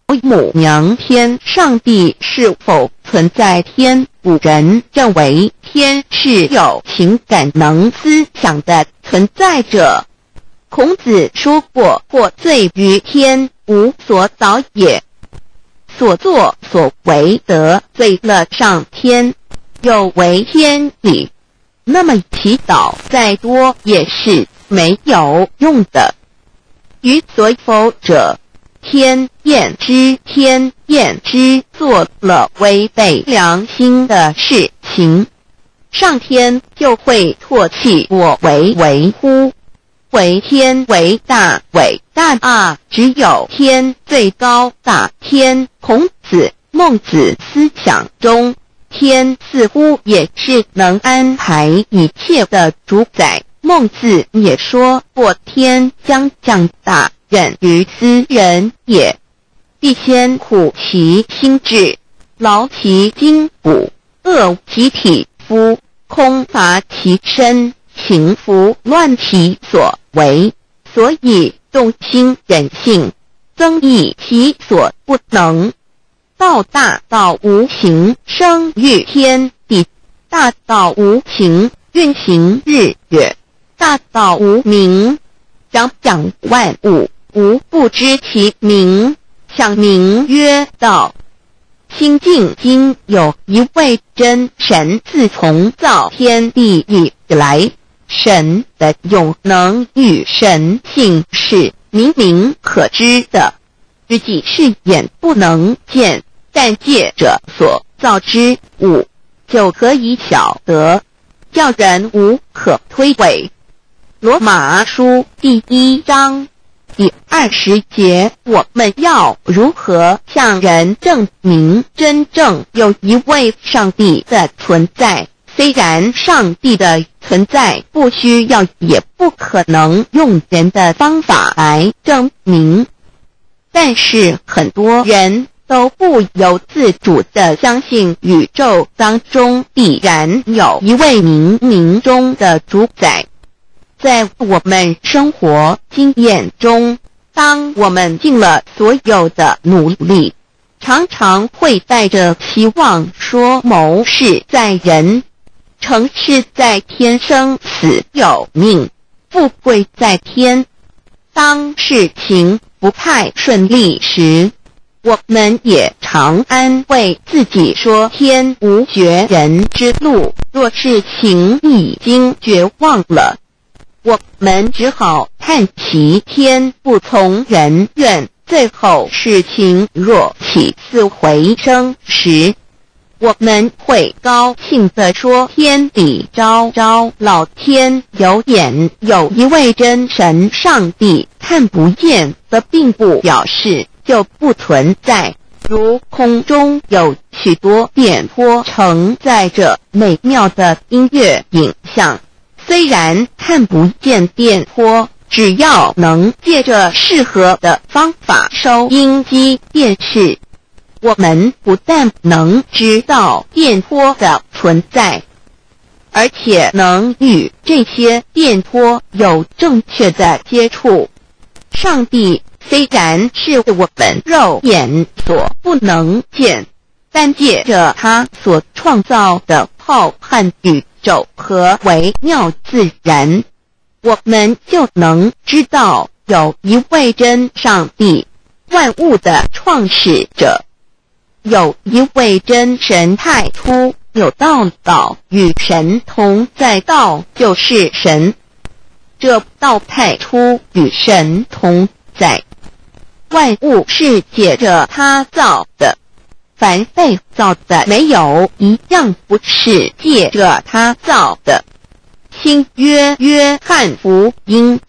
母娘天上帝是否存在天？古人认为天是有情感能思想的存在者。孔子说过：或罪于天，无所导也。所作所为得罪了上天，有违天理，那么祈祷再多也是没有用的。予所否者，天厌之，做了违背良心的事情，上天就会唾弃我为乎？为天为大，伟大啊！只有天最高大天。孔子、孟子思想中，天似乎也是能安排一切的主宰。孟子也说过：天将降大任于斯人也，必先苦其心志，劳其筋骨，饿其体肤，空乏其身，情拂乱其所为，所以动心忍性，增益其所不能。道大道无形，生育天地；大道无情，运行日月；大道无名，掌万物，无不知其名，想名曰道。心经经有一位真神，自从造天地以来，神的永能与神性是明明可知的，自己是眼不能见，但借着所造之物就可以晓得，叫人无可推诿。罗马书第1章第20节，我们要如何向人证明真正有一位上帝的存在？虽然上帝的存在不需要也不可能用人的方法来证明，但是很多人都不由自主地相信宇宙当中必然有一位冥冥中的主宰。在我们生活经验中，当我们尽了所有的努力，常常会带着希望说谋事在人，成事在天，生死有命，富贵在天。当事情不太顺利时，我们也常安慰自己说天无绝人之路，若事情已经绝望了，我们只好叹息天不从人愿。最后事情若起死回生时，我们会高兴地说天理昭昭，老天有眼，有一位真神上帝，看不见的并不表示就不存在。如空中有许多电波承载着美妙的音乐影像，虽然看不见电波，只要能借着适合的方法收音机电视，我们不但能知道电波的存在，而且能与这些电波有正确的接触。上帝虽然是我们肉眼所不能见，但借着他所创造的浩瀚宇宙和微妙自然，我们就能知道有一位真上帝，万物的创始者，有一位真神太初有道，道与神同在，道就是神，这道太初与神同在。万物是借着他造的，凡被造的没有一样不是借着他造的。新约约翰福音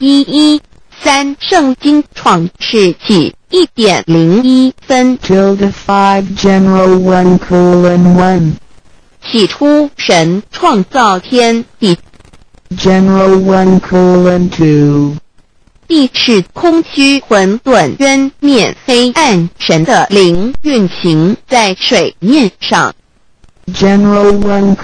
1:13，圣经创世纪1.01分 5 general 1:1， 起初神创造天地 general 1:2， 地是空虚混沌渊面黑暗，神的灵运行在水面上 general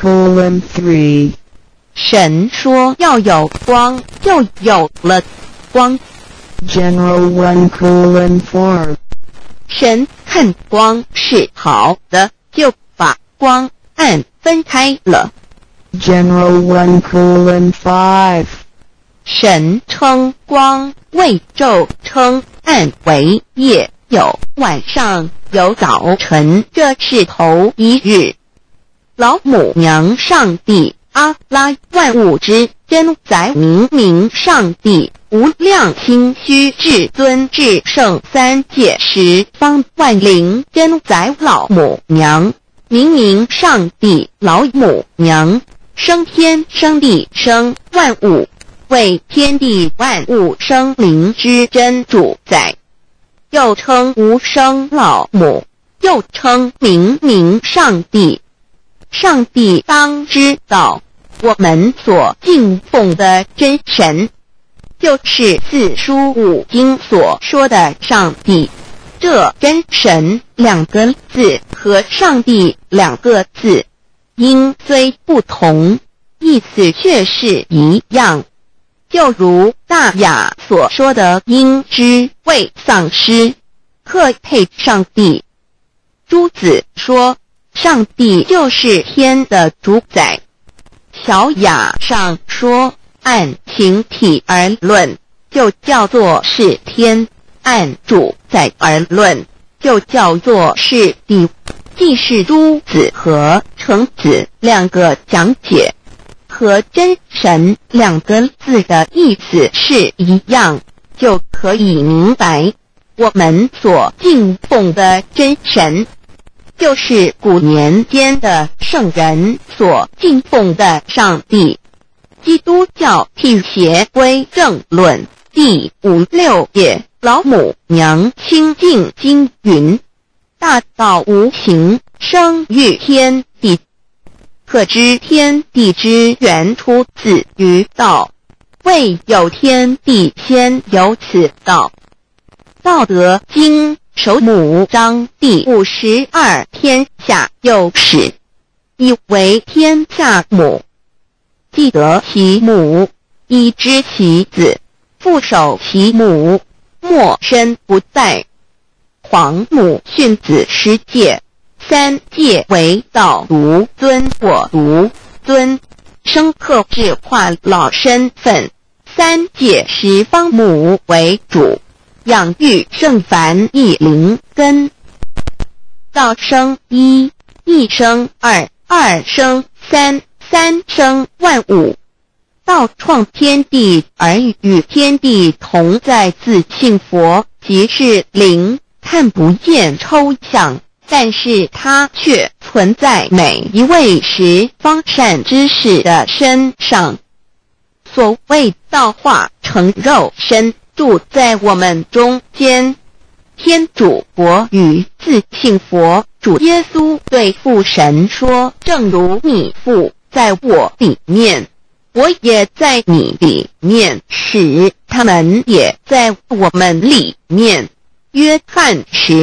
1:3， 神说要有光，就有了光 general 1:4， 神看光是好的，就把光暗分开了。 General 1:5. 神称光为昼，称暗为夜，有晚上，有早晨，这是头一日。老母娘上帝，阿拉万物之真宰明上帝，无量心虚至尊至圣三界十方万灵真宰老母娘，明上帝老母娘，生天生地生万物，为天地万物生灵之真主宰，又称无生老母，又称明上帝。上帝当知道，我们所敬奉的真神，就是四书五经所说的上帝。这真神两个字和上帝两个字，音虽不同，意思却是一样。就如大雅所说的因之谓丧失，克配上帝。朱子说上帝就是天的主宰。小雅上说按形体而论，就叫做是天；按主宰而论，就叫做是地。既是朱子和程子两个讲解，和真神两个字的意思是一样，就可以明白，我们所敬奉的真神，就是古年间的圣人所敬奉的上帝。基督教辟邪归正论第56页，老母娘清净经云：大道无形，生育天地，可知天地之源出自于道，未有天地，先有此道。道德经首母章第52，天下有始，以为天下母。既得其母，以知其子，父守其母，莫身不在。皇母训子10戒，3戒为道独尊我独尊，生克制化老身份。3戒十方母为主，养育圣凡一灵根。道生一，一生二，二生三，三生万物。道创天地而与天地同在，自性佛，即是灵，看不见抽象，但是它却存在每一位十方善知识的身上。所谓道化成肉身，住在我们中间。天主佛与自性佛主耶稣对父神说：正如你父在我里面，我也在你里面，使他们也在我们里面。约翰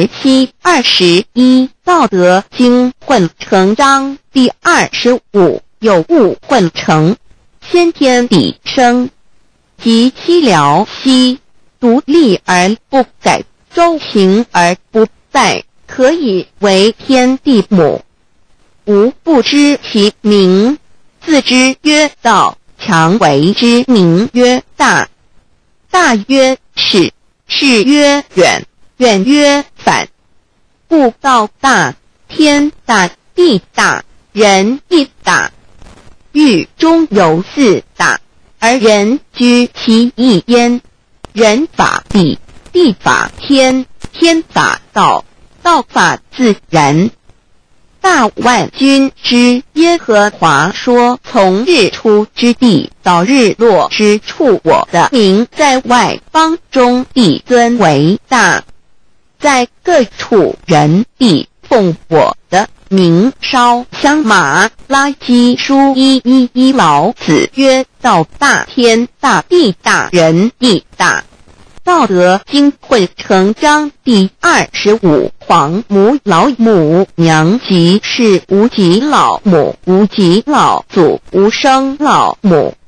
17:21，道德经混成章第25，有物混成，先天地生，即西辽西，独立而不改，周行而不殆，可以为天地母。吾不知其名，自之曰道，强为之名曰大。大曰始，始曰远，远曰反。故道大，天大，地大，人亦大。域中有4大，而人居其一焉。人法地，地法天，天法道，道法自然。大万军之耶和华说：从日出之地到日落之处，我的名在外邦中必尊为大。在各处人必奉我的名烧香。马拉基书1:1，老子曰：道大，天大，地大，人亦大。道德经混成章第25，皇母老母娘，即是无极老母，无极老祖，无生老母，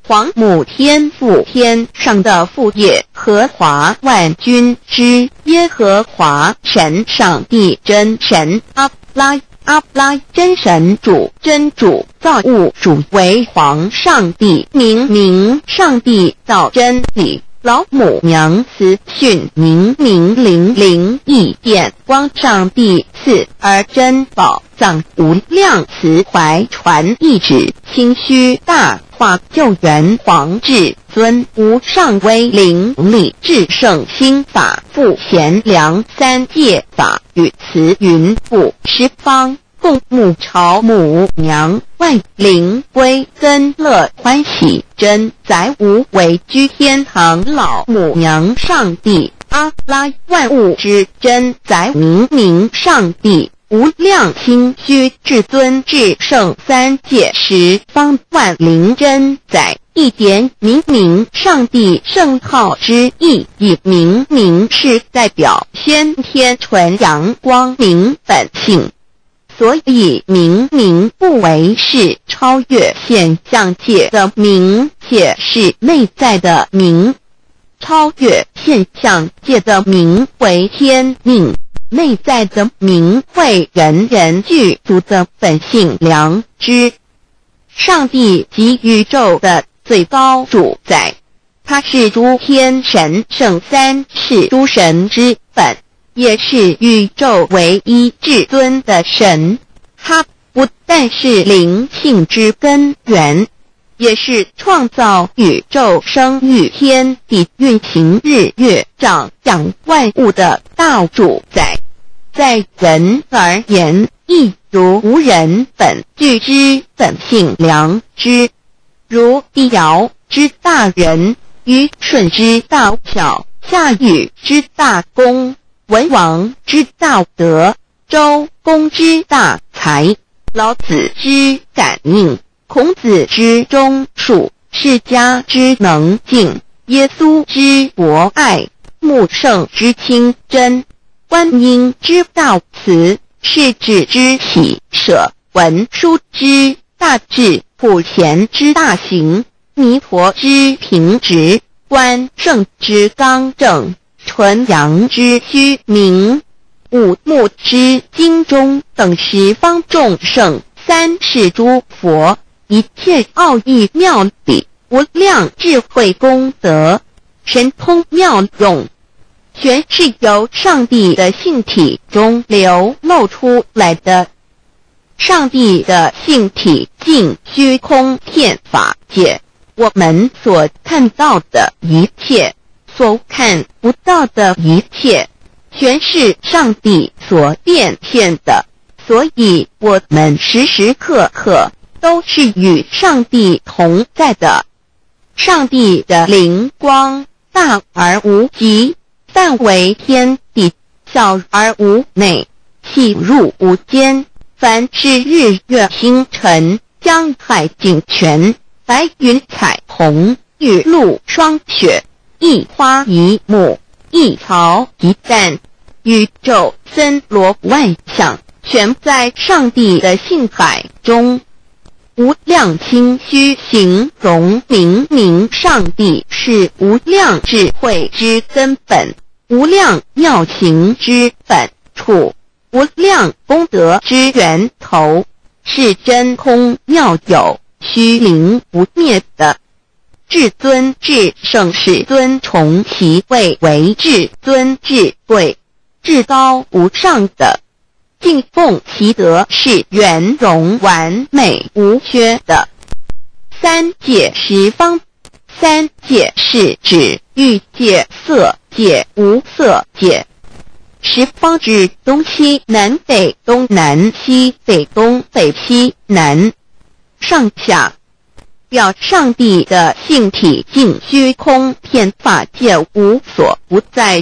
皇母天父，天上的父耶和华万军之耶和华神，上帝真神，阿拉真神主，真主造物主，为皇上帝，明上帝造真理，老母娘慈训，明灵义电光，上帝赐而真宝藏，无量慈怀传一旨，清虚大化救援，皇至尊无上威灵力，至圣心法复贤良，三界法与慈云布十方，共沐朝母娘，万灵归根乐欢喜，真载无为居天堂，老母娘上帝，阿拉万物之真载，明上帝，无量清虚至尊至圣，三界十方万灵真载，一点明上帝圣号之意，以明是代表先天纯阳光明本性，所以明不为是超越现象界的明，且是内在的明。超越现象界的明为天命，内在的明为人具足的本性良知。上帝即宇宙的最高主宰，他是诸天神圣三世诸神之本，也是宇宙唯一至尊的神。他不但是灵性之根源，也是创造宇宙生育天地运行日月长养万物的大主宰。在人而言，亦如无人本具之本性良知，如帝尧之大仁，虞舜之大巧，夏禹之大功，文王之大德，周公之大才，老子之感应，孔子之忠恕，释迦之能静，耶稣之博爱，穆圣之清真，观音之大慈，世子之喜舍，文殊之大智，普贤之大行，弥陀之平直，观圣之刚正，纯阳之虚明，五目之精中，等十方众圣，三世诸佛，一切奥义妙理，无量智慧功德，神通妙用，全是由上帝的性体中流露出来的。上帝的性体尽虚空遍法界，我们所看到的一切，所看不到的一切，全是上帝所变现的，所以我们时时刻刻都是与上帝同在的。上帝的灵光大而无极，范围天地，小而无内，细入无间。凡是日月星辰，江海井泉，白云彩虹，雨露霜雪，一花一木，一草一蛋，宇宙森罗万象，全在上帝的性海中。无量清虚形容明上帝是无量智慧之根本，无量妙行之本处，无量功德之源头，是真空妙有，虚灵不灭的。至尊至圣世尊崇其位为至尊至贵，至高无上的，敬奉其德是圆融完美无缺的。三界十方，三界是指欲界、色界、无色界。十方指东西南北东南西北东北西南上下，表上帝的性体尽虚空遍法界无所不在。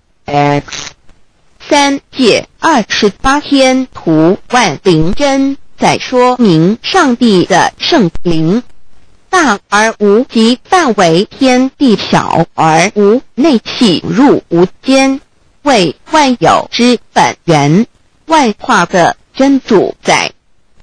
X 三界28天图万灵真，在说明上帝的圣灵大而无极，范围天地，小而无内，细入无间，为万有之本源，万化的真主宰。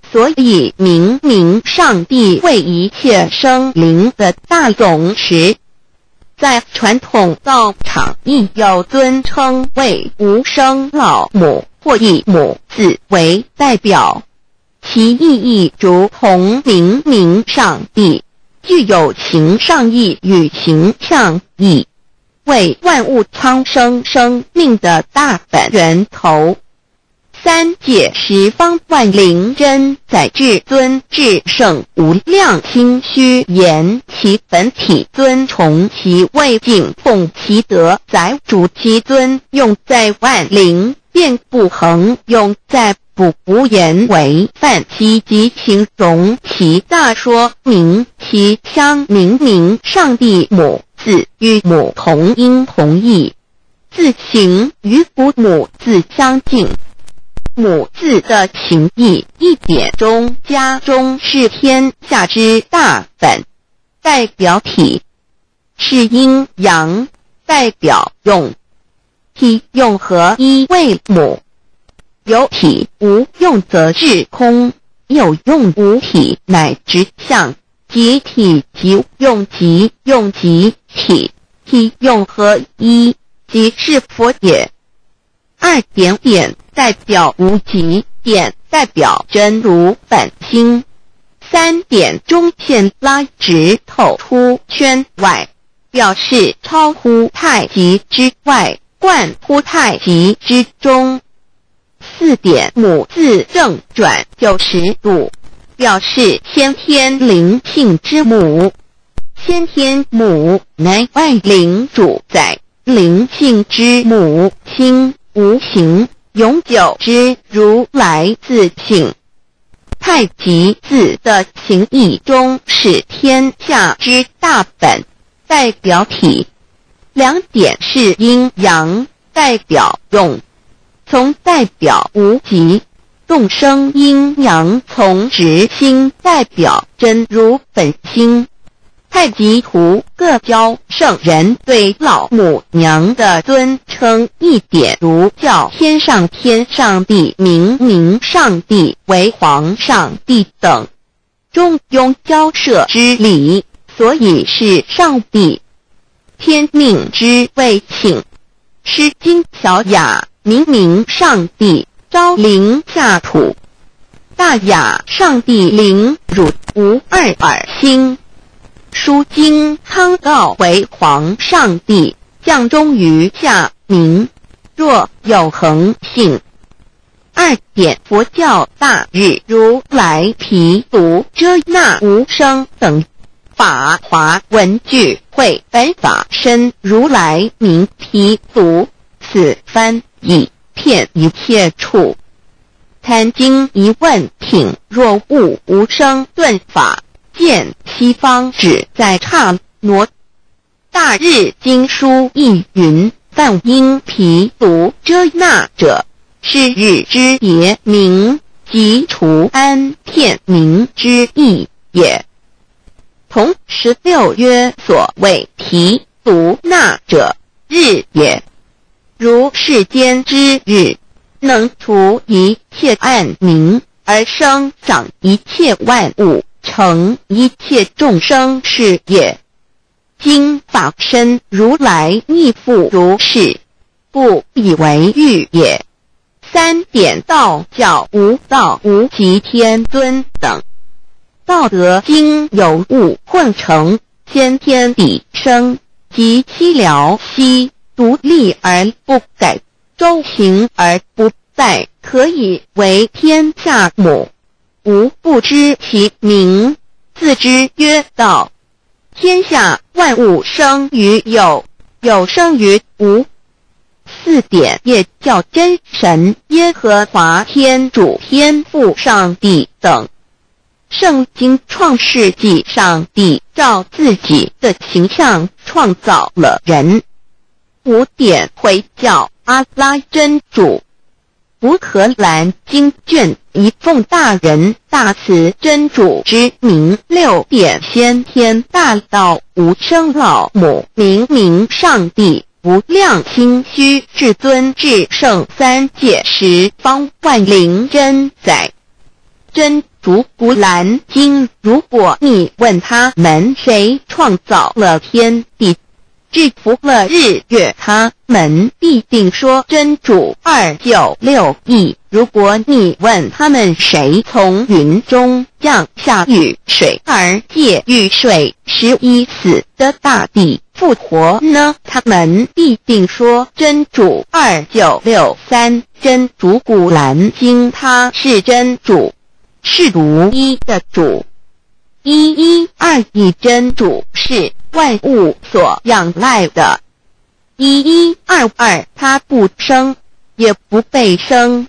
所以明明上帝为一切生灵的大总持，在传统道场亦有尊称为无生老母或以母字为代表，其意义如同明明上帝具有形上义与形象义，为万物苍生生命的大本源头。三界十方万灵真在至尊至圣无量心虚言其本体尊崇其位敬奉其德载主其尊用在万灵便不恒用在不无言为范其及形容其大说明其相明明上帝母字与母同音同义，字形与父母字相近。母字的情义一点中家中是天下之大本，代表体是阴阳，代表用体用合一为母，有体无用则是空，有用无体乃直相，即体即用即用即体，体用合一即是佛也。二点点代表无极，点代表真如本心，三点中线拉直透出圈外，表示超乎太极之外，贯乎太极之中。四点母字正转90度，表示先天灵性之母，先天母乃万灵主宰，灵性之母心无形永久之如来自性。太极字的形义中是天下之大本，代表体，两点是阴阳，代表用，从代表无极，动生阴阳从直心代表真如本心。太极图各教圣人对老母娘的尊称一点如叫天上天上帝明明上帝为皇上帝等，中庸交涉之理，所以是上帝。天命之谓请，诗经小雅明明上帝昭灵下土，大雅上帝灵汝无二耳心。书经康告为皇上帝降中于下民，若有恒性。二点佛教大日如来毗卢遮那无生等法华文具会本法身如来名毗卢，此翻译遍一切处。坛经一问品若悟无生顿法，见西方只在刹那。大日经书亦云，但因毗卢遮那者，是日之别名，即除安片名之意也。同16曰所谓毗卢那者，日也。如世间之日，能除一切暗明，而生长一切万物，成一切众生是也。今法身如来亦复如是，不以为喻也。三点道教无道无极天尊等，道德经有物混成，先天地生，即悉了悉，独立而不改，周行而不殆，可以为天下母。吾不知其名，自之曰道。天下万物生于有，有生于无。四点也叫真神耶和华天主天父上帝等。圣经创世纪上帝照自己的形象创造了人。五点回教阿拉真主。乌克兰经卷一奉大人大慈真主之名。六点先天大道无生老母明明上帝无量心虚至尊至圣三界十方万灵真载真竹古兰经，如果你问他们谁创造了天地，制服了日月，他们必定说真主296亿。如果你问他们谁从云中降下雨水而借雨水使已死的大地复活呢，他们必定说真主2963。真主古兰经，他是真主，是独一的主，112真主是万物所仰赖的，1122他不生也不被生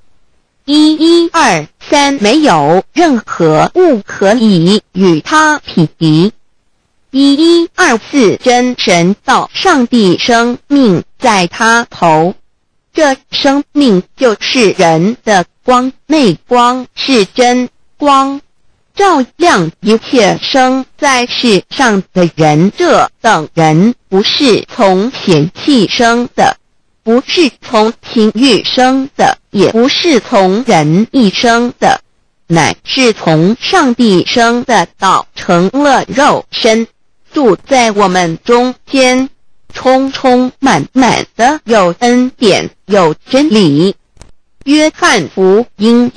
，1123没有任何物可以与他匹敌，1124真神道上帝生命在他头，这生命就是人的光，内光是真光，照亮一切生在世上的人。这等人不是从血气生的，不是从情欲生的，也不是从人意生的，乃是从上帝生的道成了肉身，住在我们中间，充充满满的有恩典有真理。约翰福音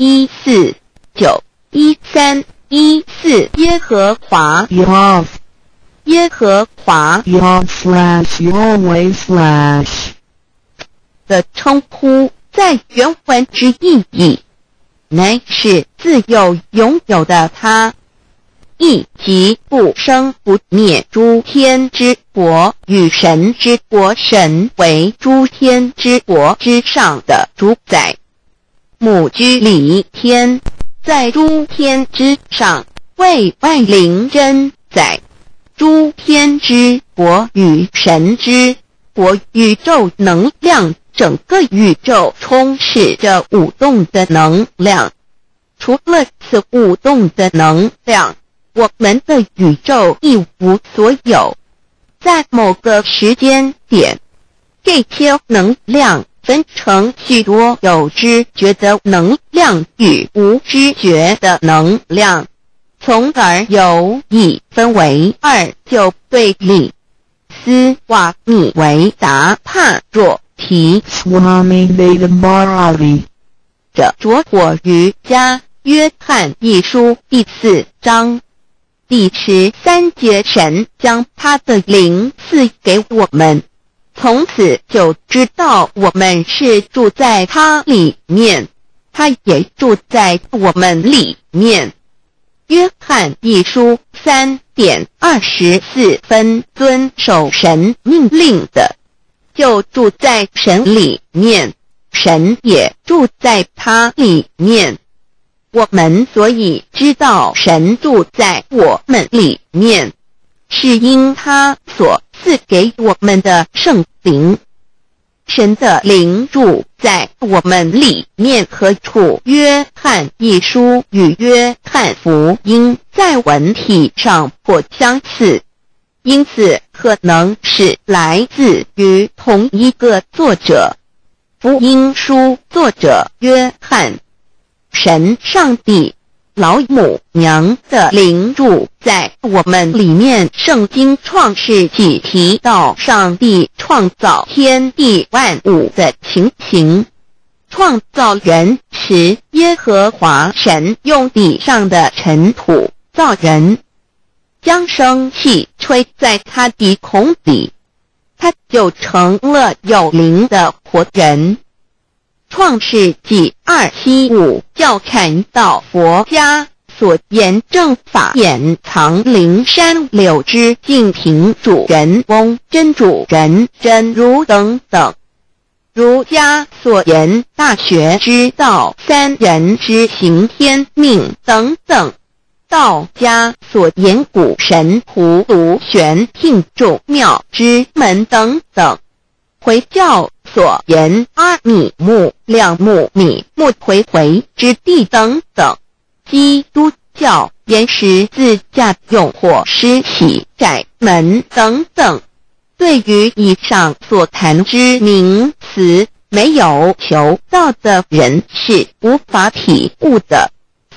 1491314耶和华 Yav 耶和华 Yav/Yahweh/ 的称呼，在原文之意义乃是自有拥有的他，亦即不生不灭诸天之国与神之国，神为诸天之国之上的主宰，母居里天，在诸天之上为万灵真宰。诸天之国与神之国，宇宙能量，整个宇宙充斥着舞动的能量，除了此舞动的能量，我们的宇宙一无所有。在某个时间点，这些能量分成许多有知觉的能量与无知觉的能量，从而有意分为二，就对立。斯瓦米维达帕若提 Swami Vedabharati 者着火瑜伽约翰一书第4章第13节，神将他的灵赐给我们，从此就知道我们是住在他里面，他也住在我们里面。约翰一书3:24遵守神命令的，就住在神里面，神也住在他里面。我们所以知道神住在我们里面，是因他所赐给我们的圣灵。神的灵住在我们里面何处？约翰一书与约翰福音在文体上颇相似，因此可能是来自于同一个作者。福音书作者约翰，神上帝老母娘的灵住在我们里面。圣经创世纪提到上帝创造天地万物的情形，创造人时，耶和华神用地上的尘土造人，将生气吹在他鼻孔里，他就成了有灵的活人。创世纪275教阐到佛家所言正法掩藏灵山柳之净瓶主人翁真主人真如等等，儒家所言大学之道三人之行天命等等，道家所言古神荼毒玄牝众妙之门等等，回教所言阿米木亮木米木回回之地等等，基督教言十字架用火施洗窄门等等。对于以上所谈之名词，没有求道的人是无法体悟的。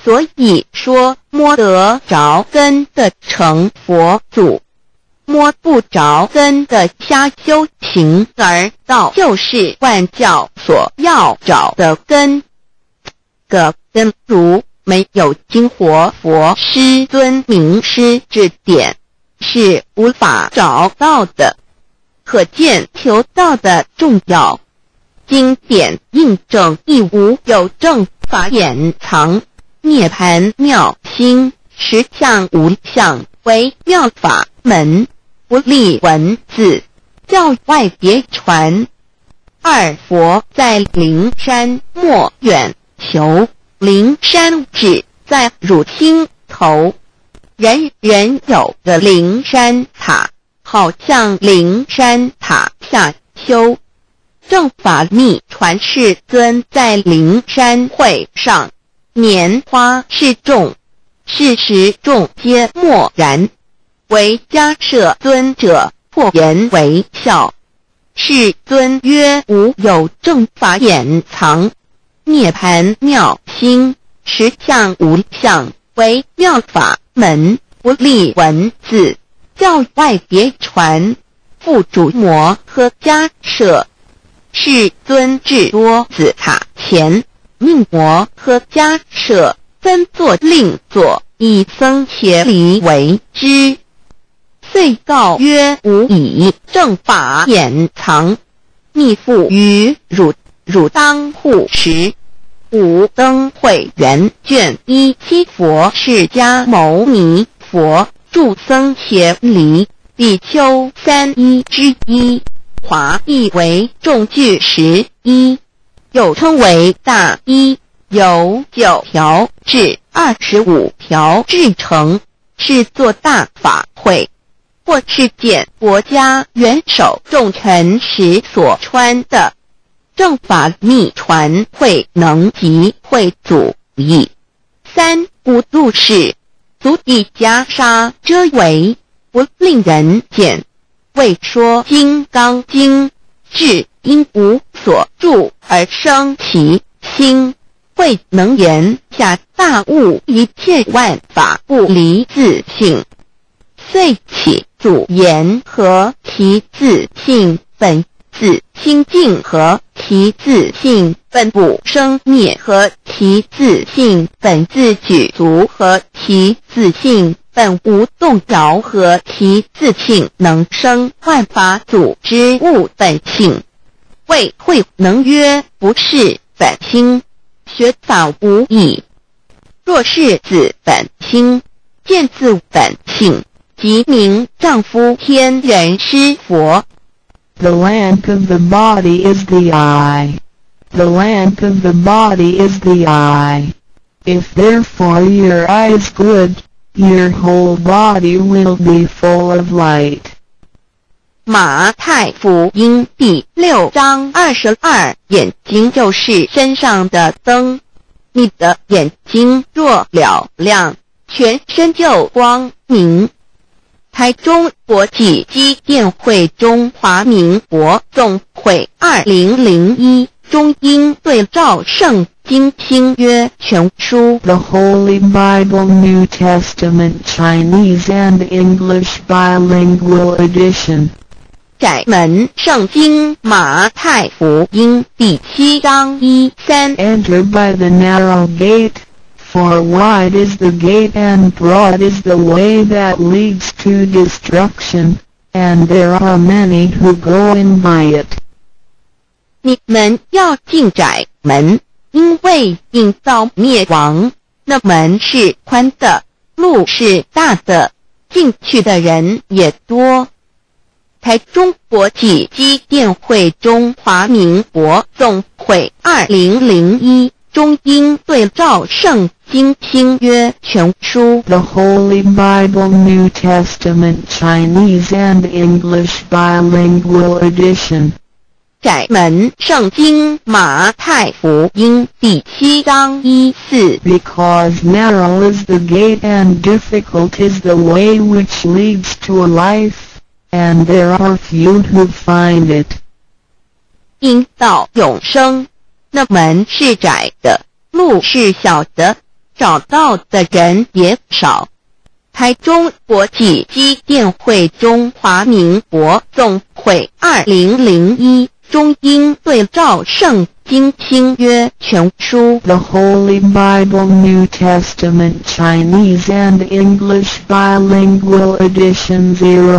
所以说摸得着根的成佛祖，摸不着根的瞎修行而道，就是万教所要找的根。个根如没有经活佛师尊名师指点，是无法找到的。可见求道的重要。经典印证亦无有正法掩藏，涅盘妙心，实相无相，为妙法门，不立文字，教外别传。二佛在灵山莫远求，灵山只在汝心头。人人有个灵山塔，好像灵山塔下修。正法密传世尊在灵山会上，拈花示众，是时众皆默然，唯迦摄尊者破颜为笑。世尊曰：无有正法掩藏，涅盘妙心，实相无相，为妙法门，不立文字，教外别传。复主摩诃迦摄。世尊至多子塔前，命摩诃迦摄分作另作，以僧伽梨为之。遂告曰：吾以正法掩藏，密付于汝，汝当护持。五灯会元卷17佛释迦牟尼佛著僧伽梨比丘31之一，华译为众句11，又称为大一，由9条至25条制成，是作大法会，或是见国家元首重臣时所穿的。正法密传会能集会祖义。三不度世，足以袈裟遮为，不令人见。为说金刚经，至因无所住而生其心，慧能言下大悟一切万法不离自性。遂起祖言和其自性本自清净和其自性本不生灭和其自性本自举足和其自性本无动摇和其自性能生万法组之物本性。谓慧能曰：不是本心，学法无益。若是自本心，见自本性，即名丈夫天人师佛。 The lamp of the body is the eye. The lamp of the body is the eye. If therefore your eye is good, your whole body will be full of light. 马太福音第6章22，眼睛就是身上的灯。你的眼睛若了亮，全身就光明。台中国际机电会中华民国总会2001中英对照圣经新约全书 The Holy Bible New Testament Chinese and English Bilingual Edition. 窄门圣经马太福音第7章1-3 Enter by the narrow gate, for wide is the gate and broad is the way that leads to destruction, and there are many who go in by it. 你们要进窄门，因为引到灭亡。那门是宽的，路是大的，进去的人也多。台中国际机电会中华民国总会2001中英对照圣经新约全书 The Holy Bible New Testament Chinese and English Bilingual Edition. 窄门圣经马太福音第7章1-4 Because narrow is the gate and difficult is the way which leads to life, and there are few who find it. 因到永生，那门是窄的，路是小的， 找到的人也少。台中国际机电会中华民国总会2001中英对照圣经新约全书 The Holy Bible New Testament Chinese and English Bilingual Edition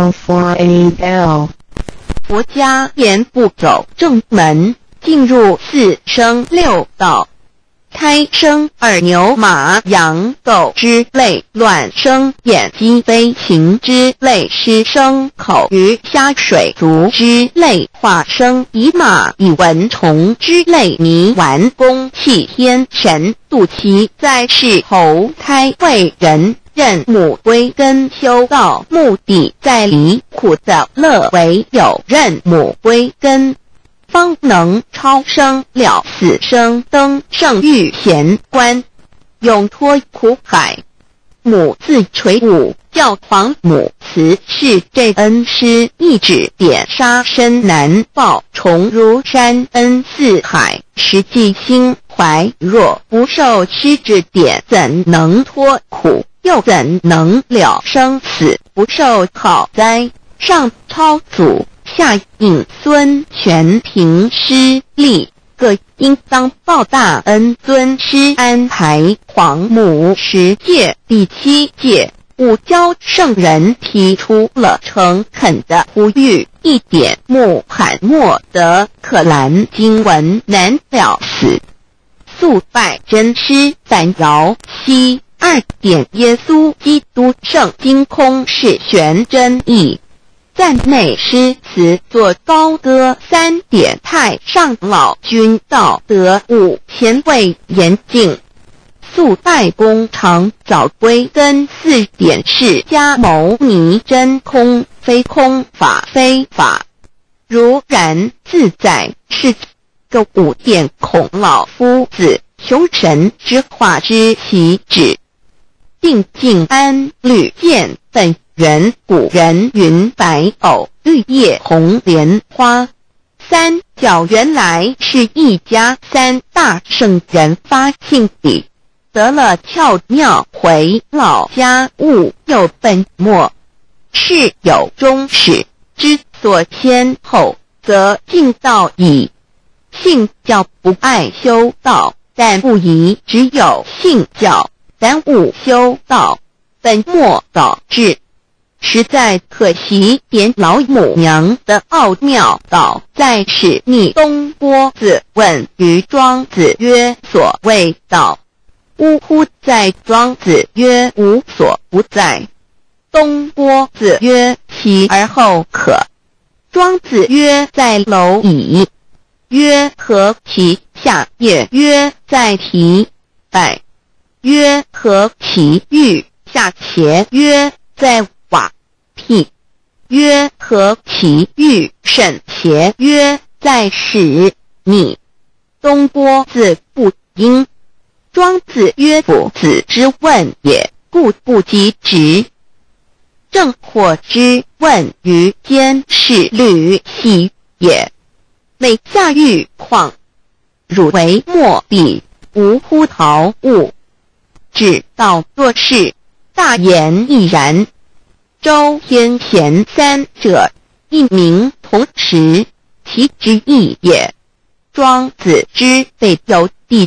048L 佛家言不走正门，进入4生6道，胎生耳牛马羊狗之类，卵生眼鸡飞禽之类，湿生口鱼虾水族之类，化生以马以蚊虫之类，泥丸公气天神，肚脐在世投胎为人，任母归根修道，目的在离苦的乐，唯有任母归根，方能超生了死生，登圣域贤官，永脱苦海。母自垂武，教皇母慈是这恩师，一指点杀身难报，重如山恩似海，实际心怀若不受师指点，怎能脱苦？又怎能了生死？不受好灾，上超祖，下引孙权，凭师力，各应当报大恩。尊师安排皇母10诫，第7诫，五教圣人提出了诚恳的呼吁，一点穆罕默德可兰经文难了死，肃拜真师反饶西。2点耶稣基督圣经空是玄真义，赞美诗词作高歌。3点太上老君道德。5前卫严谨，肃拜公常早归根。4点释迦牟尼真空，非空法非法，如然自在是个5点孔老夫子求神之化之其旨，定静安律见本源。古人云白藕绿叶红莲花。3角原来是一家3大圣人发性笔，得了窍妙，回老家务有本末，事有终始，之所先后，则敬道矣。信教不爱修道，但不宜只有信教，但勿修道，本末倒置，实在可惜。点老母娘的奥妙道在使逆东郭子问于庄子曰：所谓道，呜呼！在庄子曰：无所不在。东郭子曰：其而后可。庄子曰：在蝼蚁。曰：何其下也？曰：在蹄。百。曰：何其欲？下且。曰：在瓦辟。曰：何其欲？甚且。曰：在使逆。东郭子不应。庄子曰：夫子之问也，故不及直。正或之问于间，是履兮也。每下欲况，汝为莫必，无乎陶物。指道若是，大言亦然。周天贤3者，一名同时，其之义也。庄子之备有第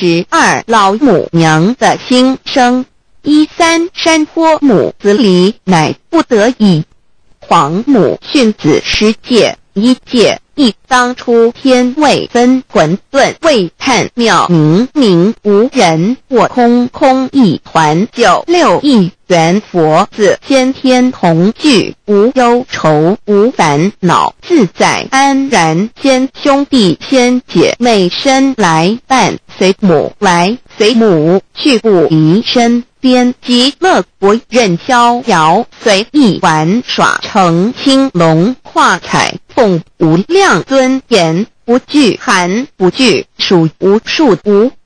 22老母娘的心声，13山坡母子离，乃不得已。皇母训子10诫，1诫亦当初天未分，混沌未探，渺冥冥无人，我空空一团。9六一元佛子先天同聚，无忧愁无烦恼，自在安然。先兄弟先姐妹生来伴，随母来随母去，不离身边。极乐国任逍遥，随意玩耍，成青龙画彩，奉无量尊严，不惧寒不惧暑，无数无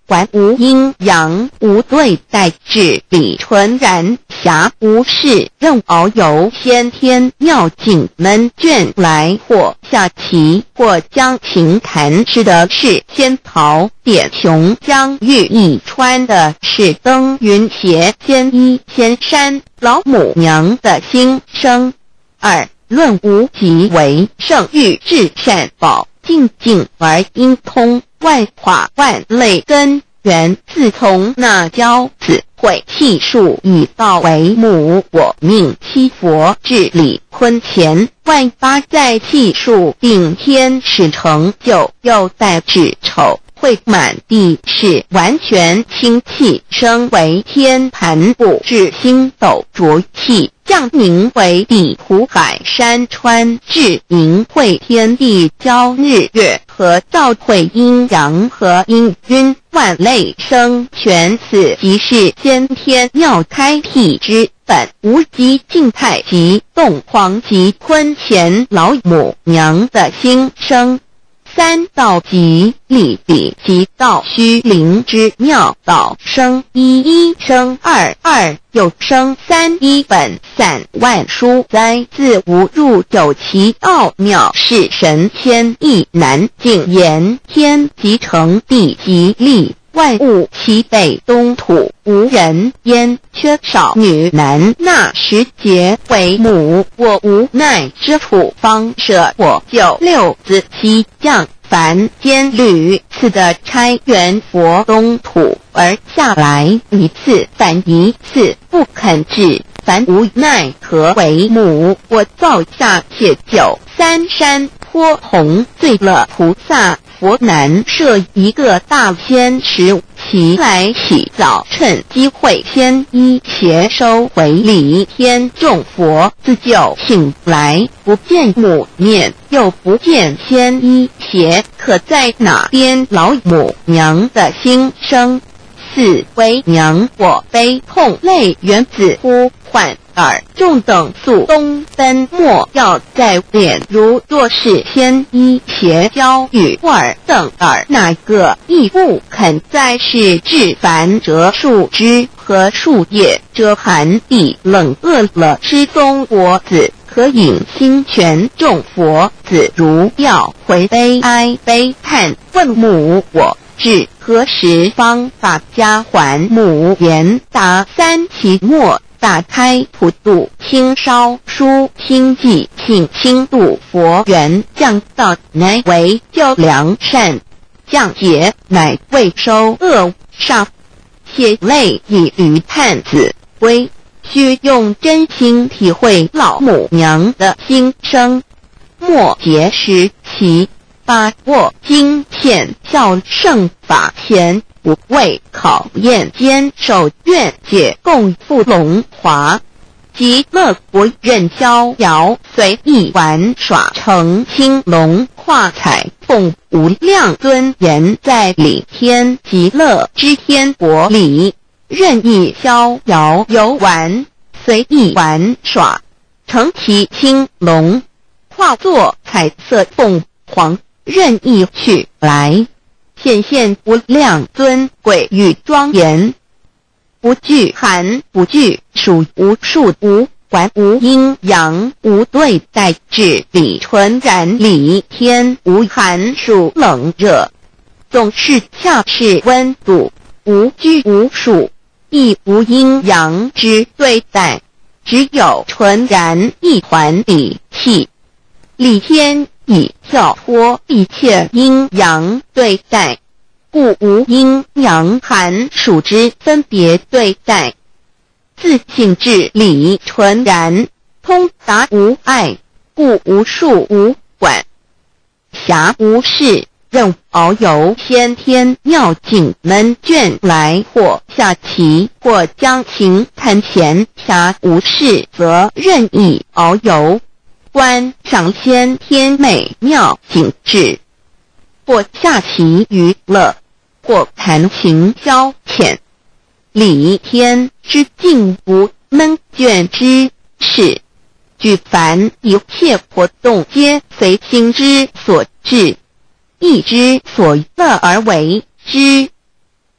观无阴阳，无对待治理，纯然暇无事，任遨游先天妙境，能卷来或下棋，或将琴弹，吃的是仙桃点琼，将玉一穿的是登云鞋，仙衣仙山，老母娘的心声。二，论无极为圣域至善宝，静静而阴通，万化万类根源，自从那教子会气数以道为母，我命七佛治理坤乾，万八在气数定天使成就，又待至丑会满地是完全清气，升为天盘部，至星斗浊气，降明为地湖海山川，至明会天地交日月和照会阴阳和阴晕，万类生全，此即是先天妙开辟之本，无极静态及动黄及坤乾老母娘的心声。三，道即理比即道虚灵之妙道，生一一生二二又生三，一本散万殊哉，自无入九其奥妙，是神仙亦难尽言。天即成地即立，万物其北东土，无人焉，缺少女男，那时节为母，我无奈之处，方舍我就六子七将，凡间屡次的差援佛东土，而下来一次反一次，不肯治，凡无奈何为母，我造下解救三山颇弘，罪了菩萨佛难设一个大仙池，其来洗澡，趁机会先衣邪收回礼，天众佛自救醒来，不见母面，又不见先衣邪，可在哪边老母娘的心声？四，为娘我悲痛泪源自呼唤耳，众等速东奔，莫要再敛，如若是先衣邪教与耳等耳，哪个亦不肯再是至凡折树枝和树叶，遮寒地冷，饿了失踪国子，可引心泉众佛子，如要回悲哀悲叹，问母我至何时方把家还母？言答三期末，打开普度清烧书心计，请轻度佛缘，降道乃为救良善，降劫乃为收恶煞，血泪以于叹子归，须用真心体会老母娘的心声。末节时期，把握经现效圣法前，不畏考验，坚守愿解，共赴龙华极乐国，任逍遥随意玩耍，成青龙化彩凤，无量尊严在里天极乐之天国里，任意逍遥游玩，随意玩耍，成其青龙，化作彩色凤凰，任意去来，显现无量尊贵与庄严，不惧寒不惧暑，无数无管无阴阳，无对待治理，纯然理天，无寒暑冷热，总是恰是温度，无拘无束，亦无阴阳之对待，只有纯然一团理气，理天以跳脱一切阴阳对待，故无阴阳寒暑之分别对待，自性至理纯然，通达无碍，故无束无管，暇无事，任遨游先天妙境，能卷来或下棋，或将琴弹弦，暇无事则任意遨游，观赏先天美妙景致，或下棋娱乐，或弹琴消遣，理天之境无闷倦之事，举凡一切活动皆随心之所至，意之所乐而为之，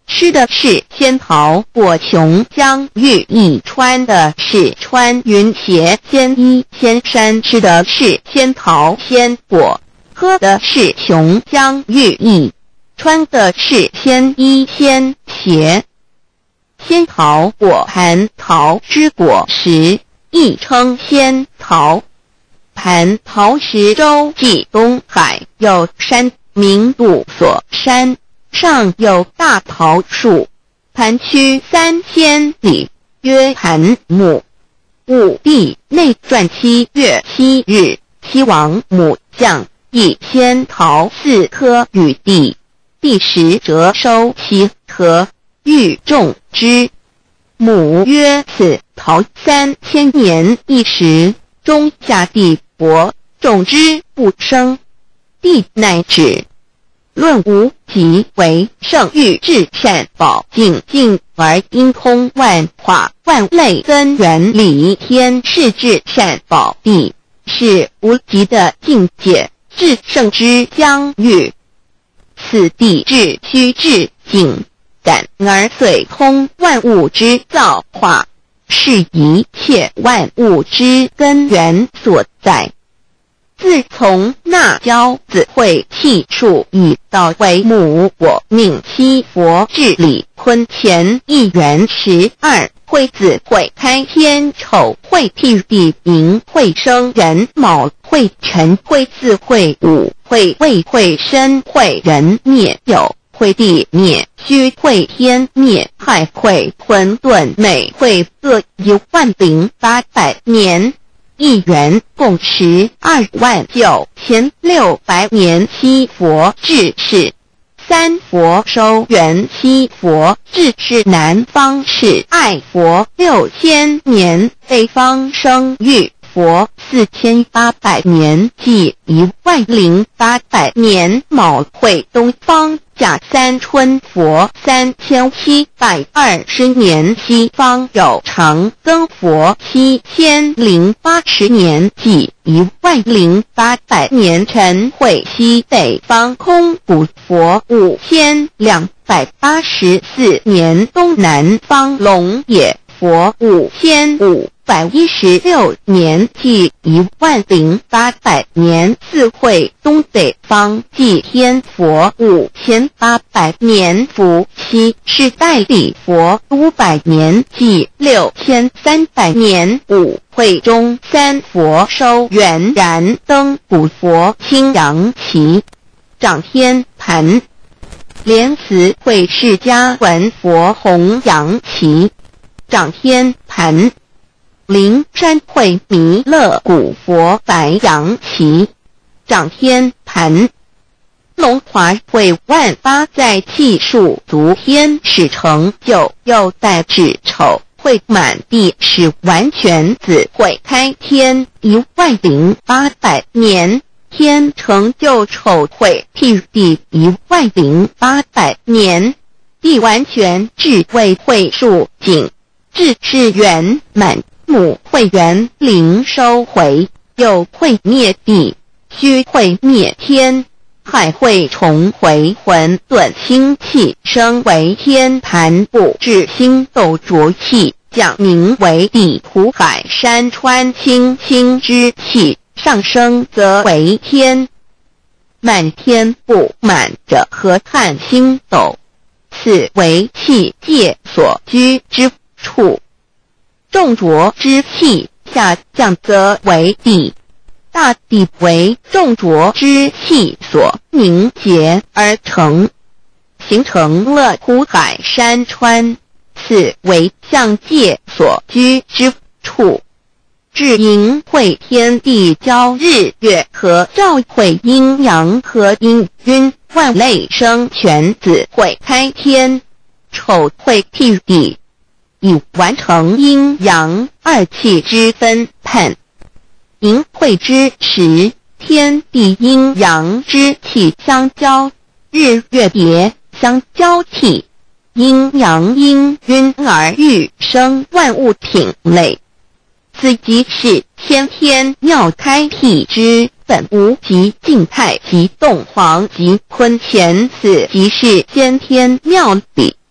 吃的是仙桃果琼浆玉液，穿的是穿云鞋仙衣仙衫，吃的是仙桃仙果，喝的是琼浆玉液，穿的是仙衣仙鞋。仙桃果蟠桃之果实，亦称仙桃。蟠桃实洲际东海有山名杜所山，上有大桃树，盘曲3000里，曰蟠木。武帝内传7月7日，西王母将以仙桃4颗与帝，帝时折收其核，欲种之。母曰：此桃3000年一时，终下地薄，种之不生。帝乃止。论无极为圣域至善宝净净而因通万化万类根源理天是至善宝地，是无极的境界，至圣之疆域。此地至虚至静感而遂通万物之造化，是一切万物之根源所在。自从那骄子会气数以道为母，我命七佛治理坤乾1元12，会子会开天丑，会替地寅，会生人卯，会辰会巳，会午，会未，会申，会人灭酉，会地灭戌，会天灭亥，会混沌每会各10800年。1元共129600年。七佛治世，三佛收元，七佛治世南方是爱佛6000年，北方生玉佛4800年，即10800年。卯会东方甲三春佛3720年，西方有长庚佛7080年，即10800年。辰会西北方空谷佛5284年，东南方龙野佛5516年，即10800年。四会东北方祭天佛5800年，伏羲是代理佛500年，即6300年。五会中三佛收元，燃灯古佛青阳旗，掌天盘。莲慈会释迦文佛红阳旗，掌天盘。灵山会弥勒古佛白羊旗，掌天盘。龙华会万发在气数足天使成就，又代指丑会满地是完全子会开天10800年，天成就丑会替地10800年，地完全智慧会数景，智是圆满。母会元灵收回，又会灭地，虚会灭天，亥会重回混沌星气，生为天盘部，至星斗浊气，讲名为地土海山川清清之气，上升则为天。满天布满着河汉星斗，此为气界所居之处。重浊之气下降则为地，大地为重浊之气所凝结而成，形成了土海山川，此为象界所居之处。至寅会天地交，日月合照，会阴阳合阴晕，万类生全，子会开天，丑会替地，以完成阴阳二气之分判。寅会之时，天地阴阳之气相交，日月别相交替，阴阳氤氲而育生万物品类。此即是先天妙开辟之本无极静态及动黄及坤乾，此即是先天妙理。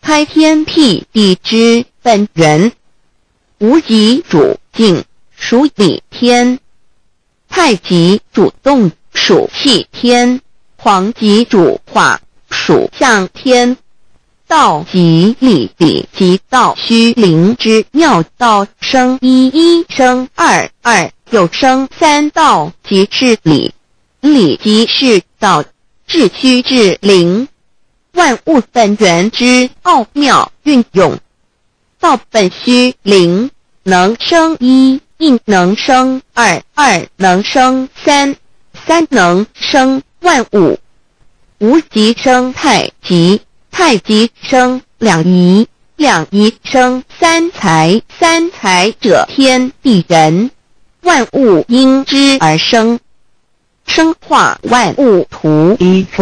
开天辟地之本源，无极主静，属理天；太极主动，属气天；黄极主化，属象天。道即理，理即道虚灵之妙道，生一，一生二，二又生三，道即是理，理即是道，至虚至灵，万物本源之奥妙运用。道本虚灵，能生一，一能生二，二能生三，三能生万物。无极生太极，太极生两仪，两仪生三才，三才者天地人，万物因之而生，生化万物图。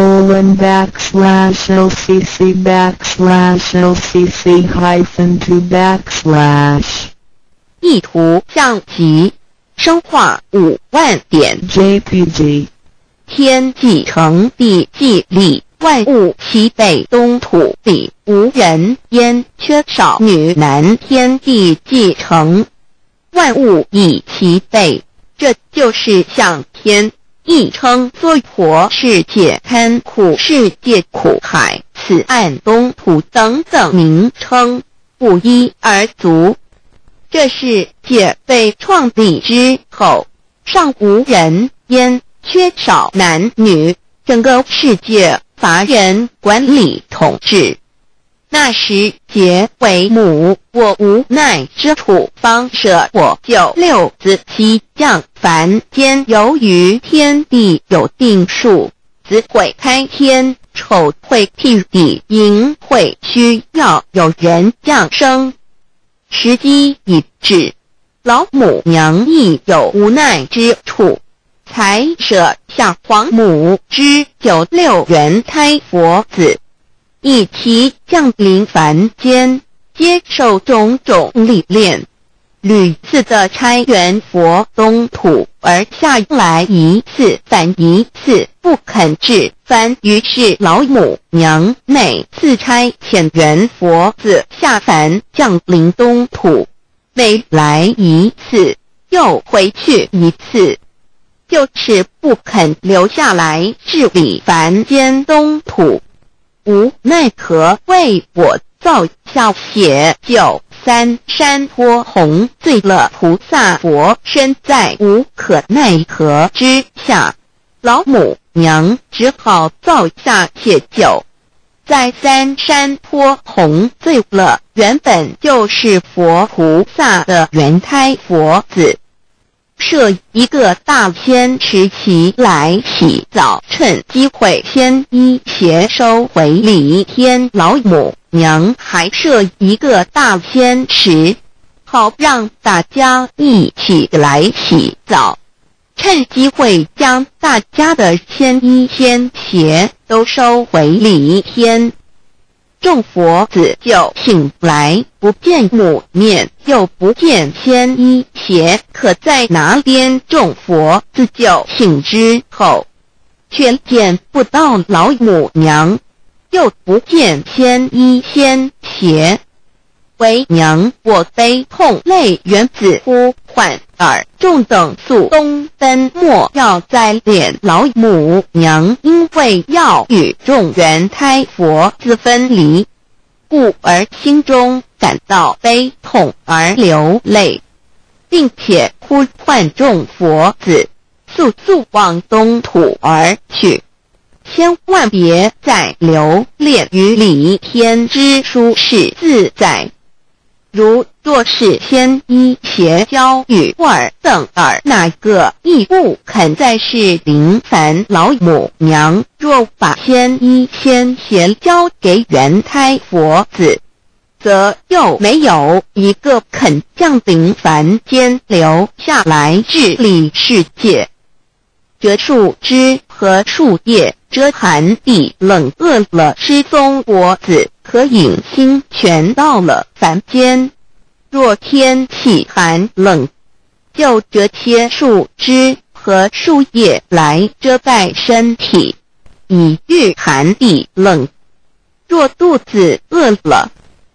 e://LCC_LCC_2/ 意图象极，生化5万点 JPG。 天既成地既立，万物其北东土里，无人焉，缺少女男，天地既成，万物以其北，这就是象天，亦称娑婆世界、贪苦世界、苦海、此岸东土等等名称，不一而足。这世界被创立之后，尚无人焉，缺少男女，整个世界乏人管理统治。那时桀为母，我无奈之处，方舍我9六子期降凡间。由于天地有定数，子会开天，丑会辟地，寅会需要有人降生。时机已至，老母娘亦有无奈之处，才舍下皇母之9六元胎佛子，以其降临凡间，接受种种历练，屡次的差援佛东土，而下来一次反一次，不肯治凡。于是老母娘每次差遣援佛子下凡降临东土，每来一次又回去一次，就是不肯留下来治理凡间东土。无奈何为我造下血救三山托洪罪了菩萨佛，身在无可奈何之下，老母娘只好造下血救，在三山托洪罪了原本就是佛菩萨的原胎佛子，设一个大仙池其来洗澡，趁机会先衣邪收回礼天。老母娘还设一个大仙池，好让大家一起来洗澡，趁机会将大家的仙衣仙鞋都收回礼天。众佛子就醒来，不见母面，又不见仙衣鞋，可在哪边？众佛子就醒之后，却见不到老母娘，又不见仙衣仙鞋。为娘我悲痛泪源子呼唤尔众等速东奔，莫要再恋老母娘，因为要与众原胎佛子分离，故而心中感到悲痛而流泪，并且呼唤众佛子速速往东土而去，千万别再留恋于理天之舒适自在。如若是仙衣鞋交与尔等尔，哪个亦不肯再是临凡老母娘？若把仙衣仙鞋交给原胎佛子，则又没有一个肯降临凡间留下来治理世界。折树枝和树叶遮寒地冷，饿了失踪脖子，可引星全到了凡间。若天气寒冷，就折切树枝和树叶来遮盖身体，以御寒地冷。若肚子饿了，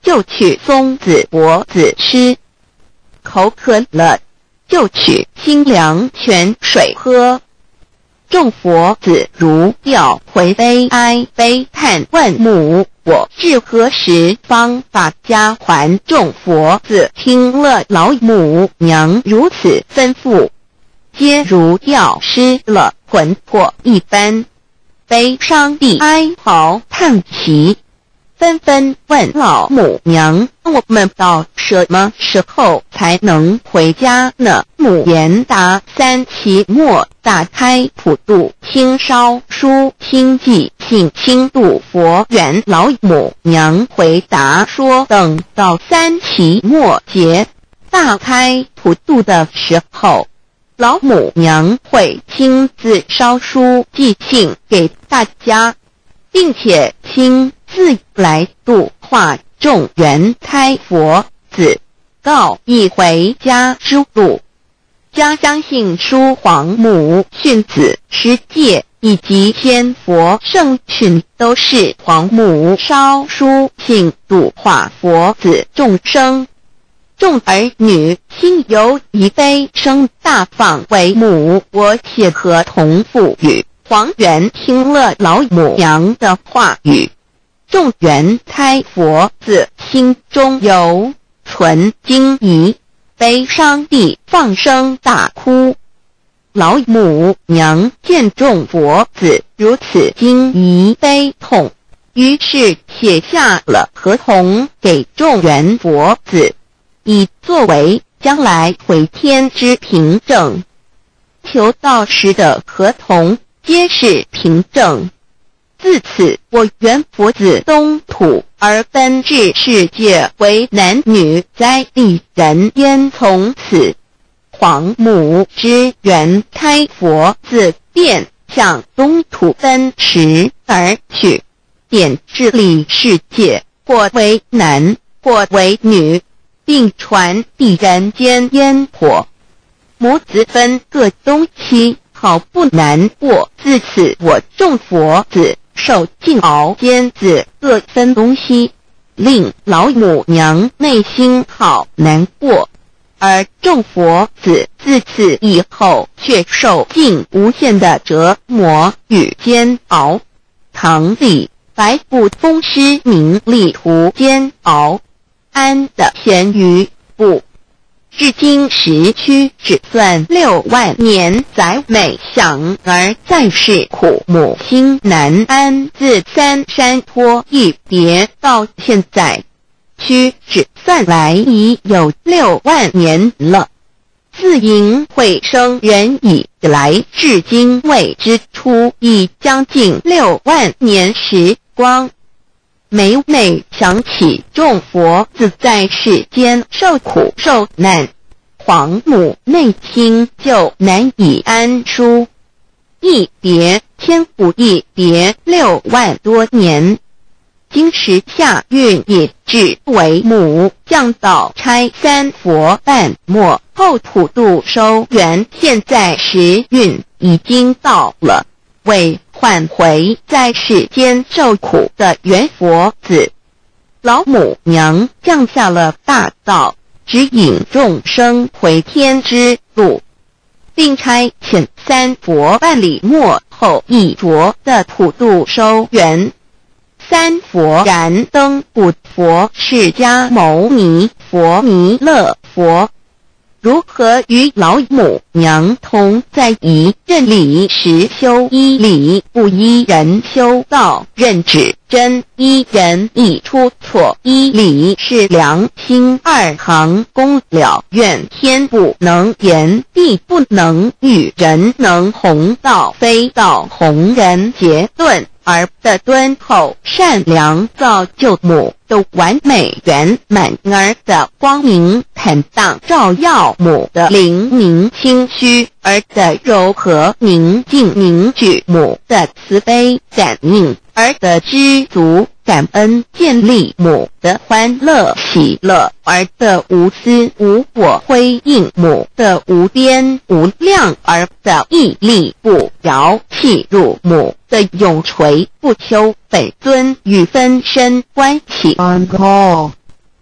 就取松子柏子吃，口渴了就取清凉泉水喝。众佛子如调回悲哀悲叹问母，我至何时方把家还？众佛子听了老母娘如此吩咐，皆如掉失了魂魄一般，悲伤地哀嚎叹息，纷纷问老母娘：我们到什么时候才能回家呢？母言答：3期末打开普渡清烧书清寂信清度佛缘。老母娘回答说：等到3期末节大开普渡的时候，老母娘会亲自烧书寄信给大家，并且亲自来度化众缘胎佛子，告一回家之路。家相信书皇母训子师戒以及仙佛圣训都是皇母烧书信度化佛子众生。众儿女心有一悲生大放为母，我写合同赋予。皇元听了老母娘的话语，众缘胎佛子心中有存惊疑，悲伤地放声大哭。老母娘见众佛子如此惊疑悲痛，于是写下了合同给众缘佛子，以作为将来回天之凭证。求道时的合同皆是凭证。自此，我缘佛子东土而奔至世界为男女在地人焉。从此，皇母之缘胎佛子便向东土奔驰而去，便治理世界，或为男，或为女，并传递人间烟火。母子分各东西，好不难过。自此，我众佛子受尽熬煎子各分东西，令老母娘内心好难过。而众佛子自此以后却受尽无限的折磨与煎熬。唐李白不风师名利图煎熬，安的咸鱼不。至今时区只算6万年，载美想而在世苦，母心难安。自三山托一别到现在，屈指算来已有6万年了。自迎会生人以来，至今未知出，已将近6万年时光。每每想起众佛子在世间受苦受难，皇母内心就难以安舒。一别千古一别6万多年，今时下运也至为母降道差3佛半末后普渡收缘，现在时运已经到了，为唤回在世间受苦的缘佛子，老母娘降下了大道，指引众生回天之路，并差遣3佛办理末后一着的普渡收缘。3佛燃灯古佛、释迦牟尼佛、弥勒佛，如何与老母娘同在一任理时修一理，不依人修道，任指真一人一出错，一理是良心2行功了，愿天不能言，地不能喻，人能弘道，非道弘人。结论而的敦厚善良，造就母的完美圆满，儿的光明坦荡，照耀母的灵明清虚，儿的柔和宁静凝聚，母的慈悲感应，儿的知足感恩建立，母的欢乐喜乐，儿的无私无我辉映，母的无边无量，儿的屹立不摇弃入，母的永垂不朽。本尊与分身关系。 On call.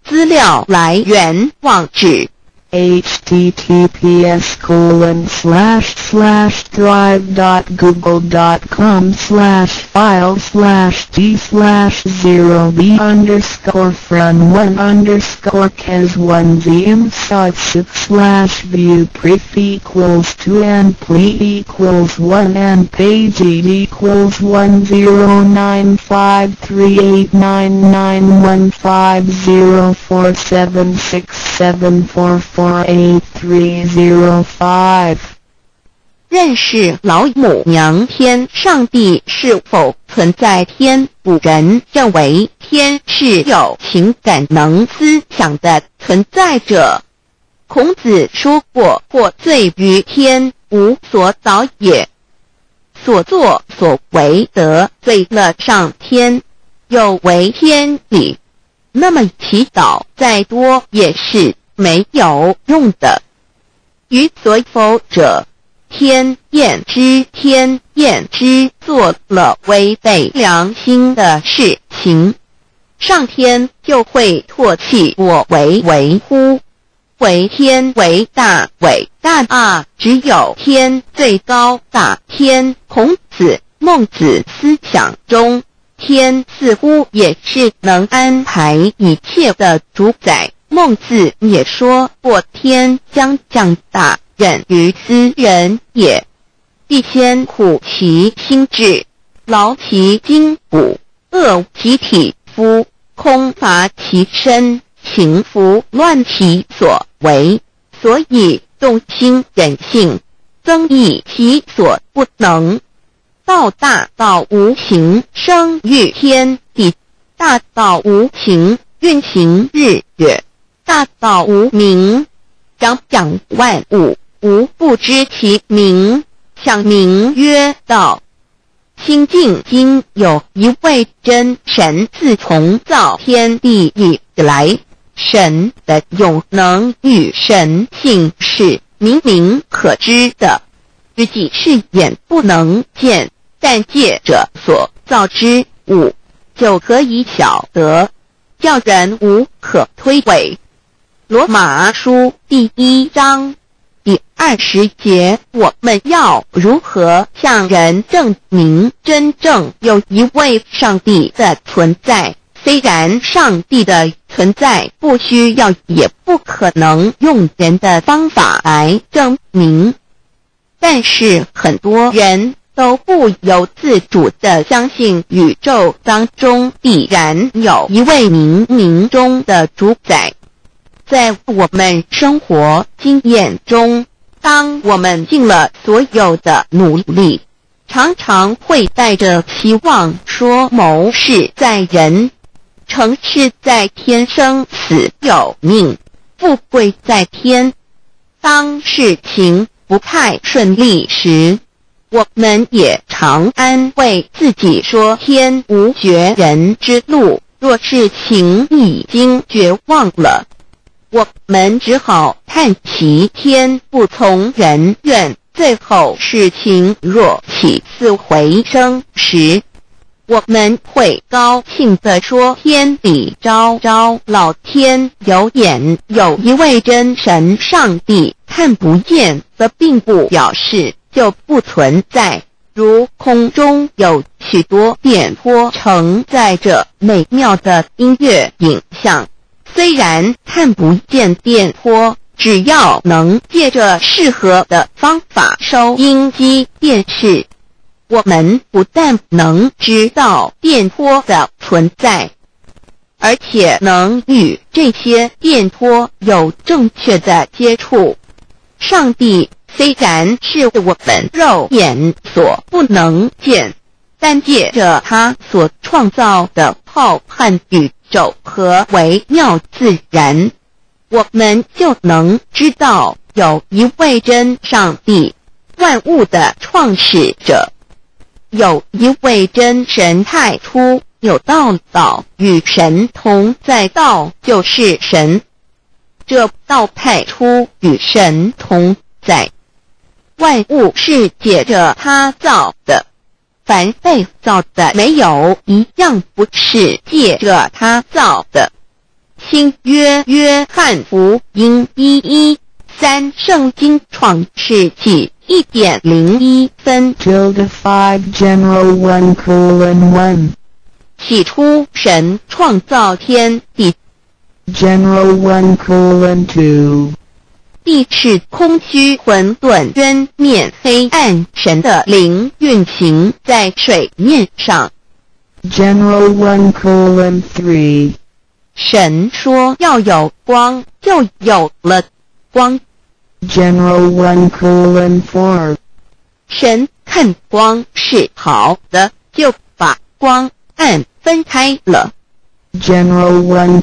资料来源网址 https://drive.google.com/files/d/0b__scope/1_view_pref=2 and ple=1 and page80993894767448305. 认识老母娘天上帝是否存在？天古人认为天是有情感能思想的存在者。孔子说过，或罪于天，无所导也。所作所为得罪了上天，有违天理，那么祈祷再多也是没有用的。于所否者，天厌之，天厌之，做了违背良心的事情，上天就会唾弃我为乎？为天为大，伟大啊！只有天最高大。天，孔子、孟子思想中，天似乎也是能安排一切的主宰。孟子也说过，天将降大任于斯人也，必先苦其心志，劳其筋骨，饿其体肤，空乏其身，情服乱其所为，所以动心忍性，增益其所不能。道大道无形，生育天地；大道无形，运行日月；大道无名，长养万物，无不知其名，想名曰道。清净经有一位真神，自从造天地以来，神的永能与神性是明明可知的，自己是眼不能见，但借着所造之物就可以晓得，叫人无可推诿。罗马书第1章第20节，我们要如何向人证明真正有一位上帝的存在？虽然上帝的存在不需要也不可能用人的方法来证明，但是很多人都不由自主地相信宇宙当中必然有一位冥冥中的主宰。在我们生活经验中，当我们尽了所有的努力，常常会带着期望说谋事在人，成事在天，生死有命，富贵在天。当事情不太顺利时，我们也常安慰自己说天无绝人之路，若事情已经绝望了，我们只好叹其天不从人愿。最后事情若起死回生时，我们会高兴地说天理昭昭，老天有眼，有一位真神上帝，看不见的并不表示就不存在。如空中有许多电波承载着美妙的音乐影像，虽然看不见电波，只要能借着适合的方法收音机电视，我们不但能知道电波的存在，而且能与这些电波有正确的接触。上帝虽然是我们肉眼所不能见，但借着他所创造的浩瀚宇宙和微妙自然，我们就能知道有一位真上帝，万物的创始者，有一位真神太初有道，道与神同在，道就是神，这道太初与神同在。万物是借着他造的，凡被造的没有一样不是借着他造的。 新约约翰福音1:13，圣经创世纪1.01分。 5 General 1:1 起初神创造天地， General 1:2 地是空虚混沌渊面黑暗，神的灵运行在水面上。 General 1:3 神说要有光，就有了光。 General 1:4 神看光是好的，就把光暗分开了。 General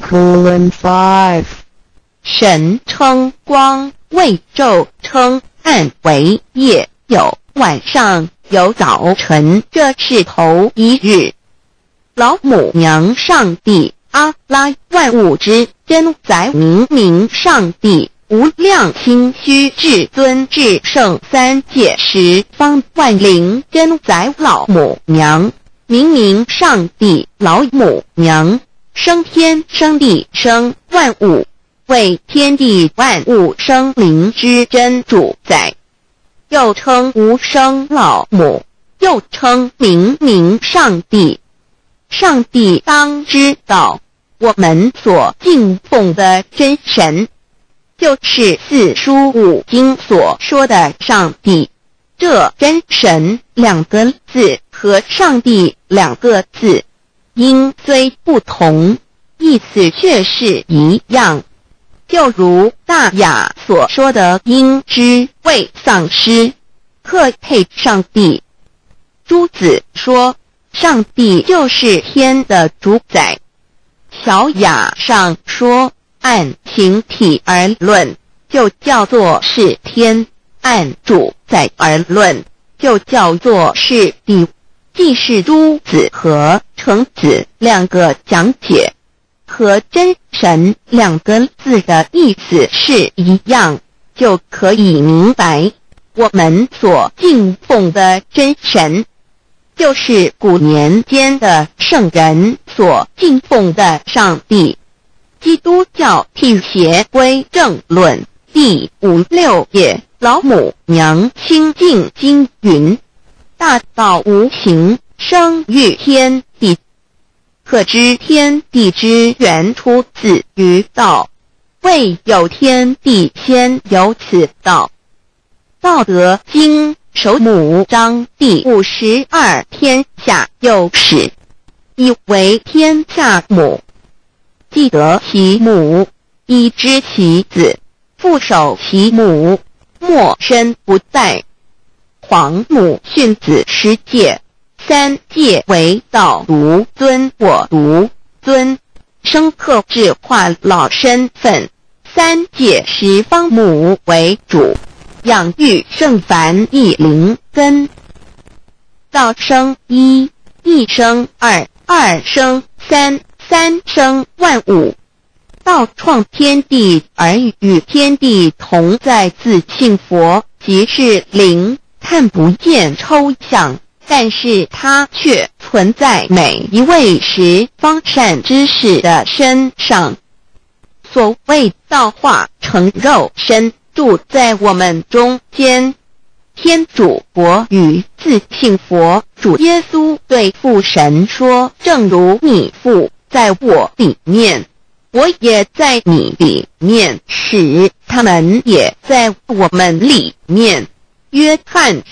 1:5 神称光为昼，称暗为夜，有晚上，有早晨，这是头一日。老母娘上帝阿拉，万物之真宰，明明上帝无量清虚至尊至圣三界十方万灵真宰老母娘，明明上帝老母娘，生天生地生万物，为天地万物生灵之真主宰，又称无生老母，又称明明上帝。上帝当知道，我们所敬奉的真神，就是四书五经所说的上帝。这真神两个字和上帝两个字，音虽不同，意思却是一样。就如大雅所说的鹰之谓丧尸，克配上帝。朱子说上帝就是天的主宰。小雅上说按形体而论，就叫做是天；按主宰而论，就叫做是地。既是朱子和程子两个讲解，和真神两个字的意思是一样，就可以明白，我们所敬奉的真神，就是古年间的圣人所敬奉的上帝。基督教辟邪归正论第56页，老母娘清净经云：大道无形，生育天地，可知天地之源出自于道，未有天地，先有此道。道德经首母章第52，天下有始，以为天下母。既得其母，以知其子，父守其母，莫身不在。皇母训子十戒，三戒为道独尊我独尊，生克制化老身份。三戒十方母为主，养育圣凡一灵根。道生一，一生二，二生三，三生万物。道创天地而与天地同在，自性佛，即是灵，看不见抽象，但是它却存在每一位十方善知识的身上。所谓道化成肉身，住在我们中间。天主佛与自性佛主耶稣对父神说：正如你父在我里面，我也在你里面，使他们也在我们里面。约翰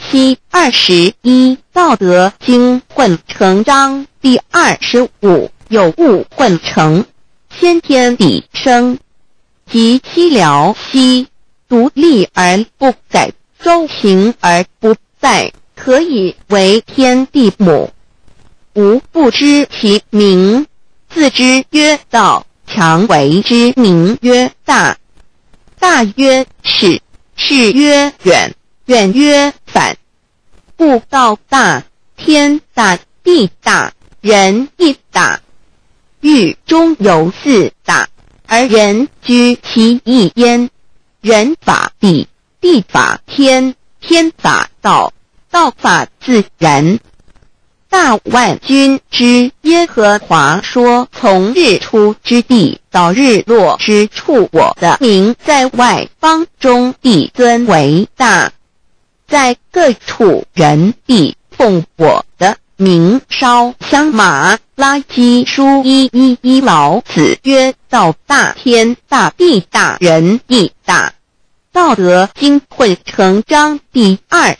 17:21，道德经混成章第25，有物混成，先天地生，即七辽息，独立而不在，周行而不在，可以为天地母。吾不知其名，自之曰道，强为之名曰大。大曰始，始曰远，远曰反。故道大，天大，地大，人亦大。欲中有四大，而人居其一焉。人法地，地法天，天法道，道法自然。 大万军之耶和华说：从日出之地到日落之处，我的名在外邦中必尊为大，在各处人必奉我的名烧香。马拉基书1:11，老子曰：道大天大，地大人亦大。道德经混成章第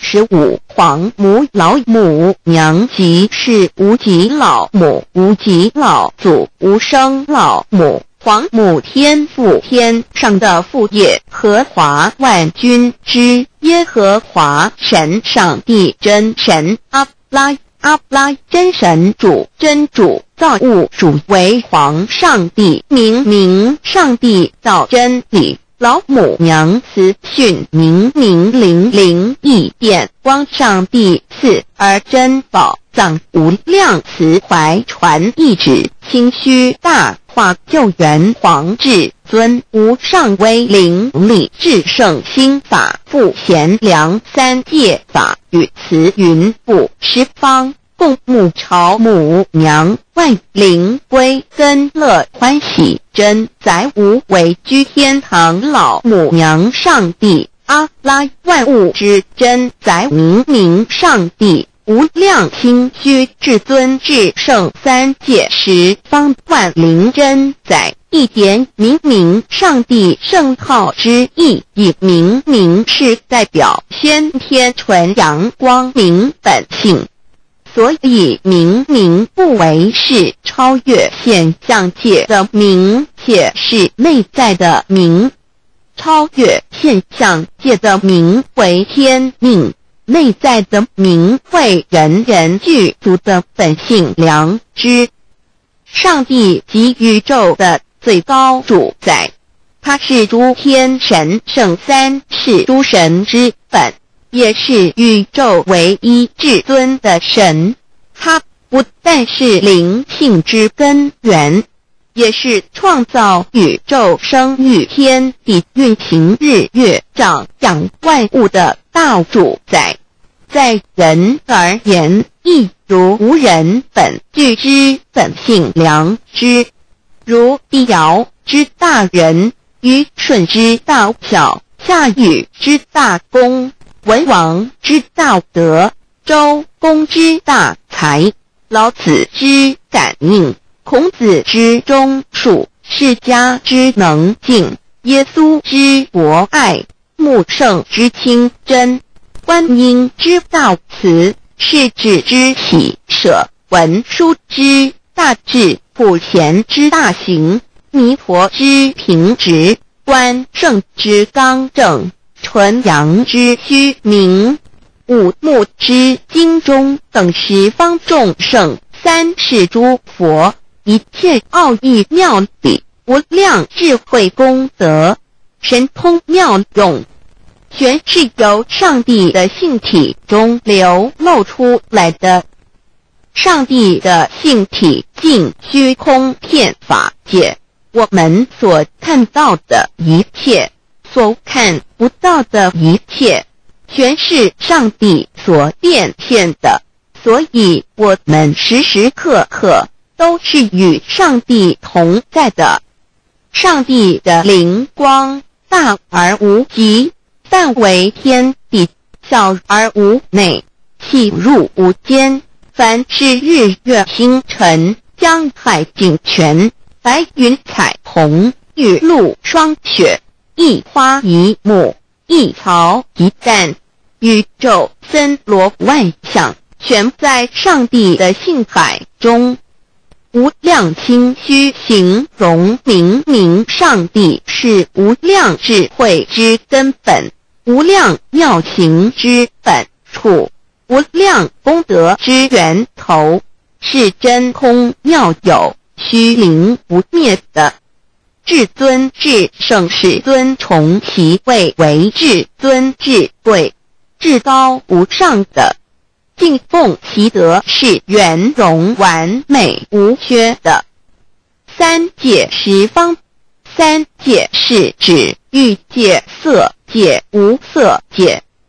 25，黄母老母娘即是无极老母，无极老祖，无生老母。黄母天父，天上的父也，和华万军之耶和华神，上帝真神，阿拉真神主，真主，造物主，为皇上帝，明上帝，造真理。老母娘慈训，明灵义变光，上帝赐而真宝藏，无量慈怀传一旨，清虚大化，救援皇至尊，无上威灵力，至圣心法，复贤良三界法，与慈云布十方，共沐朝母娘，万灵归根乐欢喜，真载无为居天堂，老母娘上帝，阿拉万物之真载，明上帝，无量清虚至尊至圣三界十方，万灵真载，一点明上帝圣号之意，以明是代表先天纯阳光明本性，所以明不为是超越现象界的明，且是内在的明。超越现象界的明为天命，内在的明为人人具足的本性良知。上帝即宇宙的最高主宰，他是诸天神圣三世诸神之本，也是宇宙唯一至尊的神。他不但是灵性之根源，也是创造宇宙生育天地运行日月长养万物的大主宰。在人而言，亦如无人本具之本性良知，如帝尧之大仁，虞舜之大巧，夏禹之大功，文王之大德，周公之大才，老子之感应，孔子之忠恕，释迦之能静，耶稣之博爱，穆圣之清真，观音之大慈，世子之喜舍，文殊之大智，普贤之大行，弥陀之平直，关圣之刚正，纯阳之虚明，五目之精中，等十方众圣，三世诸佛，一切奥义妙理，无量智慧功德，神通妙用，全是由上帝的性体中流露出来的。上帝的性体尽虚空遍法界，我们所看到的一切，所看不到的一切，全是上帝所变现的，所以我们时时刻刻都是与上帝同在的。上帝的灵光大而无极，范围天地，小而无内，细入无间。凡是日月星辰，江海井泉，白云彩虹，雨露霜雪，一花一木，一草一蛋，宇宙森罗万象，全在上帝的性海中。无量清虚形容明上帝是无量智慧之根本，无量妙行之本处，无量功德之源头，是真空妙有，虚灵不灭的。至尊至圣是尊崇其位为至尊至贵，至高无上的。敬奉其德是圆融完美无缺的。三界十方，三界是指欲界、色界、无色界。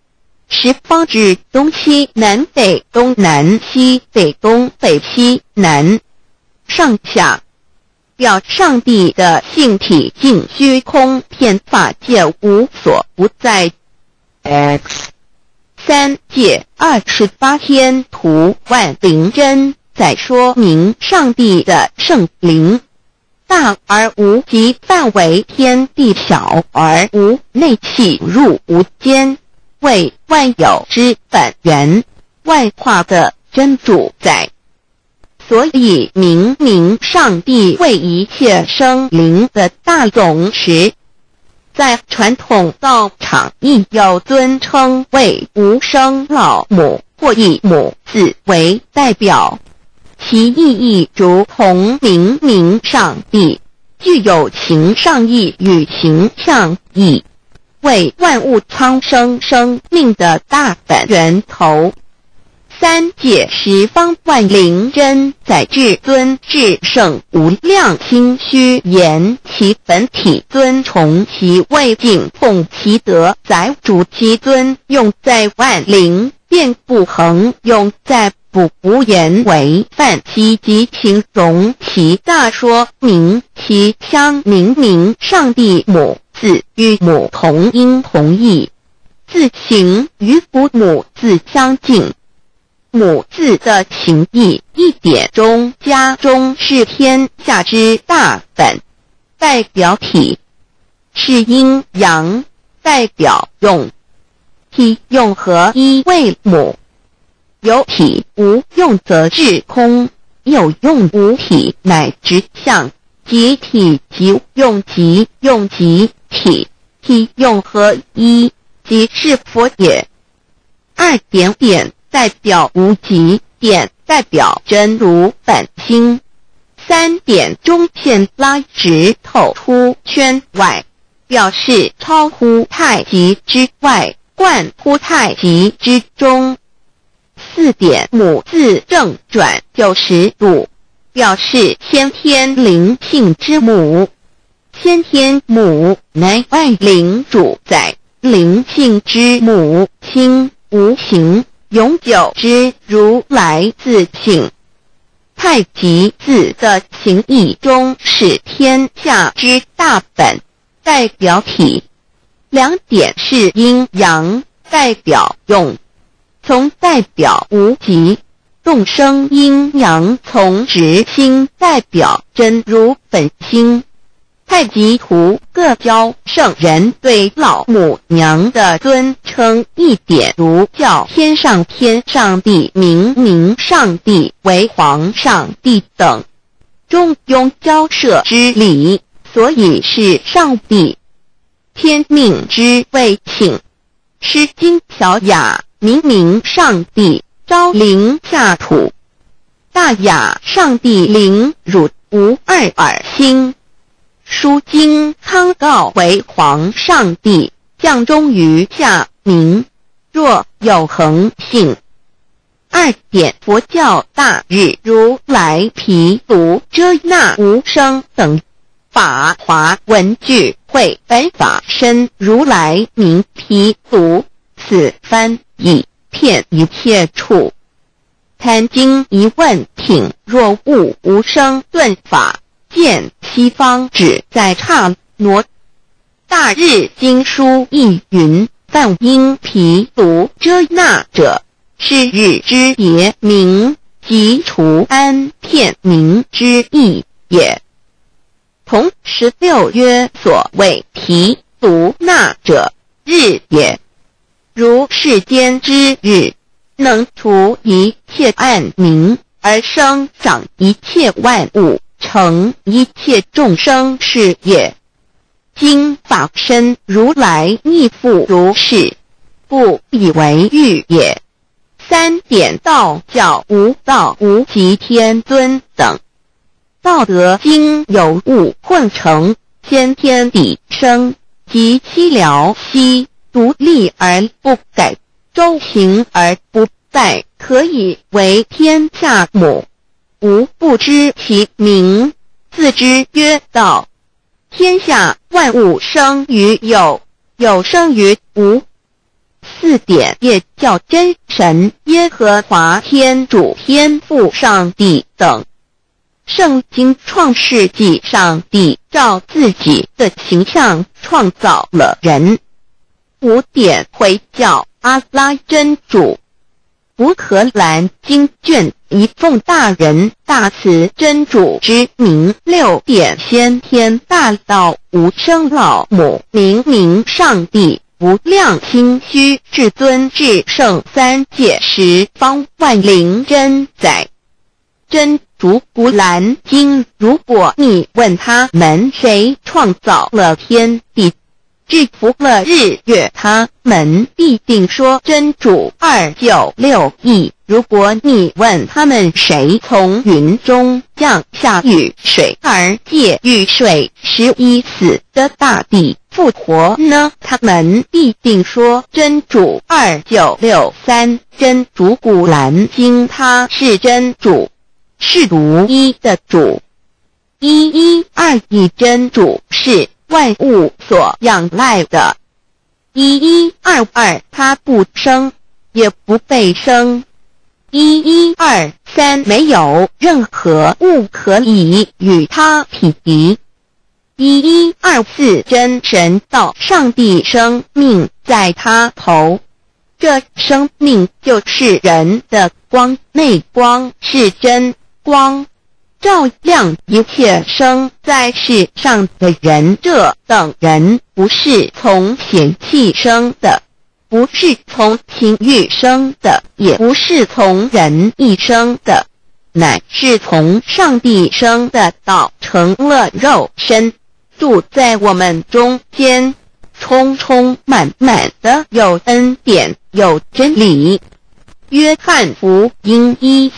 十方指东西南北东南西北东北西南上下，表上帝的性体尽虚空遍法界无所不在。 X 三界28天图万灵真，在说明上帝的圣灵大而无极范围，天地小而无内气入无间，为万有之本源，万化的真主宰。所以明明上帝为一切生灵的大总持，在传统道场亦有尊称为无生老母，或以母字为代表，其意义如同明明上帝具有形上义与形象义，为万物苍生生命的大本源头。三界十方万灵真，在至尊至圣无量心虚言其本体尊崇其位敬奉其德载主其尊，用在万灵便不恒，用在不无言为范其及形容其大说明其相明明上帝母字与母同音同义，字形与父母字相近。母字的情义一点中加中是天下之大本，代表体是阴阳，代表用，体用合一为母。有体无用则至空，有用无体乃直相，即体即用即用即体，体用合一即是佛也。二点点代表无极，点代表真如本心，三点中线拉直透出圈外，表示超乎太极之外，贯乎太极之中。四点母字正转90度，表示先天灵性之母。先天母乃万灵主宰，灵性之母心无形，永久之如来自性。太极字的形义中是天下之大本，代表体。两点是阴阳，代表用，从代表无极，动生阴阳从直心，代表真如本心。太极图各教圣人对老母娘的尊称，一点如叫天上天上帝、明明上帝为皇上帝等，中庸交涉之理，所以是上帝。天命之谓请，诗经小雅明明上帝昭灵下土，大雅上帝灵汝无二耳心。书经康告为皇上帝，降中于下民，若有恒性。二点佛教大日如来毗卢遮那无生等法华文具会本法身如来名毗卢，此翻译遍一切处。坛经一问挺，若悟无生顿法，见西方只在刹那。大日经书亦云，梵音毗卢遮那者，是日之别名，即除安片名之意也。同16曰所谓毗卢那者，日也。如世间之日，能除一切暗明，而生长一切万物，成一切众生是也。今法身如来亦复如是，不以为喻也。三点道教无道无极天尊等，道德经有物混成，先天地生，即七辽息，独立而不改，周行而不殆，可以为天下母。吾不知其名，自之曰道。天下万物生于有，有生于无。 4点也叫真神耶和华天主天父上帝等。圣经创世纪，上帝照自己的形象创造了人。5点回教阿拉真主。乌克兰经卷一奉大人大慈真主之名。6点先天大道无生老母明上帝无量清虚至尊至圣3界十方万灵真在。真主古兰经，如果你问他们谁创造了天地，制服了日月，他们必定说真主296亿。如果你问他们谁从云中降下雨水而借雨水使已死的大地复活呢，他们必定说真主2963。真主古兰经，他是真主，是独一的主，112真主是万物所仰赖的，1122他不生也不被生，1123没有任何物可以与他匹敌，1124真神道上帝生命在他头，这生命就是人的光，内光是真光，照亮一切生在世上的人。这等人不是从血气生的，不是从情欲生的，也不是从人意生的，乃是从上帝生的，道成了肉身，住在我们中间，充充满满的有恩典有真理。约翰福音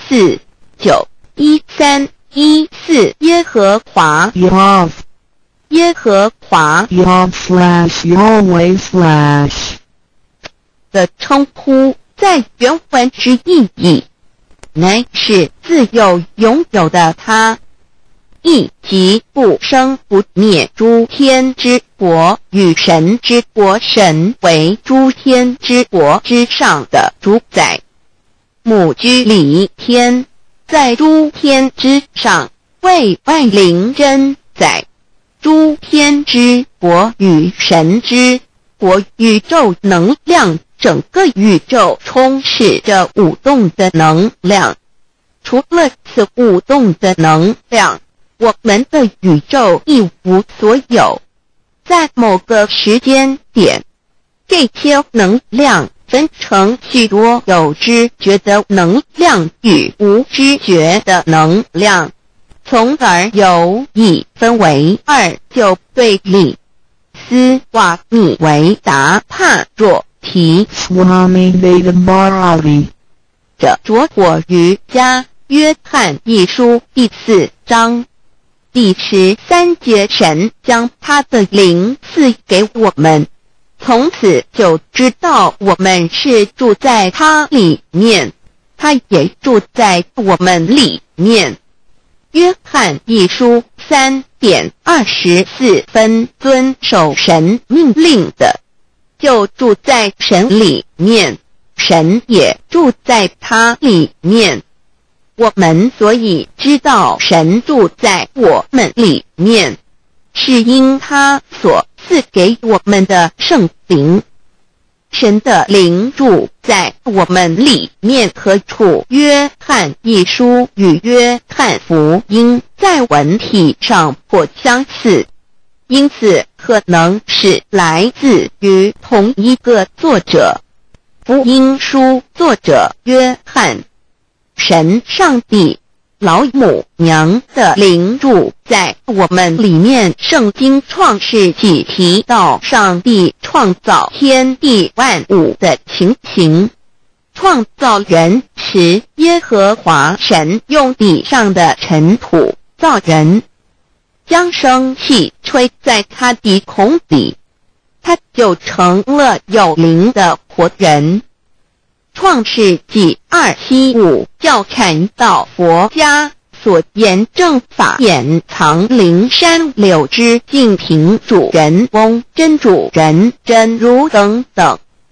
1491314耶和华 Yav 耶和华 Yav/Yahweh/ 的称呼，在原文之意义乃是自有拥有的他，亦即不生不灭诸天之国与神之国，神为诸天之国之上的主宰，母居里天，在诸天之上，为万灵真在。诸天之国与神之国，宇宙能量，整个宇宙充斥着舞动的能量。除了此舞动的能量，我们的宇宙一无所有。在某个时间点，这些能量分成许多有知觉的能量与无知觉的能量，从而有一分为二，就对立。斯瓦米维达帕若提 Swami Vedabharati 这着火于家约翰一书第4章第13节，神将他的灵赐给我们，从此就知道我们是住在他里面，他也住在我们里面。约翰一书3:24遵守神命令的，就住在神里面，神也住在他里面。我们所以知道神住在我们里面，是因他所赐给我们的圣灵。神的灵住在我们里面何处？约翰一书与约翰福音在文体上颇相似，因此可能是来自于同一个作者。福音书作者约翰，神上帝老母娘的灵住在我们里面。圣经创世纪提到上帝创造天地万物的情形，创造人时，耶和华神用地上的尘土造人，将生气吹在他鼻孔里，他就成了有灵的活人。创世纪275教传到佛家所言正法典藏灵山柳之净瓶主人翁真主人真如等等。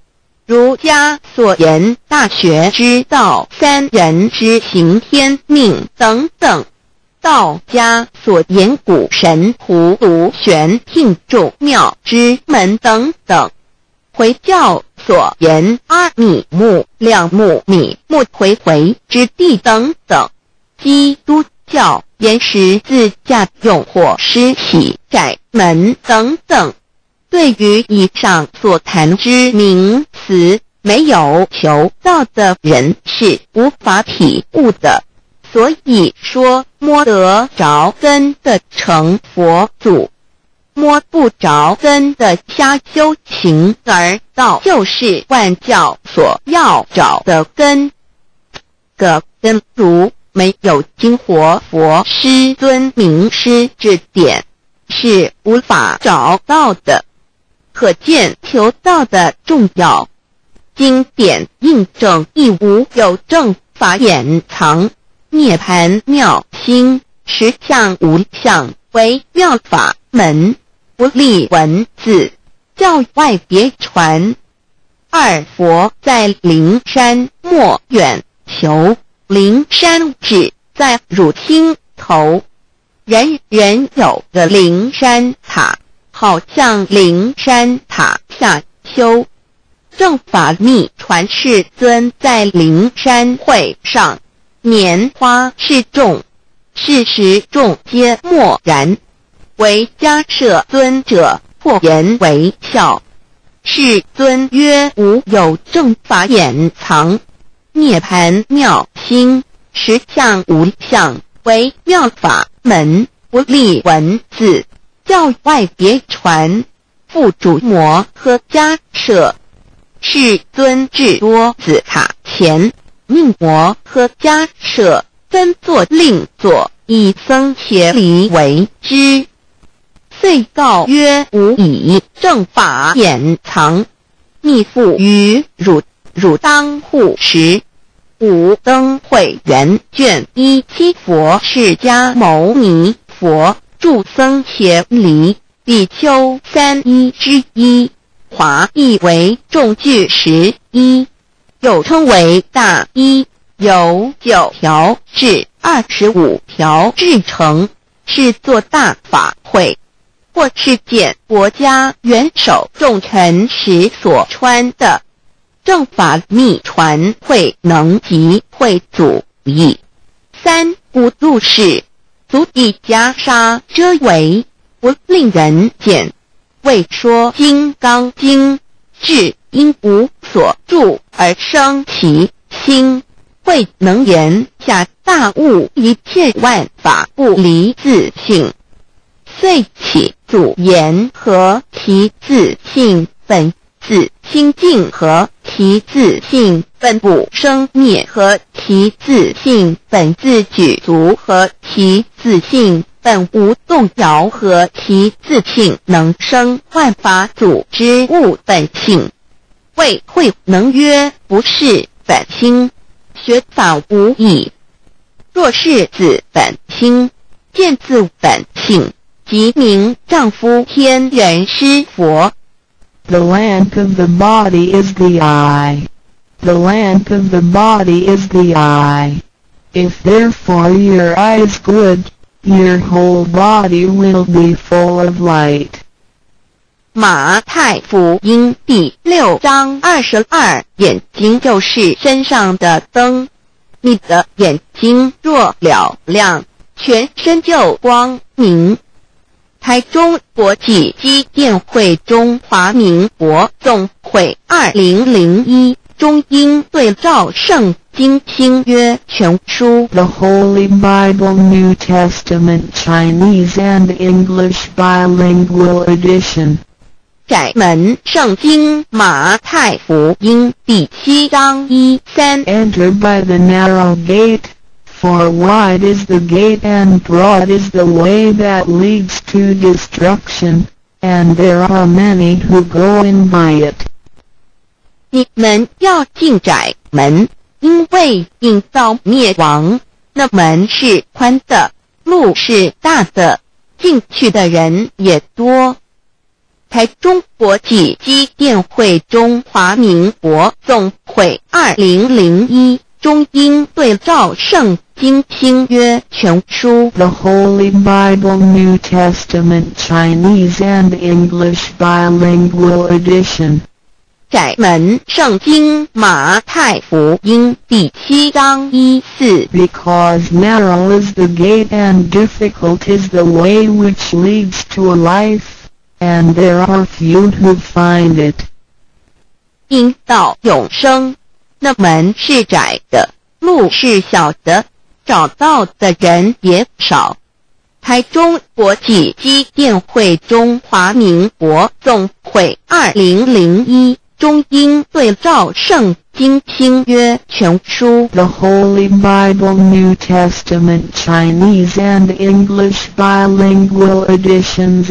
儒家所言大学之道，三人之行天命等等，道家所言谷神荼毒玄牝众妙之门等等，回教所言阿米木两木米木回回之地等等，基督教言十字架用或施洗窄门等等。对于以上所谈之名词，没有求道的人是无法体悟的。所以说摸得着根的成佛祖，摸不着根的瞎修行，而道就是万教所要找的根。个根如没有经活佛师尊名师指点，是无法找到的。可见求道的重要。经典印证亦无有正法掩藏，涅盘妙心，实相无相，为妙法门，不立文字，教外别传。二佛在灵山莫远求，灵山只在汝心头，人人有个灵山塔，好像灵山塔下修。正法密传世尊在灵山会上，拈花示众，是时众皆默然，唯迦摄尊者破颜为笑。世尊曰：无有正法掩藏，涅盘妙心，实相无相，为妙法门，不立文字，教外别传。复主摩诃迦摄。世尊至多子塔前，命摩诃迦摄分作令作，以僧伽梨为之。遂告曰：吾以正法掩藏，密付于汝，汝当护持。五灯会元卷17佛释迦牟尼佛著僧伽梨比丘31之一，华译为众句11，又称为大一，由9条至25条制成，是作大法会，或是见国家元首重臣时所穿的。正法密传会能及会祖义。三不入世，足以袈裟遮为，不令人见。为说金刚经，至因无所住而生其心，慧能言下大悟，一切万法不离自性。遂起祖言和其自性本自清净，和其自性本不生灭，和其自性本自具足，和其自性本无动摇，和其自性能生万法组之物本性。谓慧能曰：不是本心，学法无益。若是自本心，见自本性，即名丈夫天人师佛。 The lamp of the body is the eye. The lamp of the body is the eye. If therefore your eye is good, your whole body will be full of light. 马太福音第6章22，眼睛就是身上的灯。你的眼睛若了亮，全身就光明。台中国际机电会中华民国总会2001中英对照圣经新约全书 The Holy Bible New Testament Chinese and English Bilingual Edition. 窄门圣经马太福音第7章1-3 Enter by the narrow gate, for wide is the gate and broad is the way that leads to destruction, and there are many who go in by it. 你们要进窄门，因为引到灭亡。那门是宽的，路是大的，进去的人也多。 台中国际机电会中华民国总会2001中英对照圣经新约全书 The Holy Bible New Testament Chinese and English Bilingual Edition. 窄门圣经马太福音第7章14 Because narrow is the gate and difficult is the way which leads to a life, and there are few who find it. 因到永生，那门是窄的，路是小的，找到的人也少。台中国际机电会中华民国总会2001中英对照圣经新约全书 The Holy Bible New Testament Chinese and English Bilingual Edition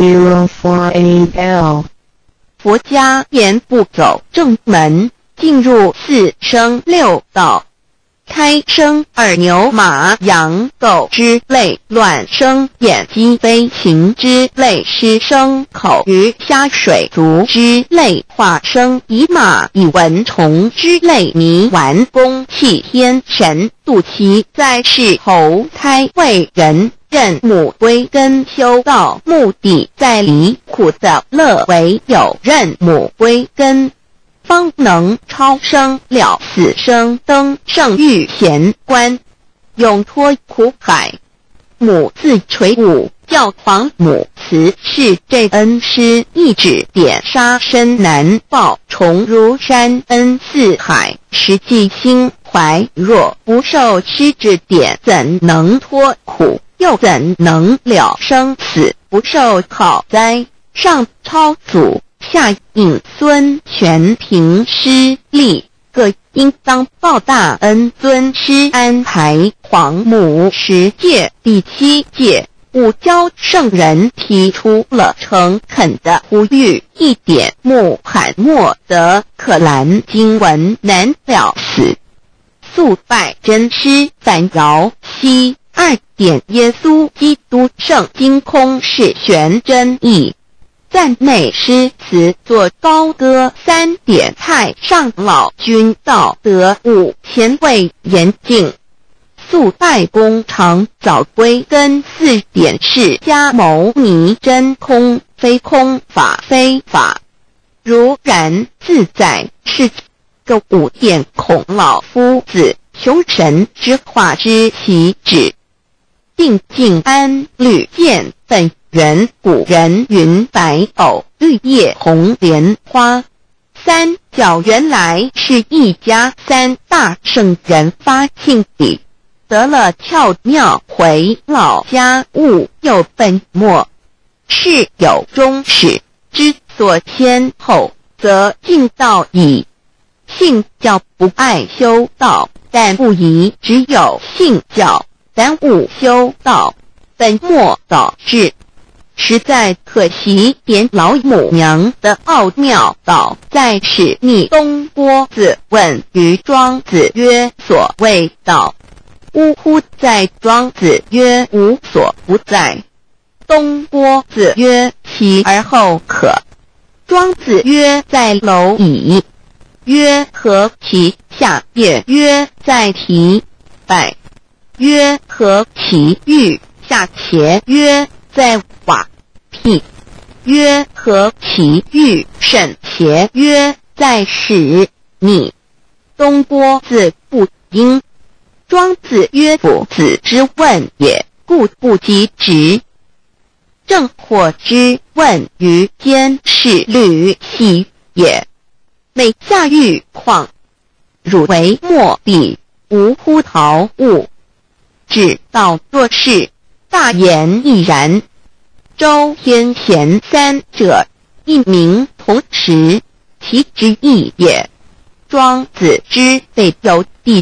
048L. 佛家言不走正门，进入4生6道。开生耳牛马羊狗之类，卵生眼鸡飞禽之类，湿生口鱼虾水族之类，化生以马以蚊虫之类，泥丸公气天神度其在世投胎为人，任母归根修道，目的在离苦的乐，唯有任母归根，方能超生了死生，登圣域贤官，永脱苦海。母自垂武，教皇母慈是这恩师，一指点杀身难报，重如山恩似海，实际心怀若不受师指点，怎能脱苦？又怎能了生死？不受考灾，上超祖，下引孙，全凭师力，各应当报大恩。尊师安排皇母10诫，第7诫五教圣人提出了诚恳的呼吁，一点穆罕默德可兰经文难了死，肃拜真师反摇西2点耶稣基督圣经空是玄真义，赞美诗词作高歌3点太上老君道德5前卫严谨，肃拜公常早归根4点释迦牟尼真空非空法非法，如然自在是个5点孔老夫子求神之化之其旨，定静安律见本源古人云白藕绿叶红莲花。三角原来是一家3大圣人发庆礼，得了窍妙，回老家务有本末，事有终始，之所先后，则敬道矣。信教不爱修道，但不宜只有信教，耽误修道，本末倒置。实在可惜，点老母娘的奥妙道在使逆东郭子问于庄子曰：所谓道，呜呼！在庄子曰：无所不在。东郭子曰：其而后可。庄子曰：在蝼蚁。曰：何其？下也曰：在蹄。百。曰：何其欲？下且曰：在瓦辟。曰：何其欲？甚且曰：在使逆。东郭子不应。庄子曰：夫子之问也，故不及直。正火之问于间，是履兮也。每下欲况，汝为莫必，无乎陶物。只道作事，大言亦然。周天贤3者，一名同时，其之义也。庄子之备有第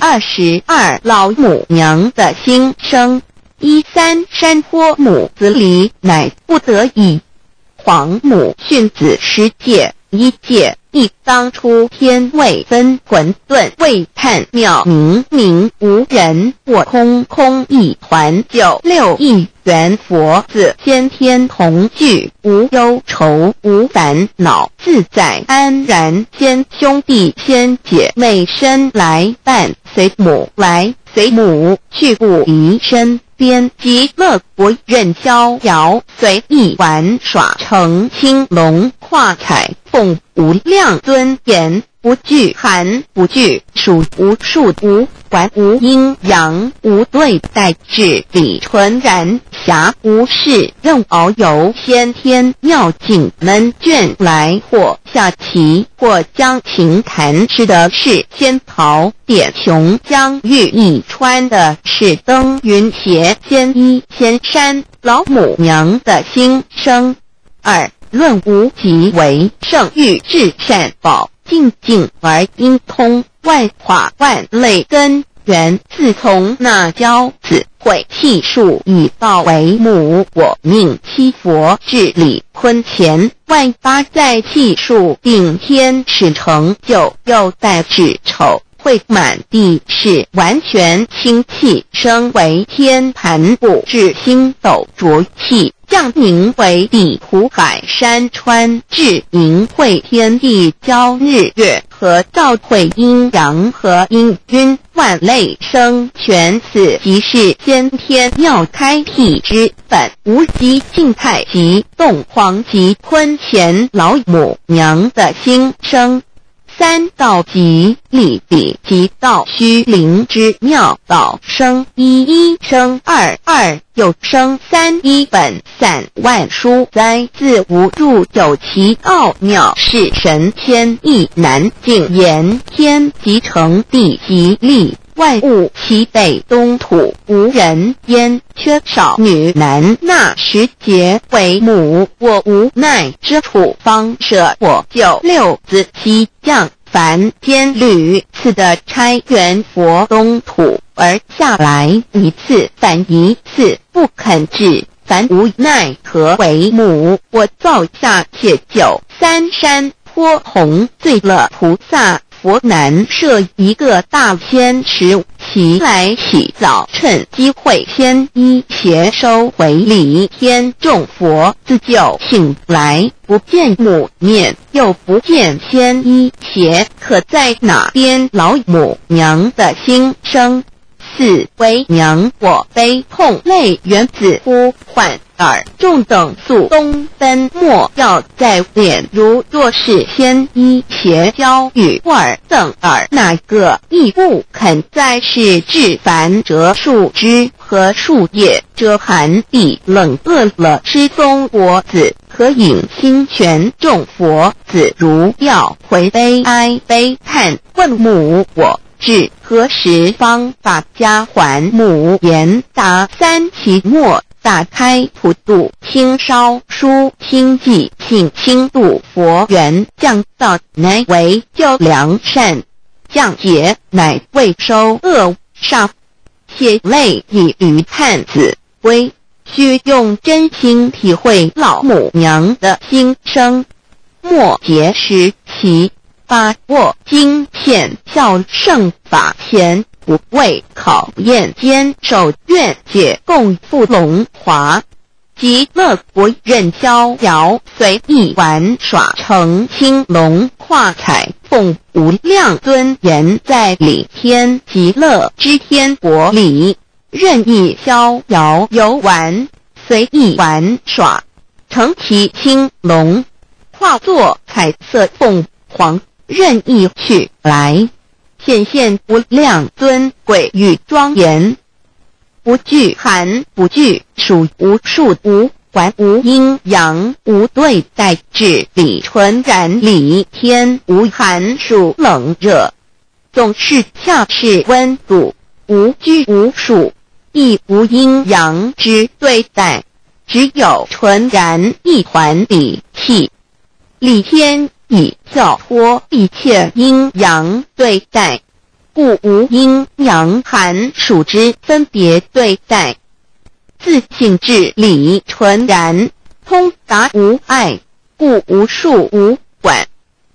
22老母娘的心声，13山坡母子里，乃不得已。皇母训子10诫，1诫忆当初天未分，混沌未探渺，冥冥无人，我空空一团。96亿元佛子，先天同聚，无忧愁无烦恼，自在安然。先兄弟先姐妹生来伴随母来随母去，不离身边。极乐国任逍遥，随意玩耍，成青龙跨彩凤，无量尊严。不惧寒不惧暑，无数无管，无阴阳，无对待，至理纯然，暇无事任遨游。先天妙境门卷来，或下棋，或将琴弹，吃的是仙桃点琼浆玉一穿的是登云鞋，仙衣仙山老母娘的心声。2论无极为圣域至善宝，静静而应通，万法万类根源。自从那教子会气数以道为母，我命七佛治理坤乾，万八在气数定天使成就，又待至丑会满地是完全清气，升为天盘部，至星斗浊气，降凝为地湖海山川，至明会天地交日月和照会阴阳和阴晕，万类生全。此即是先天妙开辟之本，无极静态及动黄及坤乾老母娘的心声。3道即理比即道虚灵之妙道，生一生二又生3，一本散万殊哉，自无入有其奥妙，是神千亿难尽言。天即成地即立，万物其北东土，无人焉，缺少女男，那时节为母。我无奈之处，方舍我96子西降凡间屡次的差援佛东土，而下来一次反一次，不肯治，凡无奈何为母。我造下且93山坡弘罪乐菩萨佛南设一个大仙池，其来洗澡，趁机会先一邪收回礼。天众佛自就醒来，不见母面，又不见先一邪，可在哪边？老母娘的心声。4为娘我悲痛泪缘子呼唤耳众等速东奔，莫要在脸。如若是先一邪教与尔等耳，哪个亦不肯在世至凡折树枝和树叶，遮寒地冷饿了失踪国子，可引心泉众佛子如要回悲哀悲叹，问母我至何时方把家还？母言答3期末，打开普度清烧书清寂，请清度佛缘，降道乃为救良善，降劫乃为收恶煞。血泪以于叹子归，须用真心体会老母娘的心声。末节时期，把握经现效圣法前，不畏考验，坚守愿解，共赴龙华。极乐国任逍遥，随意玩耍，成青龙跨彩凤，无量尊严，在理天极乐之天国里，任意逍遥游玩，随意玩耍，成其青龙，化作彩色凤凰，任意去来，显现无量尊贵与庄严。不惧寒不惧暑，无数无管，无阴阳，无对待，至理纯然，理天无寒暑冷热，总是恰是温度，无拘无束，亦无阴阳之对待，只有纯然一环理气。理天以跳脱一切阴阳对待，故无阴阳寒暑之分别对待，自性至理纯然，通达无碍，故无束无管。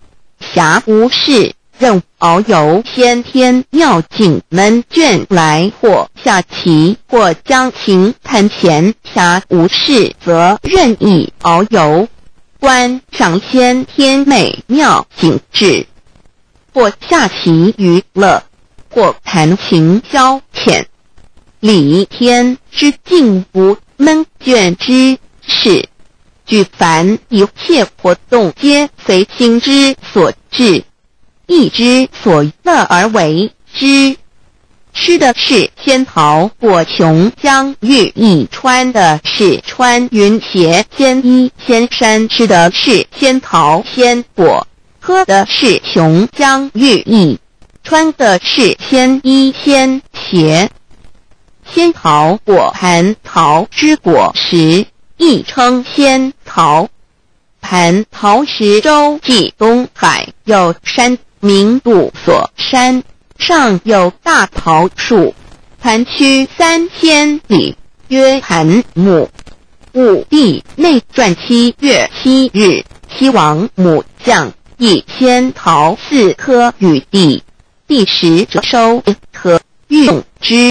暇无事，任遨游先天妙境门卷来，或下棋，或将琴弹弦，暇无事则任意遨游，观赏先天美妙景致，或下棋娱乐，或弹琴消遣。理天之境无闷倦之事，举凡一切活动皆随心之所至，意之所乐而为之。吃的是仙桃果琼浆玉翼，穿的是穿云鞋仙衣仙衫，吃的是仙桃仙果，喝的是琼浆玉翼，穿的是仙衣仙鞋。仙桃果蟠桃之果实，亦称仙桃。蟠桃实洲际东海有山名杜所山，上有大桃树，盘曲3000里，曰盘木。武帝内传7月7日，西王母降，以仙桃4颗与帝，帝时者收1颗，欲用之。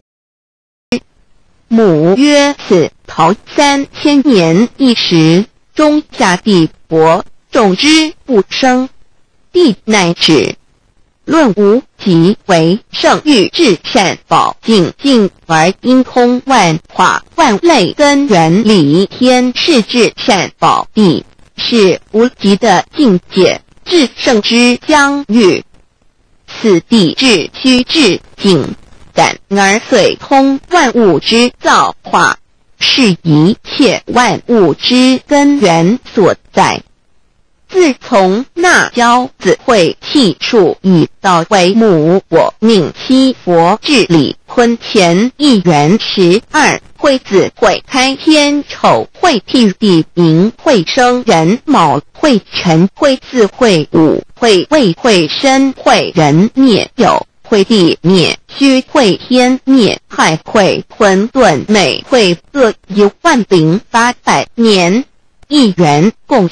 母曰：此桃3000年一时，中下地薄，种之不生。帝乃止。论无极为圣欲至善宝净净而因空万化万类根源理天是至善宝地，是无极的境界，至圣之疆域。此地至虚至境，感而遂通万物之造化，是一切万物之根源所在。自从那骄子会气数以道为母，我命七佛治理坤前1元12，会子会开天丑，会替地明，会生人卯，会辰，会巳，会午，会未，会申，会人灭酉，会地灭戌，会天灭亥，会混沌昧，会各10800年。1元共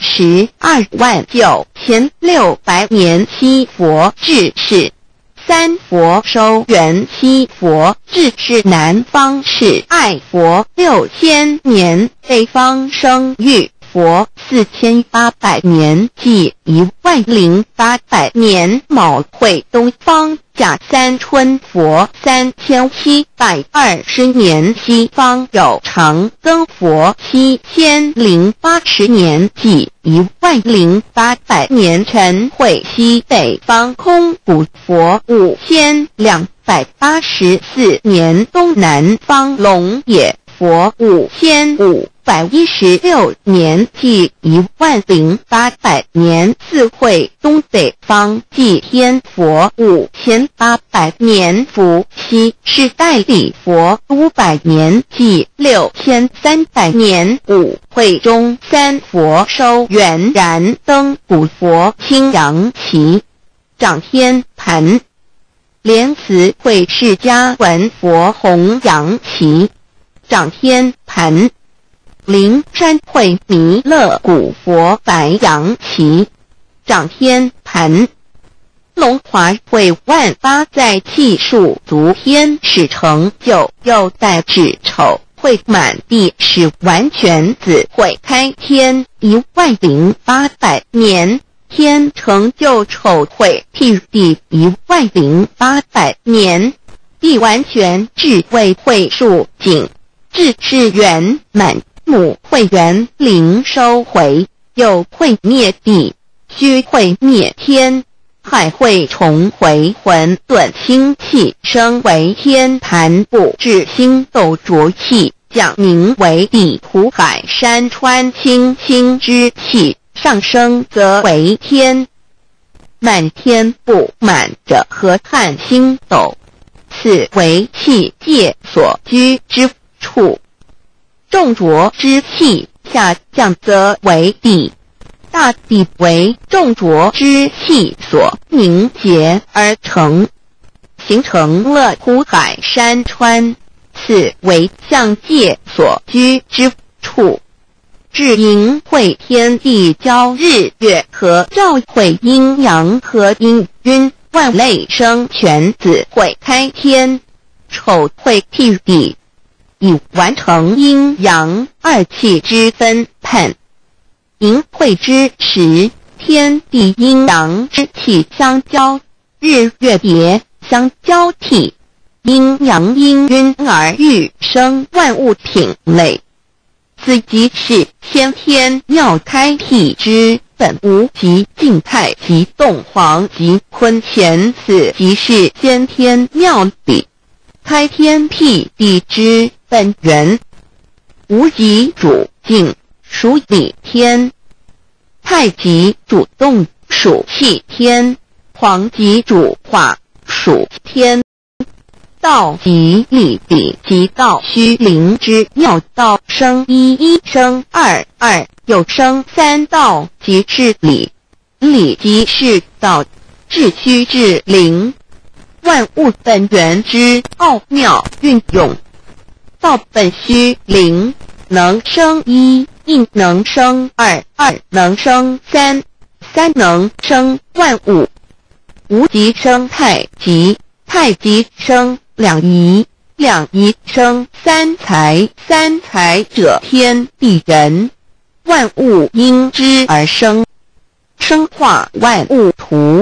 129600年七佛治世。三佛收元七佛治世，南方是爱佛6000年，北方生玉佛4800年，即10800年。卯会东方甲三春佛3720年，西方有长庚佛7080年，即10800年。辰会西北方空谷佛5284年，东南方龙野佛5516年，即10800年。四会东北方祭天佛5800年，伏羲是代理佛500年，即6300年。五会中三佛收元燃灯古佛青阳旗，掌天盘。莲慈会释迦文佛红阳旗，掌天盘。灵山会弥勒古佛白羊旗，掌天盘。龙华会万发在气数足天使成就，又代指丑会满地是完全子会开天10800年，天成就丑会替地10800年，地完全智慧会数景，智是圆满。母会元灵收回，又会灭地，虚会灭天，亥会重回混沌星气，生为天盘部，至星斗浊气，讲名为地土海山川清星之气，上升则为天。满天不满者河汉星斗，此为气界所居之处。重浊之气下降则为地，大地为重浊之气所凝结而成，形成了土海山川，此为象界所居之处。 至营会天地交日月和，照会阴阳和阴晕，万类生全，子会开天，丑会替地，以完成阴阳二气之分判。寅会之时，天地阴阳之气相交，日月别相交替，阴阳阴晕而欲生万物品类。此即是先天妙开辟之本无极静态及动黄及坤乾，此即是先天妙理开天辟地之本源。无极主静，属理天；太极主动，属气天；黄极主化，属天。道即理理，即道虚灵之妙道，生一，一生二，二又生三，道即是理，理即是道，至虚至灵，万物本源之奥妙运用。道本虚灵，能生一，一能生二，二能生三，三能生万物。无极生太极，太极生两仪，两仪生三才，三才者天地人，万物因之而生，生化万物图。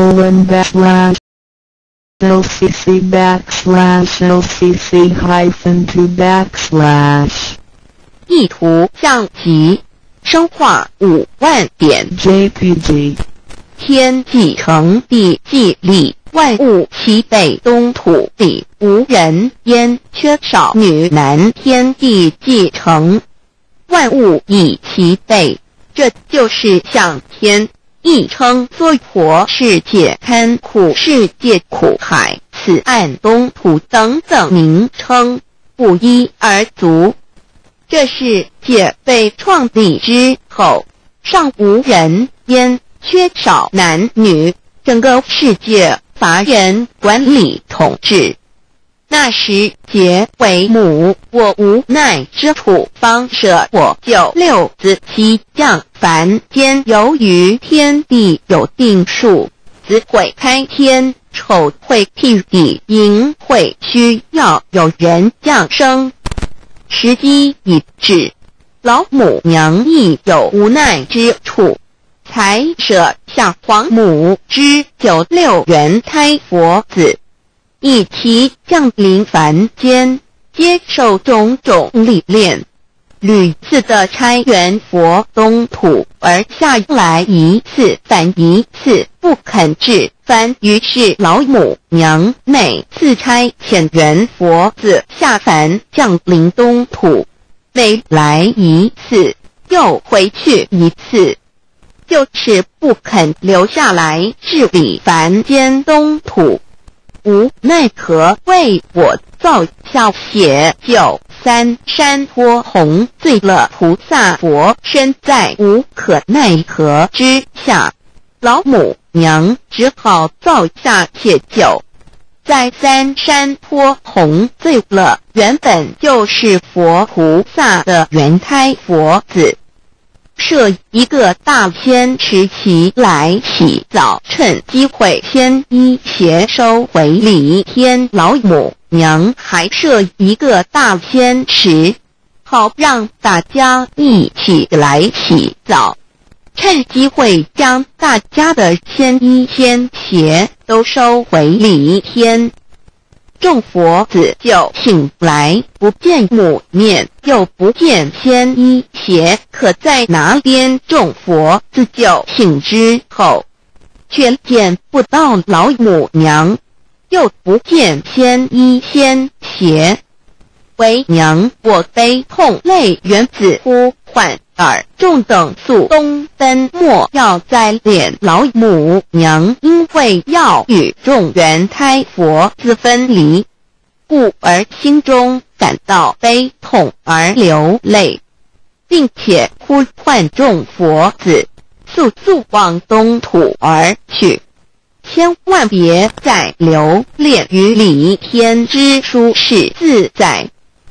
LCC_LCC-2 意图象极，生化5万点 JPG。 天既成地既立，万物其北东土地，无人焉，缺少女男，天地既成，万物以其北，这就是向天，亦称娑婆世界、堪苦世界、苦海、此岸东土等等名称，不一而足。这世界被创立之后，尚无人焉，缺少男女，整个世界乏人管理统治。那时桀为母，我无奈之处，方舍我就六子七将，凡间由于天地有定数，子会开天，丑会替地，寅会需要有人降生。时机已至，老母娘亦有无奈之处，才舍下皇母之9、6元胎佛子，以其降临凡间，接受种种历练，屡次的差援佛东土，而下来一次反一次不肯至凡，于是老母娘每次差遣援佛子下凡降临东土，每来一次又回去一次，就是不肯留下来治理凡间东土。无奈何，为我造下血酒3山坡红，醉了菩萨佛，身在无可奈何之下，老母娘只好造下血酒，在3山坡红醉了原本就是佛菩萨的原胎佛子，设一个大仙池其来洗澡，趁机会先衣邪收回礼天。老母娘还设一个大仙池，好让大家一起来洗澡，趁机会将大家的仙衣仙鞋都收回礼天。众佛子就醒来，不见母面，又不见仙衣鞋，可在哪边？众佛子就醒之后，却见不到老母娘，又不见仙衣仙鞋。为娘我悲痛泪源子呼唤耳，众等速东奔，莫要再敛老母娘，因为要与众原胎佛子分离，故而心中感到悲痛而流泪，并且呼唤众佛子速速往东土而去，千万别再留恋于礼天之舒适自在。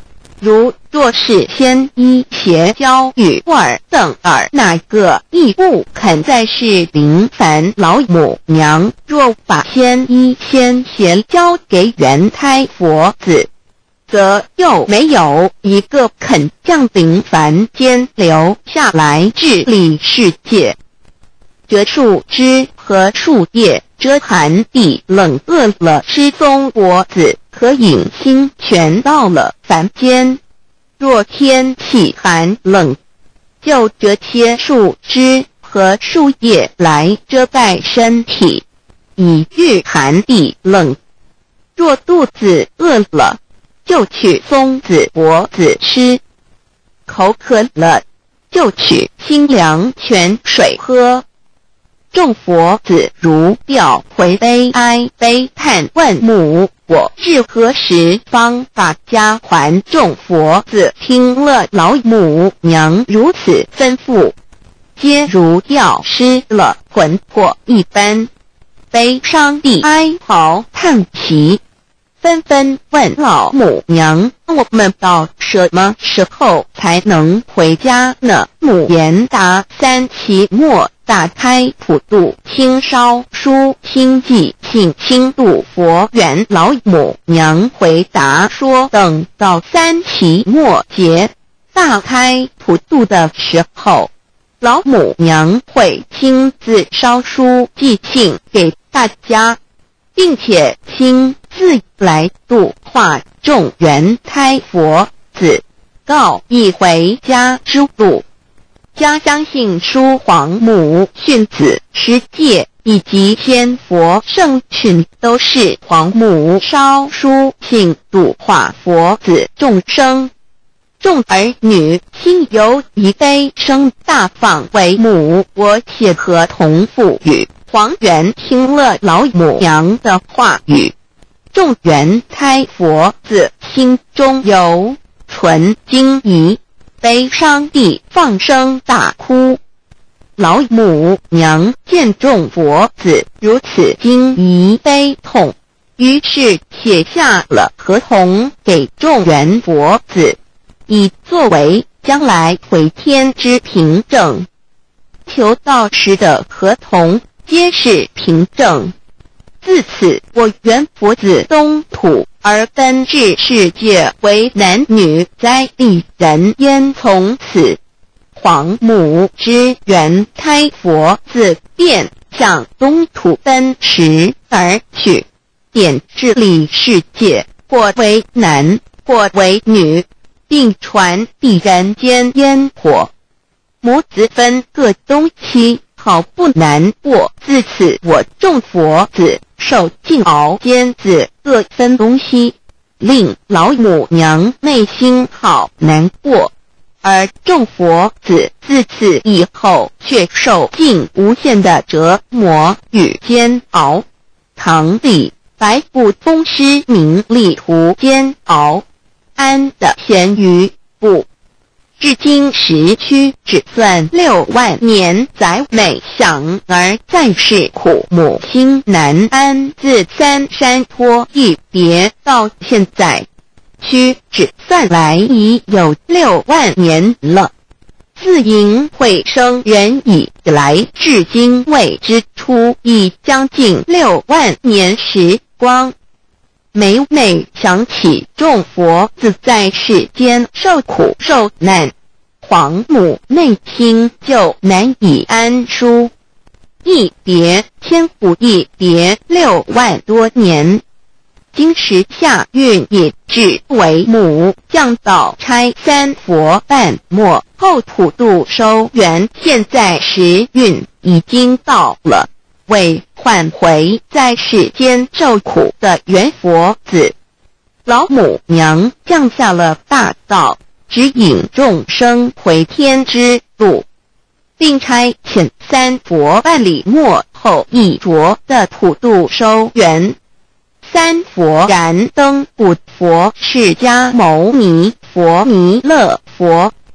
如若是先一邪教与二等二哪个亦不肯再是林凡老母娘，若把先一先邪交给元胎佛子，则又没有一个肯降临凡间留下来治理世界。这树枝和树叶遮寒地冷，饿了失踪脖子，可隐心全到了凡间。若天气寒冷，就这些树枝和树叶来遮盖身体，以御寒地冷。若肚子饿了，就取松子脖子吃；口渴了，就取清凉泉水喝。众佛子如调回悲哀悲叹问母，我至何时方把家还？众佛子听了老母娘如此吩咐，皆如药失了魂魄一般，悲伤地哀嚎叹息，纷纷问老母娘：我们到什么时候才能回家呢？母言答：三期末打开普度清烧书清寂信清度佛缘。老母娘回答说，等到三期末节大开普度的时候，老母娘会亲自烧书寄信给大家，并且亲自来度化众元胎佛子，告一回家之路。家相信书皇母训子师戒以及仙佛圣群，都是皇母烧书信度化佛子众生。众儿女心有一悲生大放为母，我写合同赋予。皇元听了老母娘的话语，众元胎佛子心中有存惊疑，悲伤地放声大哭。老母娘见众佛子如此惊疑悲痛，于是写下了合同给众元佛子，以作为将来回天之凭证。求道时的合同皆是凭证。自此，我元佛子东土而奔至世界为男女在地人焉。从此，皇母之元胎佛子便向东土奔驰而去，点治理世界，或为男，或为女，并传递人间烟火。母子分各东西，好不难过。自此，我众佛子受尽熬煎子各分东西，令老母娘内心好难过。而众佛子自此以后却受尽无限的折磨与煎熬。唐帝白骨宗师名利图煎熬，安的咸鱼不。至今时区只算6万年，载每想而在世苦母心难安。自三山坡一别到现在，区只算来已有6万年了。自寅会生人以来，至今未知出，已将近6万年时光。每每想起众佛子在世间受苦受难，皇母内心就难以安舒。一别千古一别6万多年，今时下运也至为母降道差三佛半末后普度收圆，现在时运已经到了。为唤回在世间受苦的元佛子，老母娘降下了大道，指引众生回天之路，并差遣三佛办理末后一着的普度收圆。三佛燃灯古佛释迦牟尼佛弥勒佛，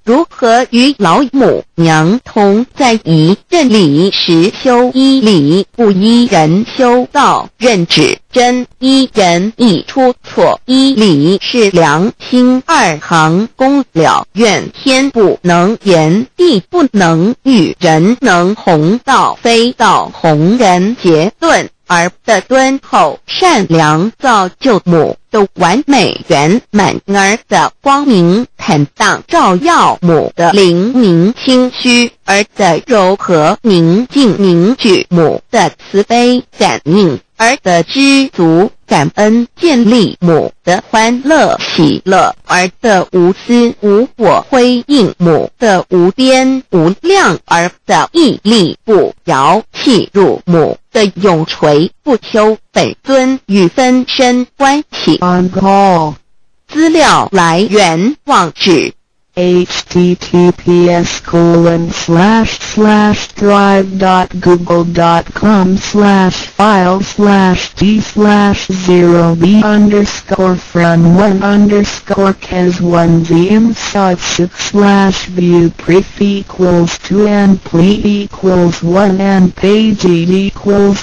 如何与老母娘同在一任理时修一理，不依人修道，任指真一人一出错，一理是良心，二行公了愿，天不能言，地不能喻，人能弘道，非道弘人。结论而的敦厚善良，造就母的完美圆满，儿的光明坦荡，照耀母的灵明清虚，儿的柔和宁静凝聚，母的慈悲感应，儿的知足感恩建立，母的欢乐喜乐，儿的无私无我辉映，母的无边无量，儿的屹立不摇弃入，母的永垂不朽，本尊与分身关系。 On call. 资料来源网址 https://drive.google.com/files/d/0b_cas1z_view pref equals 2 and ple equals 1 and page equals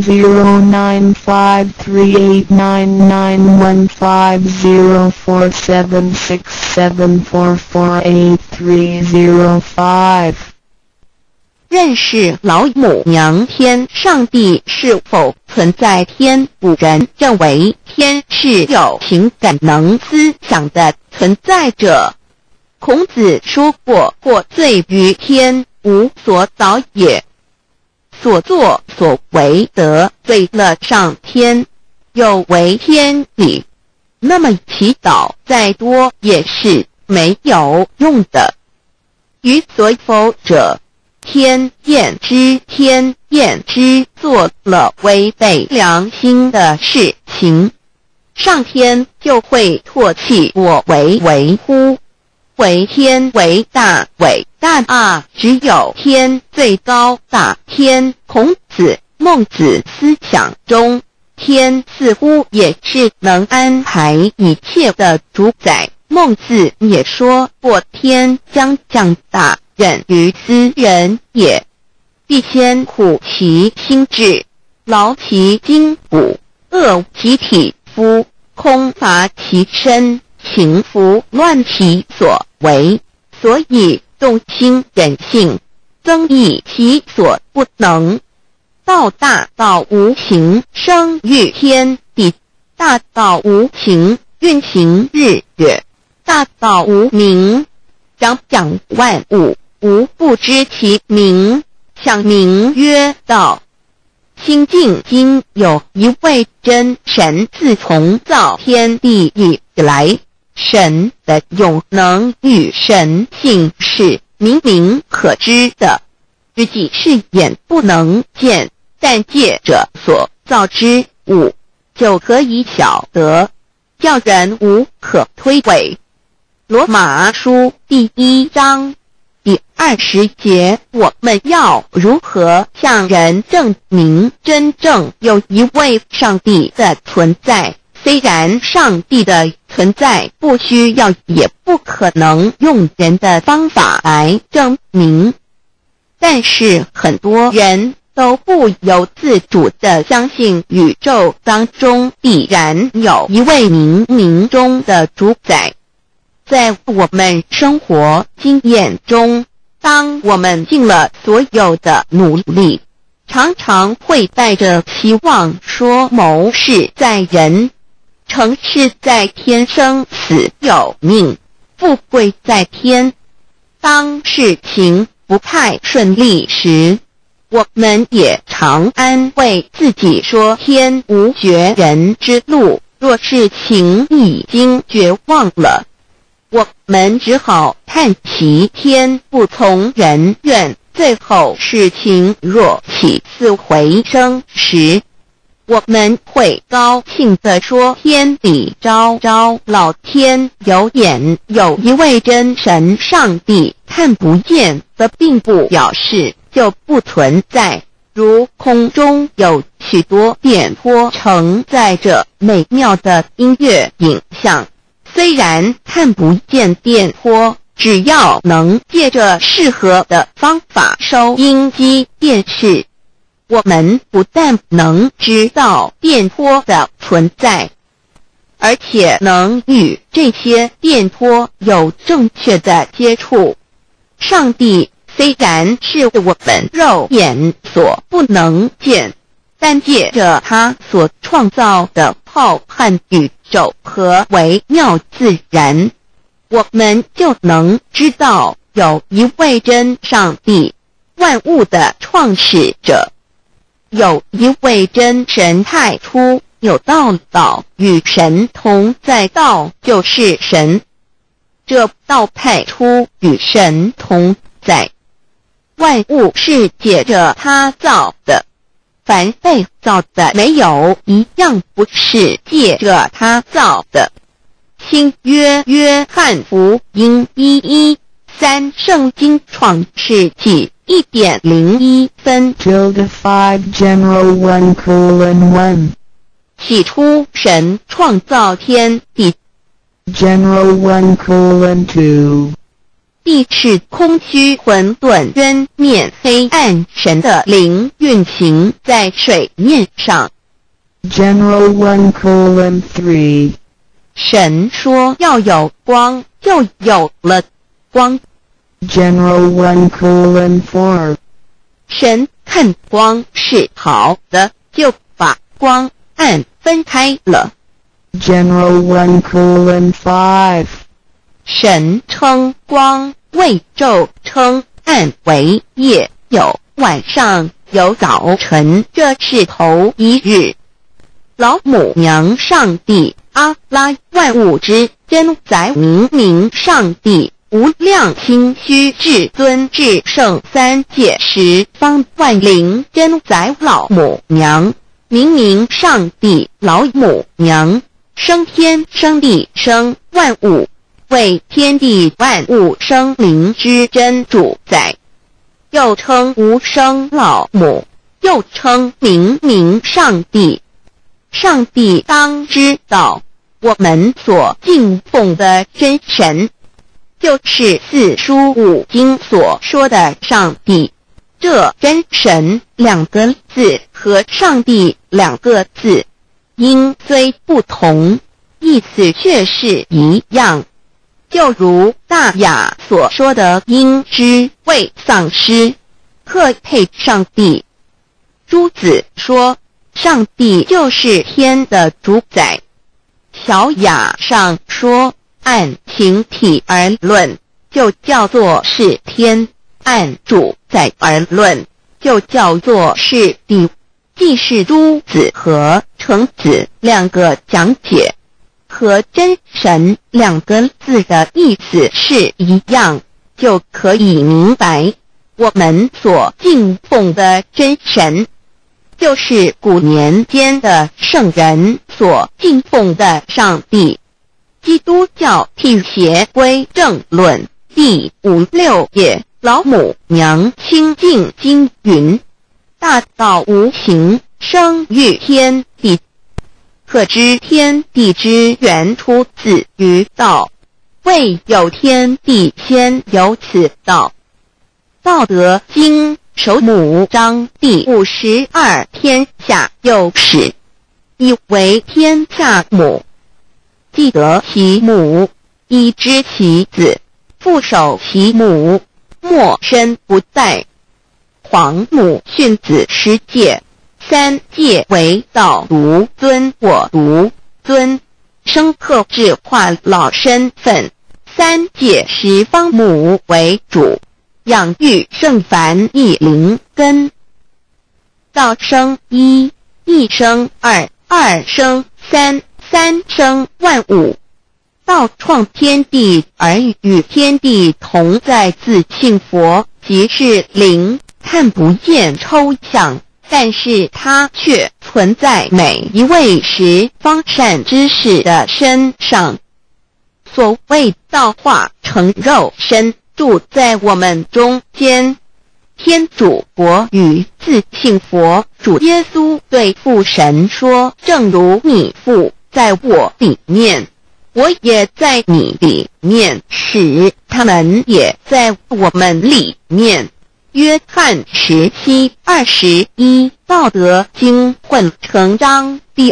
1095389947677448305305。 认识老母娘天上帝是否存在？天古人认为天是有情感能思想的存在者。孔子说过，或罪于天，无所导也。所作所为得罪了上天，有违天理，那么祈祷再多也是没有用的。于所否者，天厌之，天厌之，做了违背良心的事情，上天就会唾弃我为乎。为天为大，伟大啊！只有天最高大天。孔子、孟子思想中，天似乎也是能安排一切的主宰。孟子也说过，天将降大任于斯人也，必先苦其心志，劳其筋骨，饿其体肤，空乏其身，情服乱其所为，所以动心忍性，增益其所不能。道大道无形，生育天地；大道无情，运行日月；大道无名，掌万物，无不知其名，想名曰道。心经今有一位真神，自从造天地以来，神的永能与神性是明明可知的，自己是眼不能见，但借着所造之物就可以晓得，叫人无可推诿。罗马书第1章第20节，我们要如何向人证明真正有一位上帝的存在？虽然上帝的存在不需要也不可能用人的方法来证明，但是很多人都不由自主地相信宇宙当中必然有一位冥冥中的主宰。在我们生活经验中，当我们尽了所有的努力，常常会带着希望说谋事在人，成事在天，生死有命，富贵在天。当事情不太顺利时，我们也常安慰自己说天无绝人之路，若事情已经绝望了，我们只好叹其天不从人愿。最后事情若起死回生时，我们会高兴地说天理昭昭，老天有眼，有一位真神上帝，看不见的并不表示就不存在。如空中有许多电波承载着美妙的音乐影像，虽然看不见电波， 只要能借着适合的方法收音机电视，我们不但能知道电波的存在，而且能与这些电波有正确的接触。上帝虽然是我们肉眼所不能见，但借着他所创造的浩瀚宇宙和微妙自然，我们就能知道有一位真上帝，万物的创始者，有一位真神太初有道与神同在，道就是神，这道太初与神同在。万物是借着他造的，凡被造的没有一样不是借着他造的。新约约翰福音1:13，圣经创世纪1.01分。 5 General 1:1 起初神创造天地， General 1:2 地是空虚混沌渊面黑暗，神的灵运行在水面上。 General 1:3 神说要有光，就有了光。 General 1:4 神看光是好的，就把光暗分开了。 General 1:5 神称光为昼，称暗为夜，有晚上，有早晨，这是头一日。老母娘上帝阿拉，万物之真宰，明上帝无量清虚至尊至圣三界十方万灵真宰，老母娘明上帝，老母娘生天生地生万物，为天地万物生灵之真主宰，又称无生老母，又称明上帝。上帝当知道，我们所敬奉的真神，就是四书五经所说的上帝。这真神两个字和上帝两个字，音虽不同，意思却是一样。就如大雅所说的鹰之谓丧尸，特配上帝。朱子说上帝就是天的主宰。小雅上说按形体而论，就叫做是天；按主宰而论，就叫做是地。既是朱子和程子两个讲解，和真神两个字的意思是一样，就可以明白我们所敬奉的真神，就是古年间的圣人所敬奉的上帝。基督教辟邪归正论第56页，老母娘清净经云：大道无形，生育天地，可知天地之源出自于道，未有天地，先有此道。道德经首母章第52，天下有始，以为天下母。既得其母，以知其子，父守其母，莫身不殆。皇母训子十戒，三戒为道独尊我独尊，生克制化老身份。三戒十方母为主，养育圣凡一灵根。道生一，一生二，二生三，三生万物。道创天地而与天地同在，自性佛，即是灵，看不见抽象，但是它却存在每一位十方善知识的身上。所谓道化成肉身，住在我们中间。天主国与自性佛主耶稣对父神说：正如你父在我里面， 我也在你里面，使他们也在我们里面。约翰17:21，道德经混成章第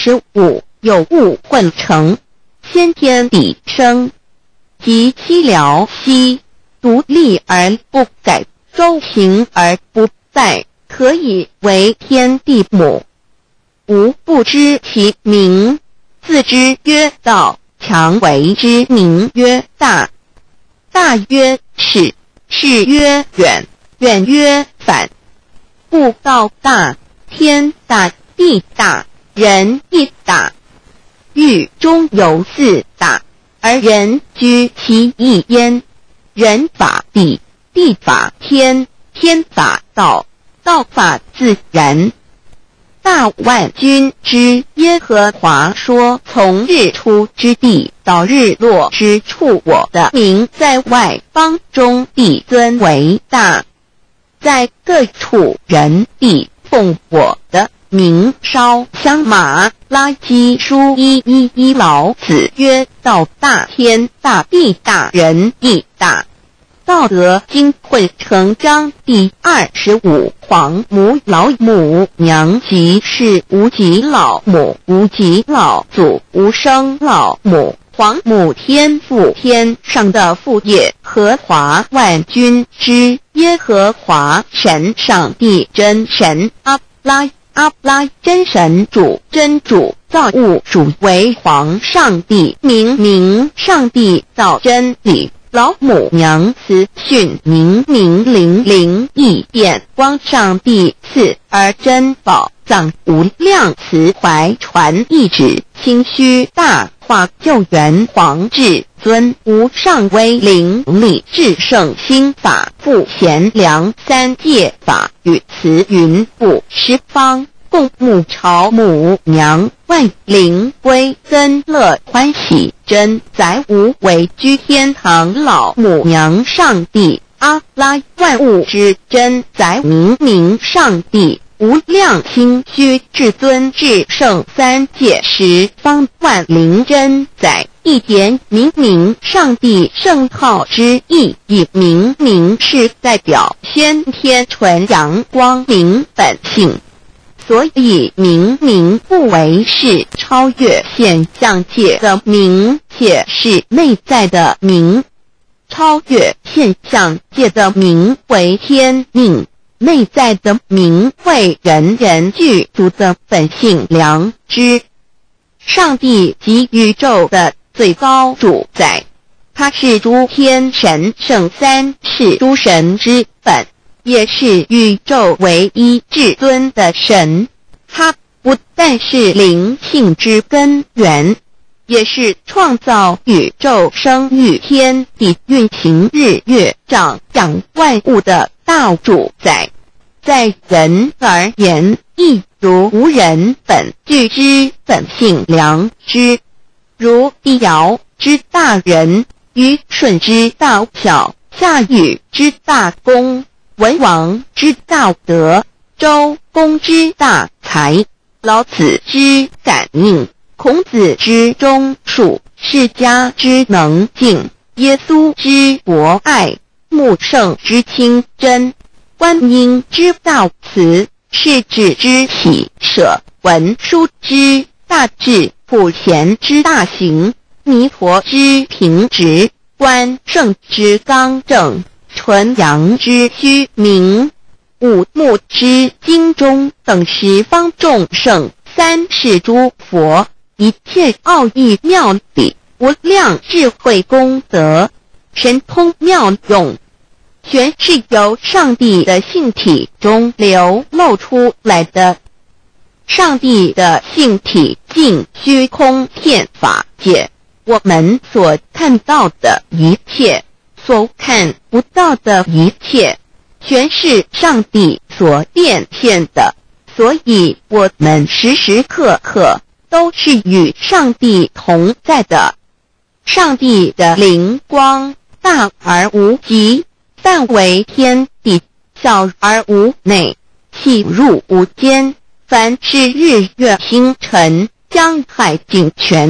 25，有物混成，先天地生，即西辽兮，独立而不改，周行而不殆，可以为天地母。吾不知其名，自之曰道，强为之名曰大。大曰始，始曰远，远曰反。故道大，天大，地大，人亦大。欲中有四大，而人居其一焉。人法地，地法天，天法道，道法自然。大万军之耶和华说，从日出之地到日落之处，我的名在外邦中必尊为大。在各处人必奉我的名烧香。马拉基书1:11，老子曰：道大，天大，地大，人亦大。道德经混成章第25，黄母老母娘，即是无极老母，无极老祖，无生老母。黄母天父，天上的父也，和华万军之耶和华神，上帝真神，阿拉真神主，真主，造物主，为皇上帝，明上帝，造真理。老母娘慈训，明灵义变光，上帝赐而真宝藏，无量慈怀传一旨，心虚大化救援皇至尊，无上威灵力至圣心法富贤良三界法与慈云布十方，共沐朝母娘，万灵归增乐欢喜，真载无为居天堂。老母娘上帝，阿拉万物之真载，明上帝，无量心虚至尊至圣三界十方，万灵真载，一点明上帝圣号之意，以明是代表先天纯阳光明本性。所以明不为是超越现象界的明，且是内在的明。超越现象界的明为天命，内在的明为人具足的本性良知。上帝即宇宙的最高主宰，他是诸天神圣三世诸神之本，也是宇宙唯一至尊的神。他不但是灵性之根源，也是创造宇宙生育天地运行日月掌养万物的大主宰。在人而言，亦如无人本具之本性良知，如帝尧之大仁，虞舜之大巧，夏禹之大功，文王之大德，周公之大才，老子之感应，孔子之忠恕，释迦之能静，耶稣之博爱，穆圣之清真，观音之大慈，世子之喜舍，文殊之大智，普贤之大行，弥陀之平直，关圣之刚正，纯阳之虚明，五目之精中，等十方众圣，三世诸佛，一切奥义妙理，无量智慧功德，神通妙用，全是由上帝的性体中流露出来的。上帝的性体尽虚空遍法界，我们所看到的一切，所看不到的一切，全是上帝所变现的，所以我们时时刻刻都是与上帝同在的。上帝的灵光大而无极，范围天地，小而无内，细入无间。凡是日月星辰，江海井泉，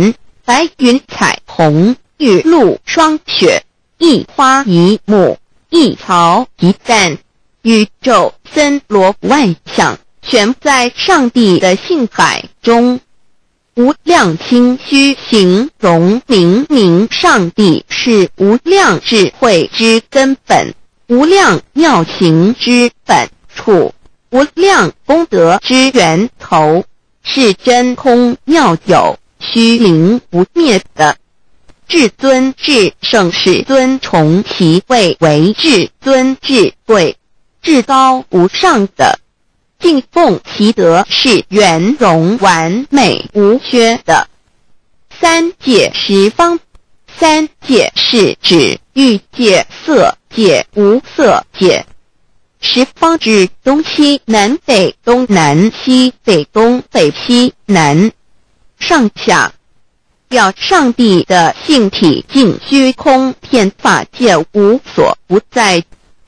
白云彩虹，玉露霜雪，一花一木，一草一蛋，宇宙森罗万象，全在上帝的性海中。无量心虚形容明明上帝是无量智慧之根本，无量妙行之本处，无量功德之源头，是真空妙有，虚灵不灭的。至尊至圣世尊崇其位为至尊至贵，至高无上的。敬奉其德是圆融完美无缺的。三界十方，三界是指欲界、色界、无色界。十方指东西南北东南西北东北西南上下，表上帝的性体净虚空遍法界无所不在。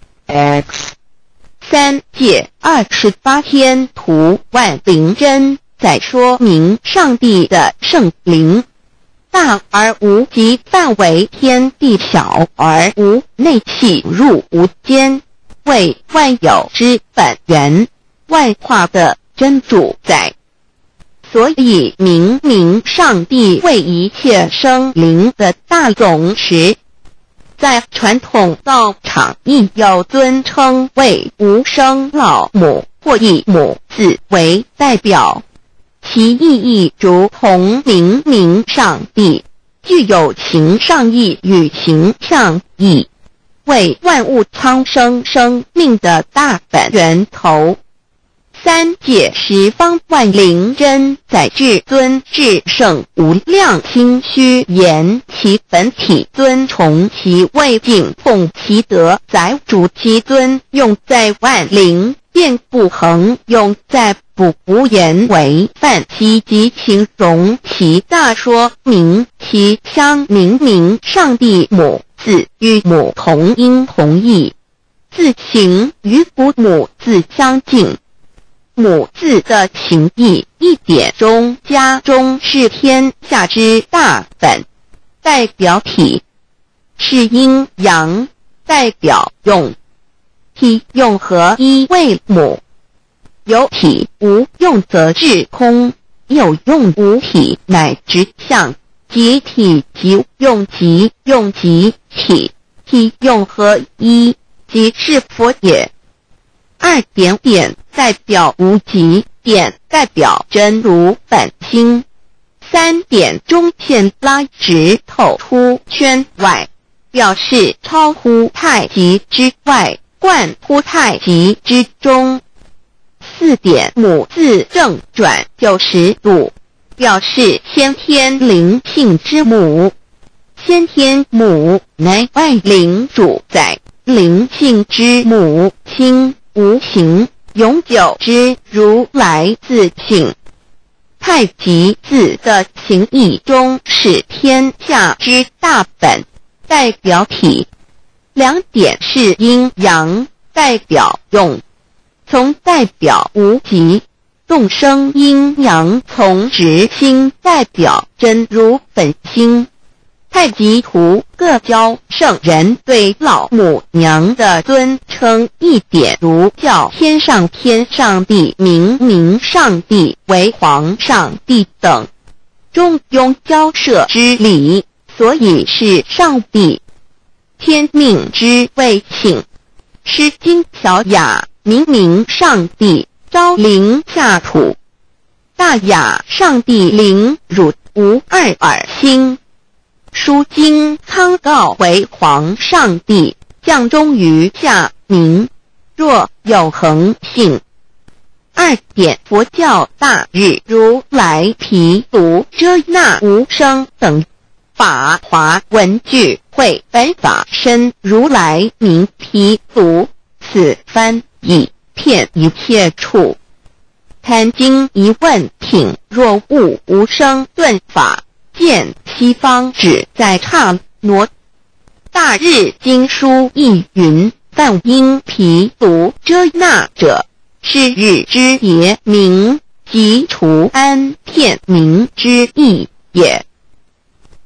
X 三界28天图万灵真，在说明上帝的圣灵大而无极范围，天地小而无内气入无间，为万有之本源，万化的真主宰。所以明明上帝为一切生灵的大总持，在传统道场亦有尊称为无生老母或以母字为代表，其意义如同明明上帝具有形上义与形象义，为万物苍生生命的大本源头。三界十方万灵真在至尊至圣无量心虚言其本体，尊崇其位，敬奉其德，载主其尊，用在万灵，遍不恒，用在不无言为范积极形容其大，说明其相明明上帝母字与母同音同义，字形与父母字相近。母字的情义一点中家中是天下之大本，代表体是阴阳，代表用体用合一为母，有体无用则至空，有用无体乃直相，即体即用即用即体，体用合一即是佛也。二点点代表无极，点代表真如本心，三点中线拉直透出圈外，表示超乎太极之外，贯乎太极之中。四点母字正转90度，表示先天灵性之母，先天母乃外灵主宰，灵性之母心无形永久之如来自性。太极字的形义中是天下之大本，代表体，两点是阴阳，代表用，从代表无极，动生阴阳从直心，代表真如本心。太极图各教圣人对老母娘的尊称，一点如叫天上天上帝、明明上帝为皇上帝等，中庸交涉之理，所以是上帝。天命之谓性，诗经小雅明明上帝昭灵下土，大雅上帝灵汝无二耳心。书经康告为皇上帝，降中于下民，若有恒性。二点佛教大日如来毗卢遮那无生等法华文具会本法身如来名毗卢，此翻译片一切处。谈经一问品，若悟无生顿法，见西方只在刹那。大日经书亦云，但因毗卢遮那者，是日之别名，即除安片名之意也。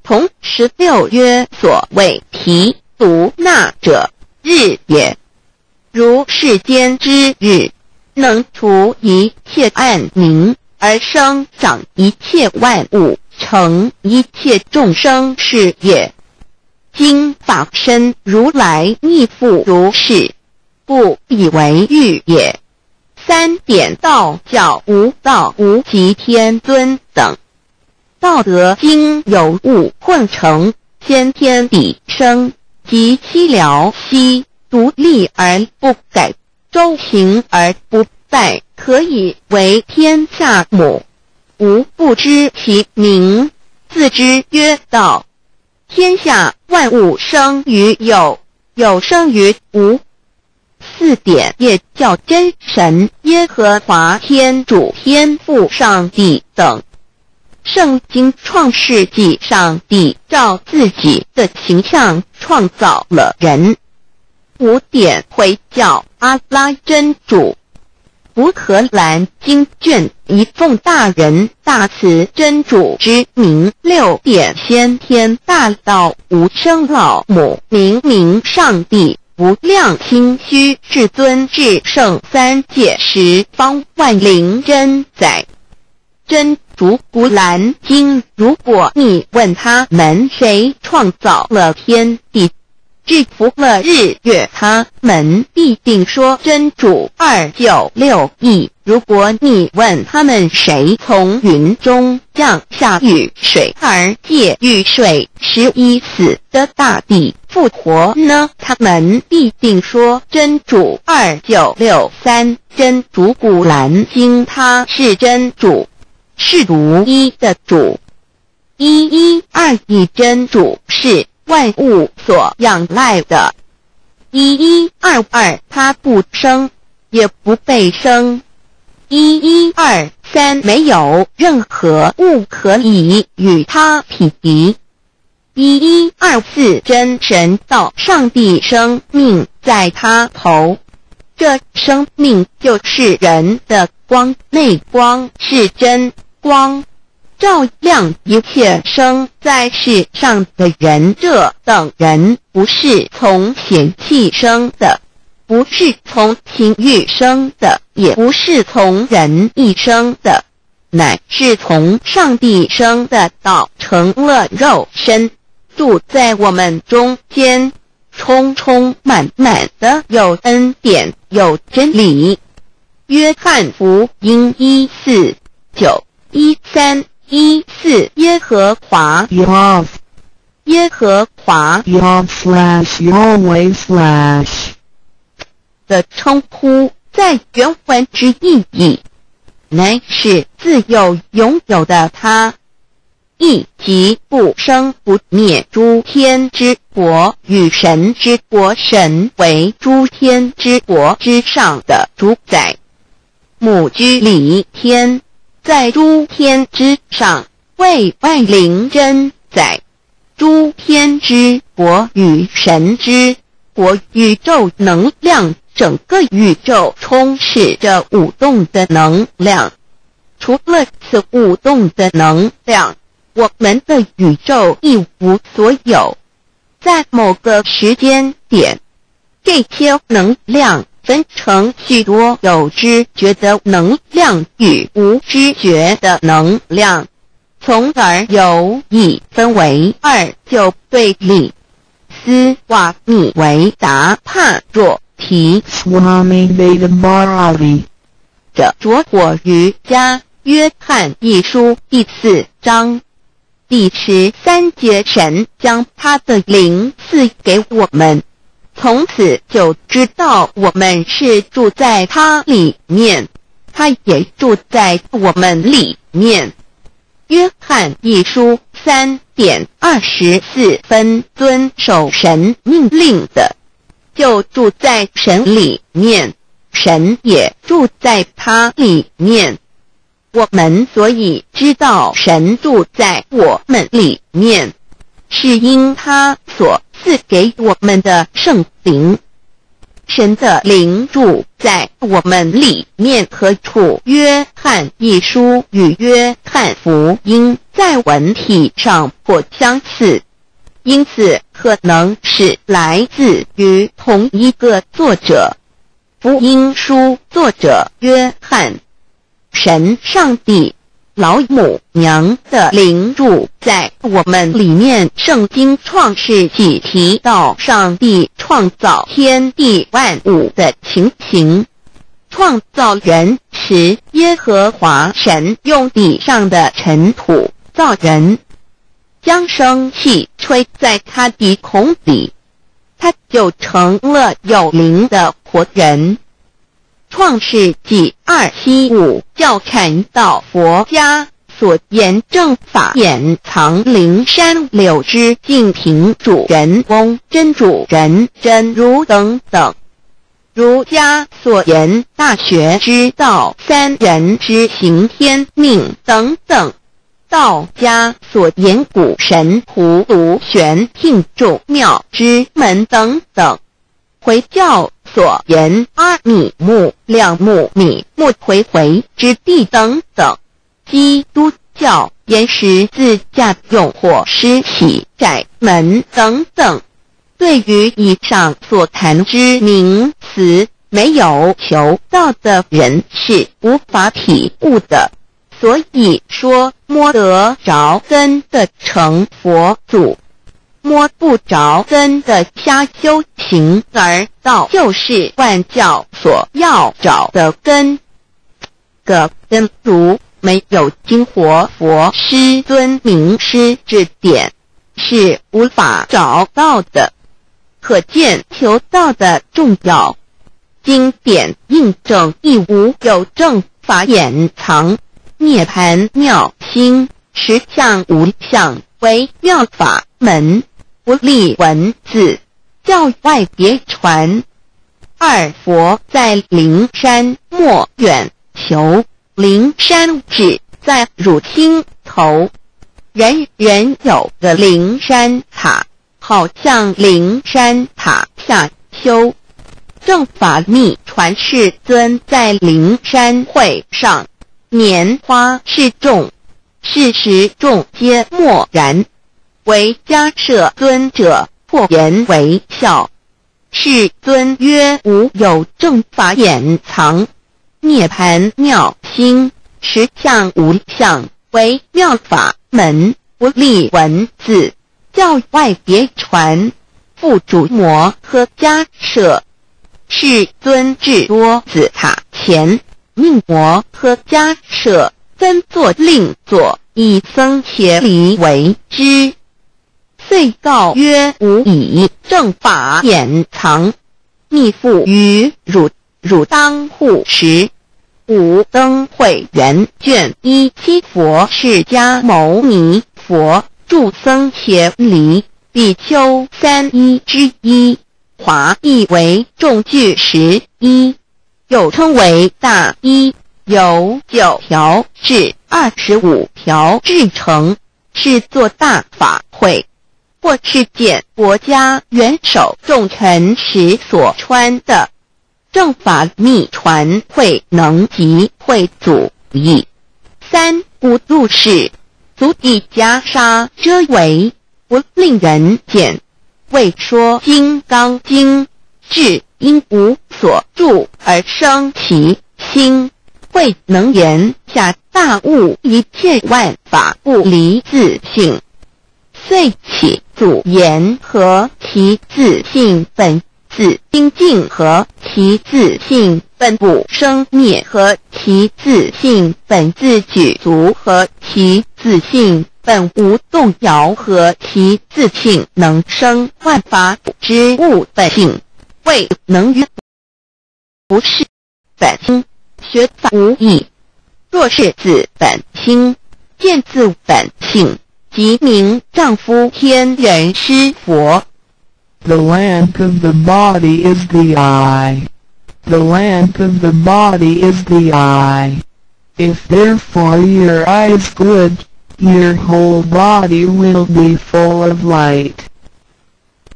同16约所谓提独那者，日也。如世间之日，能除一切暗明，而生长一切万物，成一切众生是也。今法身如来亦复如是，故以为喻也。三点道教无道无极天尊等，道德经有物混成，先天地生，即悉了悉，独立而不改，周行而不殆，可以为天下母。吾不知其名，自之曰道。天下万物生于有，有生于无。四点也叫真神耶和华天主天父上帝等。圣经创世纪，上帝照自己的形象创造了人。五点回教阿拉真主。乌克兰经卷一奉大人大慈真主之名。六点先天大道无生老母，明明上帝无量清虚至尊至圣三界十方万灵真载。真主古兰经，如果你问他们谁创造了天地，制服了日月，他们必定说真主296亿。如果你问他们谁从云中降下雨水而借雨水11死的大地复活呢，他们必定说真主2963。真主古兰经，他是真主，是独一的主。112真主是万物所仰赖的。1122他不生，也不被生。1123没有任何物可以与他匹敌。1124真神道上帝生命在他头，这生命就是人的光，内光是真光，照亮一切生在世上的人。这等人不是从血气生的，不是从情欲生的，也不是从人意生的，乃是从上帝生的道成了肉身，住在我们中间，充充满满的有恩典，有真理。约翰福音1491314耶和华 Yahweh 耶和华 Yahweh/ 的称呼，在原文之意义，乃是自有拥有的他，亦即不生不灭诸天之国与神之国，神为诸天之国之上的主宰，母居里天，在诸天之上，为万灵真载。诸天之国与神之国，宇宙能量，整个宇宙充斥着舞动的能量。除了此舞动的能量，我们的宇宙一无所有。在某个时间点，这些能量分成许多有知觉的能量与无知觉的能量，从而有意分为二，就对立。斯瓦米维达帕若提 Swami Vedabharati 着着火瑜伽约翰一书第4章第13节，神将他的灵赐给我们，从此就知道我们是住在他里面，他也住在我们里面。约翰一书3:24遵守神命令的，就住在神里面，神也住在他里面。我们所以知道神住在我们里面，是因他所赐给我们的圣灵。神的灵住在我们里面何处？约翰一书与约翰福音在文体上颇相似，因此可能是来自于同一个作者。福音书作者约翰，神上帝老母娘的灵住在我们里面。圣经创世纪提到上帝创造天地万物的情形，创造人时，耶和华神用地上的尘土造人，将生气吹在他鼻孔里，他就成了有灵的活人。创世纪275教阐到佛家所言正法掩藏灵山柳枝净瓶主人公真主人真如等等。儒家所言大学之道三人之行天命等等。道家所言古神荼毒玄牝众妙之门等等。回教所言阿米木亮木米木回回之地等等。基督教言十字架用火施洗窄门等等。对于以上所谈之名词，没有求道的人是无法体悟的。所以说摸得着根的成佛祖，摸不着根的瞎修行，而道就是万教所要找的根。个根如没有经活佛师尊名师指点，是无法找到的。可见求道的重要。经典印证亦无有正法掩藏，涅盘妙心，实相无相，为妙法门，不立文字，教外别传。二佛在灵山莫远求，灵山只在汝心头。人人有个灵山塔，好像灵山塔下修。正法密传世尊在灵山会上，拈花示众，是时众皆默然，唯迦摄尊者破颜为笑。世尊曰：无有正法掩藏，涅盘妙心，实相无相，为妙法门，不立文字，教外别传。复主摩诃迦摄。世尊至多子塔前，命摩诃迦摄分作另作，以僧伽梨为之。遂告曰：吾以正法掩藏，密付于汝，汝当护持。五灯会元卷17佛释迦牟尼佛著僧伽梨比丘31之一。华译为众句11，又称为大一，由9条至25条制成，是作大法会，或是见国家元首重臣时所穿的。正法密传会能及会祖义。三不入世，足以袈裟遮为，不令人见。为说金刚经，至因无所住而生其心，慧能言下大悟一切万法不离自性，遂起祖言和其自性本自清净和其自性本不生灭和其自性本自具足和其自性本无动摇和其自性能生万法之物本性，谓能于不是本心，学法无益。若是自本心，见自本性，即名丈夫天人师佛。 The lamp of the body is the eye. The lamp of the body is the eye. If therefore your eye is good, your whole body will be full of light.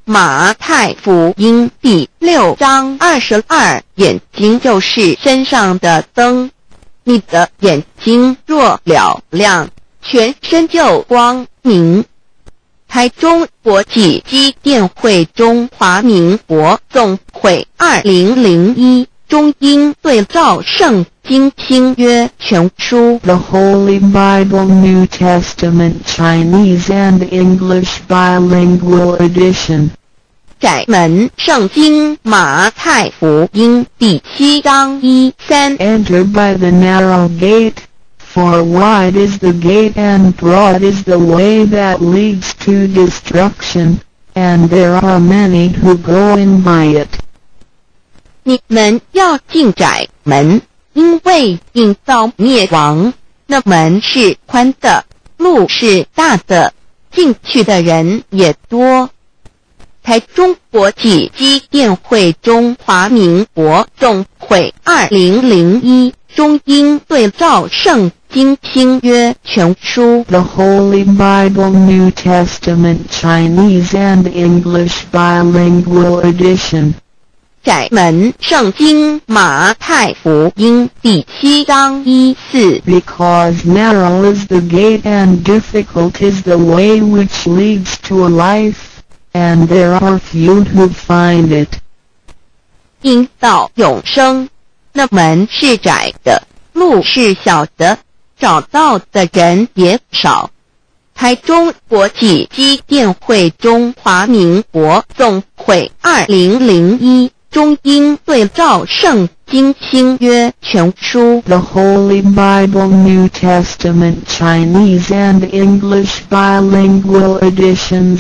马太福音第6章22，眼睛就是身上的灯。你的眼睛若了亮，全身就光明。台中国际机电会中华民国总会2001中英对照圣经新约全书 The Holy Bible New Testament Chinese and English Bilingual Edition. 窄门圣经马太福音第7章1-3 Enter by the narrow gate, for wide is the gate and broad is the way that leads to destruction, and there are many who go in by it. 你们要进窄门，因为引到灭亡。那门是宽的，路是大的，进去的人也多。台中国际机电会中华民国总会2001中英对照圣经新约全书 The Holy Bible New Testament Chinese and English Bilingual Edition. 窄门圣经马太福音第7章1-4 Because narrow is the gate and difficult is the way which leads to life, and there are few who find it. 因到永生，那门是窄的，路是小的，找到的人也少。台中国际机电会中华民国总会2001中英对照圣经新约全书 The Holy Bible New Testament Chinese and English Bilingual Edition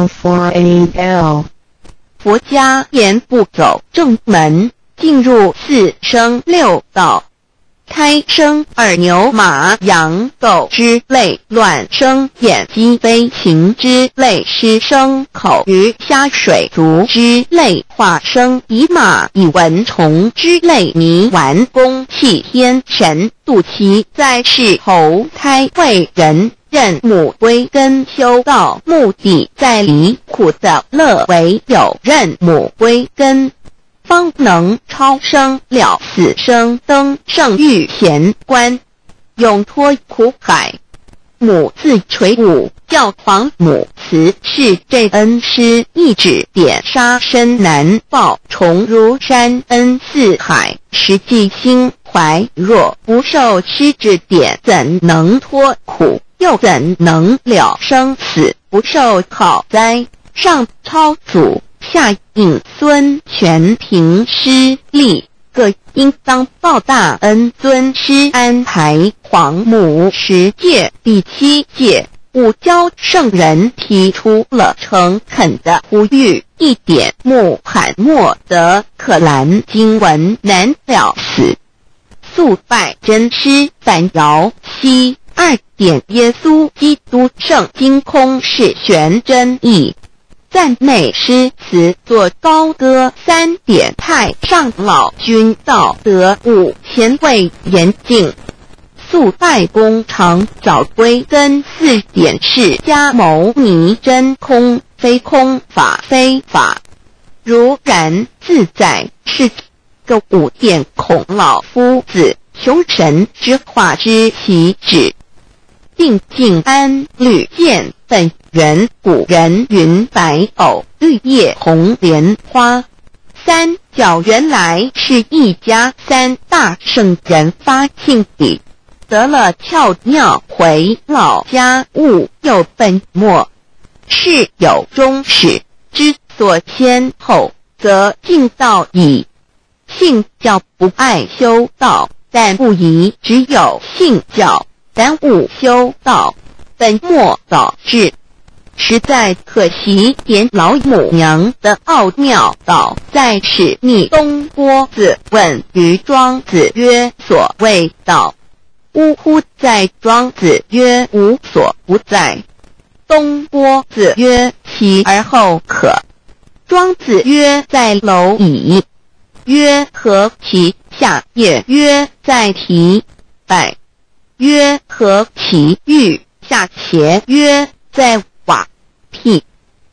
048L. 佛家言不走正门，进入4生6道。胎生耳牛马羊狗之类，卵生眼鸡飞禽之类，湿生口鱼虾水族之类，化生以马以蚊虫之类，泥丸公气天神，肚脐在世投胎为人，任母归根修道，目的在离苦的乐，唯有任母归根，方能超生了死生登圣域贤官，永脱苦海。母自垂武，教皇母慈是这恩师，一指点杀身难报，重如山恩似海，实际心怀若不受师指点，怎能脱苦？又怎能了生死？不受考灾，上超祖，下引孙，全凭师力，各应当报大恩。尊师安排皇母10诫，第7诫，五教圣人提出了诚恳的呼吁，一点穆罕默德可兰经文难了死，肃拜真师反饶西。2点耶稣基督圣经空是玄真义，赞美诗词作高歌。3点太上老君道德5前卫严谨，肃拜公常早归根。4点释迦牟尼真空非空，法非法，如然自在，是个5点孔老夫子雄神之化之其旨。定静安律见本源，古人云白藕绿叶红莲花。3角原来是一家3大圣人发庆礼，得了窍妙，回老家务有本末，事有终始，之所先后，则敬道矣。信教不爱修道，但不宜只有信教，耽误修道，本末倒置，实在可惜。点老母娘的奥妙道在使逆东郭子问于庄子曰：所谓道，呜呼！在庄子曰：无所不在。东郭子曰：其而后可。庄子曰：在蝼蚁。曰：何其下也？曰：在蹄。百。曰：何其欲？下且曰：在瓦辟。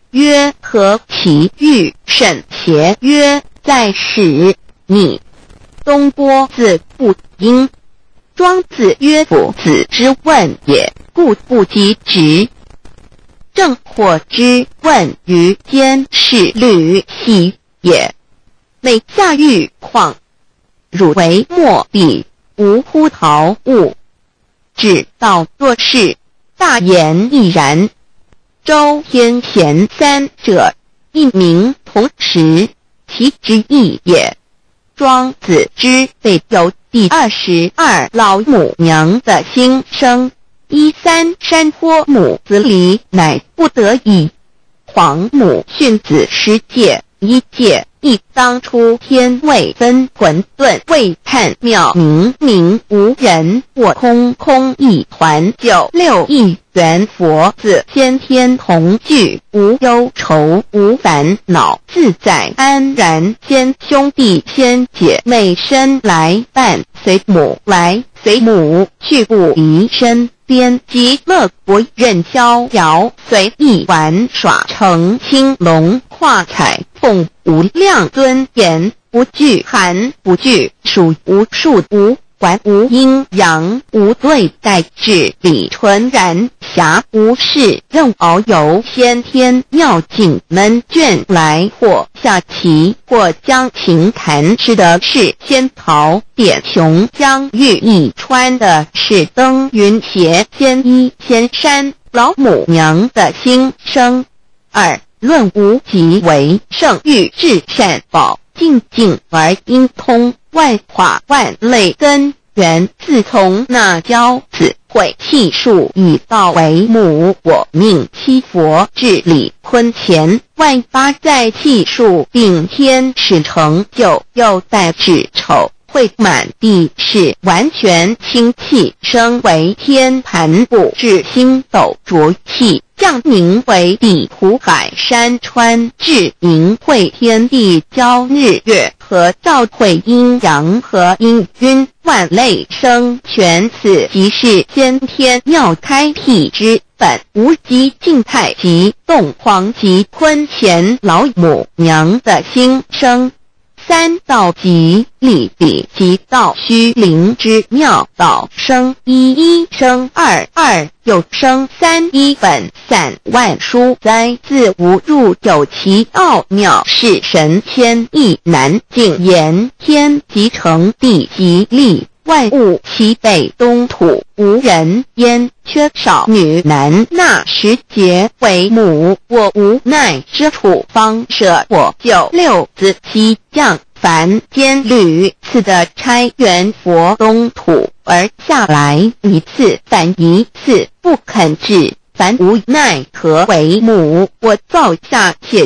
曰：何其欲甚邪？曰：在使逆。东郭子不应。庄子曰：夫子之问也，故不及直。正或之问于间，是履兮也。每下欲况，汝为莫彼，无乎陶物。指道若是，大言亦然。周天贤三者，一名同时，其之义也。庄子之备有第22老母娘的心声。13山坡母子离，乃不得已。黄母训子10戒，1戒亦当初天未分，混沌未探，妙明明无人，我空空一团。96亿元佛子，先天同聚，无忧愁无烦恼，自在安然。先兄弟先姐妹生来伴，随母来随母去，不离身边。极乐国任逍遥，随意玩耍，成青龙画彩凤，无量尊严，不惧寒不惧暑，无数无管无阴阳，无对待，至理纯然，暇无事任遨游。先天妙境门卷来，或下棋，或将琴弹，吃的是仙桃，点琼浆玉一穿的是登云鞋，仙衣仙山。老母娘的心声。2论无极为圣欲至善宝，静静而应通，万化万类根源。自从那骄子会气数以道为母，我命七佛治理坤乾，万八在气数，并天使成就，又待至丑会满地是完全清气，升为天盘部，至星斗浊气，降明为地湖海山川，至明会天地交日月和照，会阴阳和阴晕，万类生全。此即是先天妙开辟之本，无极静态及动黄极坤乾老母娘的心声。3道即理比即道虚灵之妙道生，11生22，又生31，本散万殊哉，自无入有其奥妙，是神千亿难尽言。天即成地即立，万物其北东土，无人焉，缺少女男。那时节为母，我无奈之处，方舍我96子西降凡间屡次的差援佛东土，而下来一次反一次，不肯治，凡无奈何为母。我造下且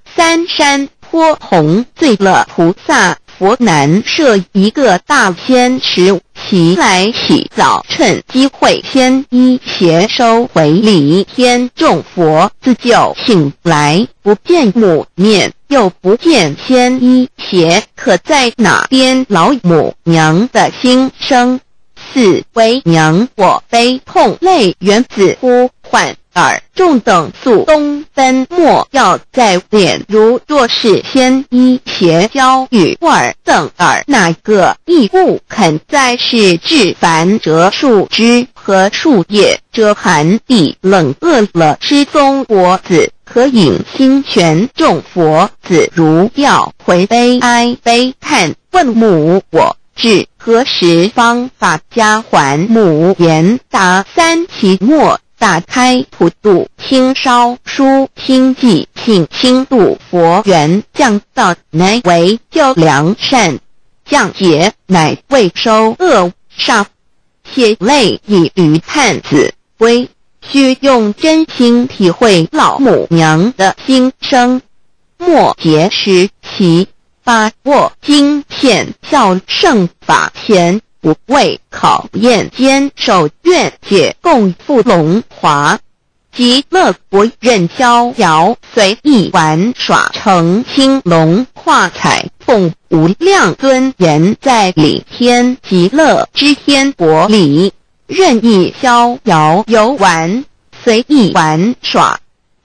93山坡弘罪乐菩萨佛南设一个大仙池，其来洗澡，趁机会先衣邪收回礼。天众佛自救醒来，不见母面，又不见先衣邪，可在哪边？老母娘的心声。4为娘我悲痛泪原子呼唤耳，众等速东奔，莫要再敛。如若是先衣邪交与尔等耳，哪个亦不肯再是至凡折树枝和树叶，遮寒地冷饿了失踪国子，可引心泉众佛子如要回悲哀悲叹，问母我至何时方法家还？母言答3期末，打开普度清烧书清寂性清度佛缘，降道乃为救良善，降劫乃为收恶煞。血泪以于叹子归，须用真心体会老母娘的心声。末节时期，把握经片效圣法前，不畏考验，坚守愿解，共赴龙华。极乐国任逍遥，随意玩耍，成青龙画彩凤，无量尊严，在理天极乐之天国里，任意逍遥游玩，随意玩耍。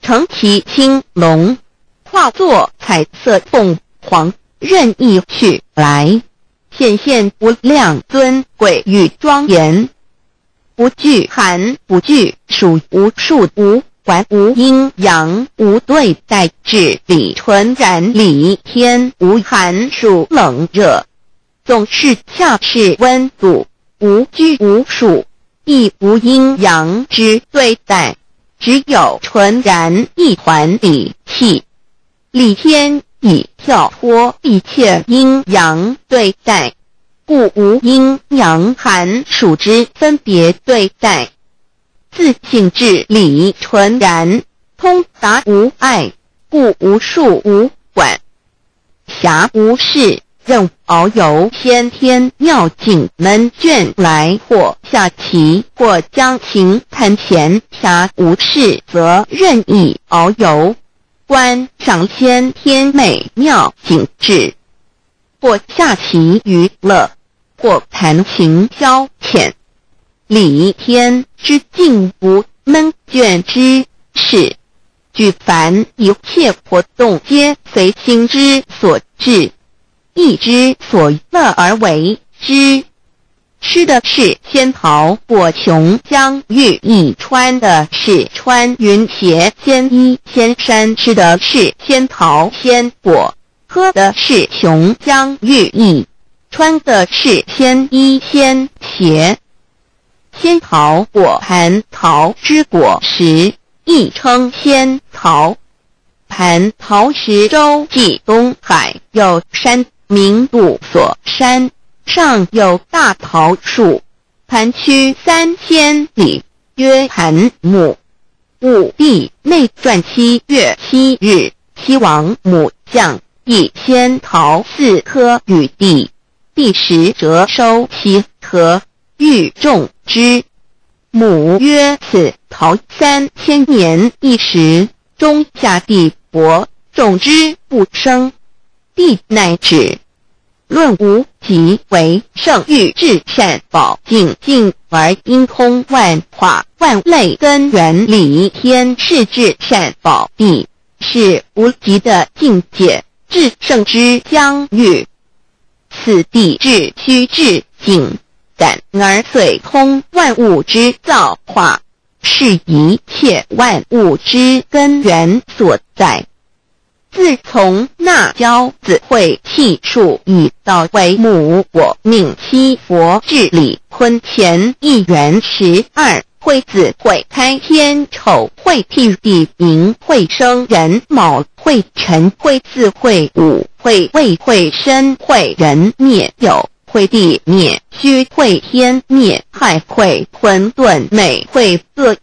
乘其青龙，化作彩色凤凰，任意去来，显现无量尊贵与庄严。不惧寒，不惧暑，无数无管，无阴阳，无对待治理，纯然理天，无寒暑冷热，总是恰是温度，无拘无束，亦无阴阳之对待，只有纯然一团理气。理天以跳脱一切阴阳对待，故无阴阳寒暑之分别对待，自性至理纯然，通达无碍，故无束无管，暇无事，任遨游先天妙境门卷来，或下棋，或将琴弹弦，暇无事则任意遨游，观赏先天美妙景致，或下棋娱乐，或弹琴消遣。理天之境无闷倦之事，举凡一切活动皆随心之所至，意之所乐而为之。吃的是仙桃果琼浆玉液，穿的是穿云鞋仙衣仙衫，吃的是仙桃仙果，喝的是琼浆玉液，穿的是仙衣仙鞋。仙桃果蟠桃之果实，亦称仙桃。蟠桃实洲际东海有山，名杜所山，上有大桃树，盘曲3000里，曰蟠木。武帝内传7月7日，西王母将以仙桃4颗与帝，帝时折收其核，欲种之。母曰：此桃3000年一时，终下地薄，种之不生。帝乃止。论无极为圣域至善宝净净而因通万化万类根源理天是至善宝地，是无极的境界，至圣之疆域。此地至虚至静，感而遂通万物之造化，是一切万物之根源所在。自从那骄子会气数以道为母，我命七佛治理坤乾1元12，会子会开天丑，会替地明，会生人卯，会辰会巳，会午，会未，会申，会人灭酉，会地灭戌，会天灭亥，会混沌昧，会各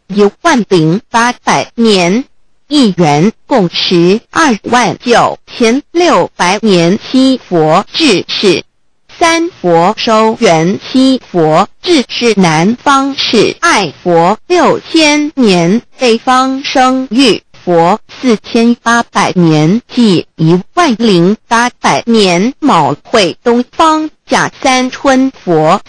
10800年。1元共129600年。七佛治世，3佛收元，7佛治世。南方是爱佛6000年，北方生玉佛4800年，即10800年。卯会东方甲三春佛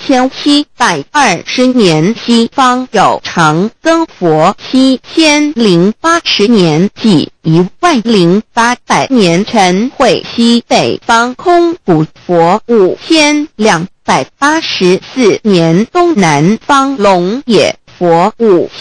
3720年，西方有长庚佛7080年，即10800年。辰会西北方空谷佛5284年，东南方龙野佛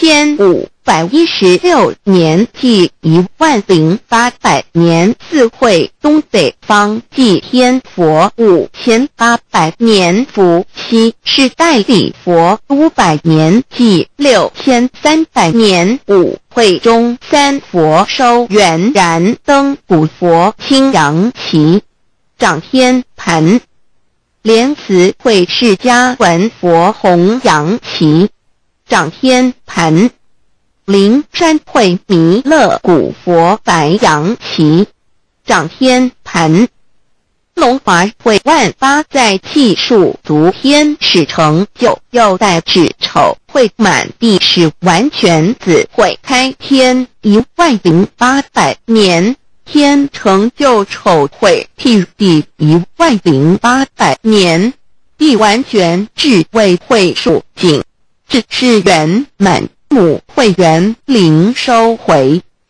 5516年，即10800年。四会东北方祭天佛5800年，伏羲是代理佛500年，即6300年。五会中3佛收元，燃灯古佛青阳旗，掌天盘。莲慈会释迦文佛红阳旗，掌天盘。灵山会弥勒古佛白羊旗，掌天盘。龙华会万八在气数足天使成就，又代指丑会满地是完全子会开天10800年，天成就丑会替地10800年，地完全智慧会数尽，至是圆满。母会元灵收回，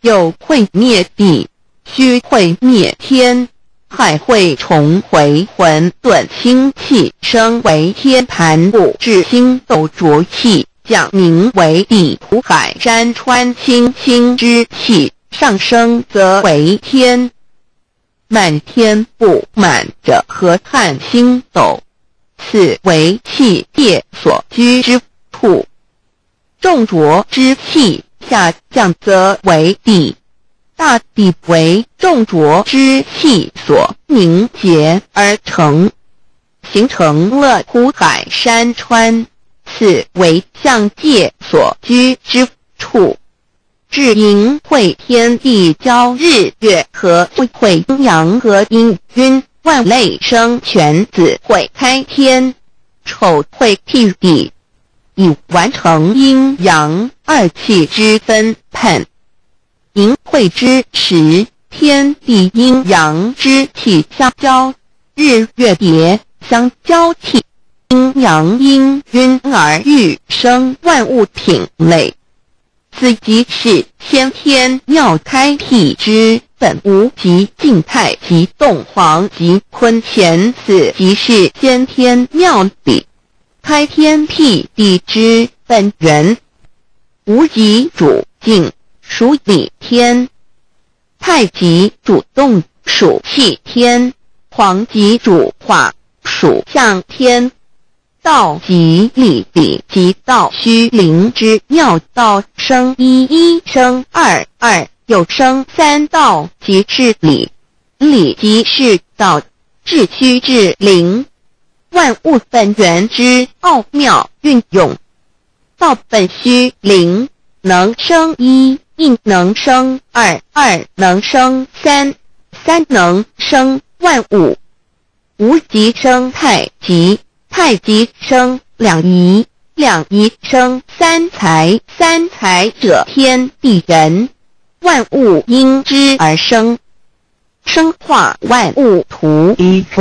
有会灭地，虚会灭天，还会重回混沌星气，升为天盘物质星斗浊气，降名为地土海山川星星之气，上升则为天。满天布满着河汉星斗，此为气界所居之土。重浊之气下降则为地，大地为重浊之气所凝结而成，形成了土海山川，此为象界所居之处。至寅会天地交日月和会阴阳和阴晕，万类生全子会开天，丑会辟地，以完成阴阳二气之分判。寅会之时，天地阴阳之气相交，日月叠相交替，阴阳阴晕而育生万物品类。此即是先天妙开辟之本无极静态及动黄及坤乾，此即是先天妙理开天辟地之本源。无极主静，属理天；太极主动，属气天；黄极主化，属象天。道即理，理即道虚灵之妙道，生一，一生二，二又生三，道即是理，理即是道，至虚至灵，万物本源之奥妙运用。道本虚灵，能生一，一能生二，二能生三，三能生万物。无极生太极，太极生两仪，两仪生三才，三才者天地人，万物因之而生，生化万物图。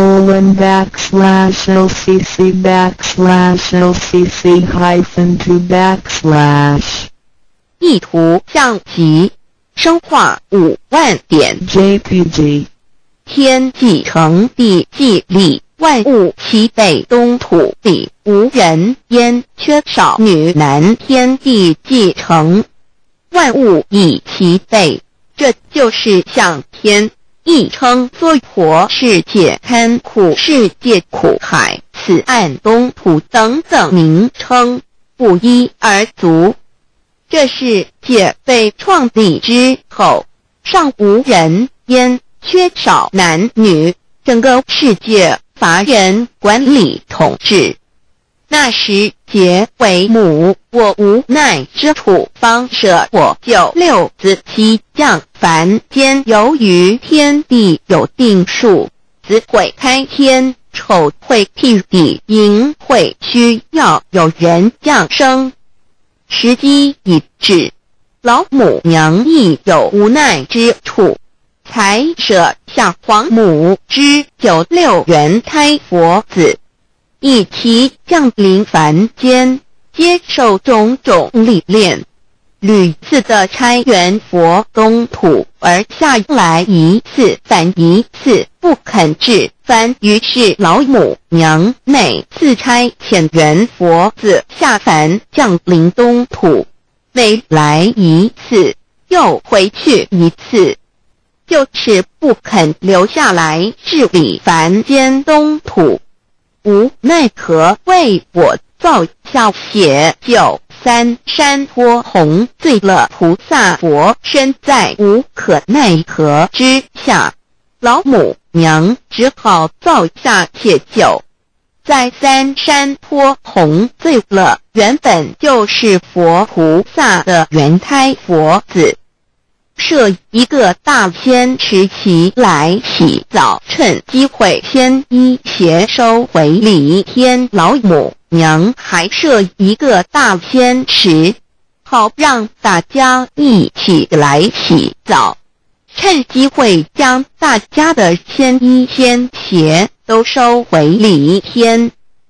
e://lcc_lcc-2/ 意图象极，生化5万点 jpg。 天既成地既立，万物其北东土地，无人焉，缺少女男，天地既成，万物以其北，这就是象天，亦称娑婆世界、堪苦世界、苦海、此岸东土等等名称，不一而足。这世界被创立之后，尚无人焉，缺少男女，整个世界乏人管理统治。那时桀为母，我无奈之处，方舍我9六子期降凡间。由于天地有定数，子会开天，丑会辟地，寅会需要有人降生。时机已至，老母娘亦有无奈之处，才舍下皇母之9六元胎佛子，以其降临凡间，接受种种历练，屡次的差援佛东土，而下来一次反一次，不肯治凡。于是老母娘每次差遣援佛子下凡降临东土，每来一次又回去一次，就是不肯留下来治理凡间东土。无奈何，为我造下血酒3山托红，醉了菩萨佛，身在无可奈何之下，老母娘只好造下血酒，在3山托红醉了原本就是佛菩萨的原胎佛子，设一个大仙池其来洗澡，趁机会先衣邪收回礼天。老母娘还设一个大仙池，好让大家一起来洗澡，趁机会将大家的仙衣仙鞋都收回礼天。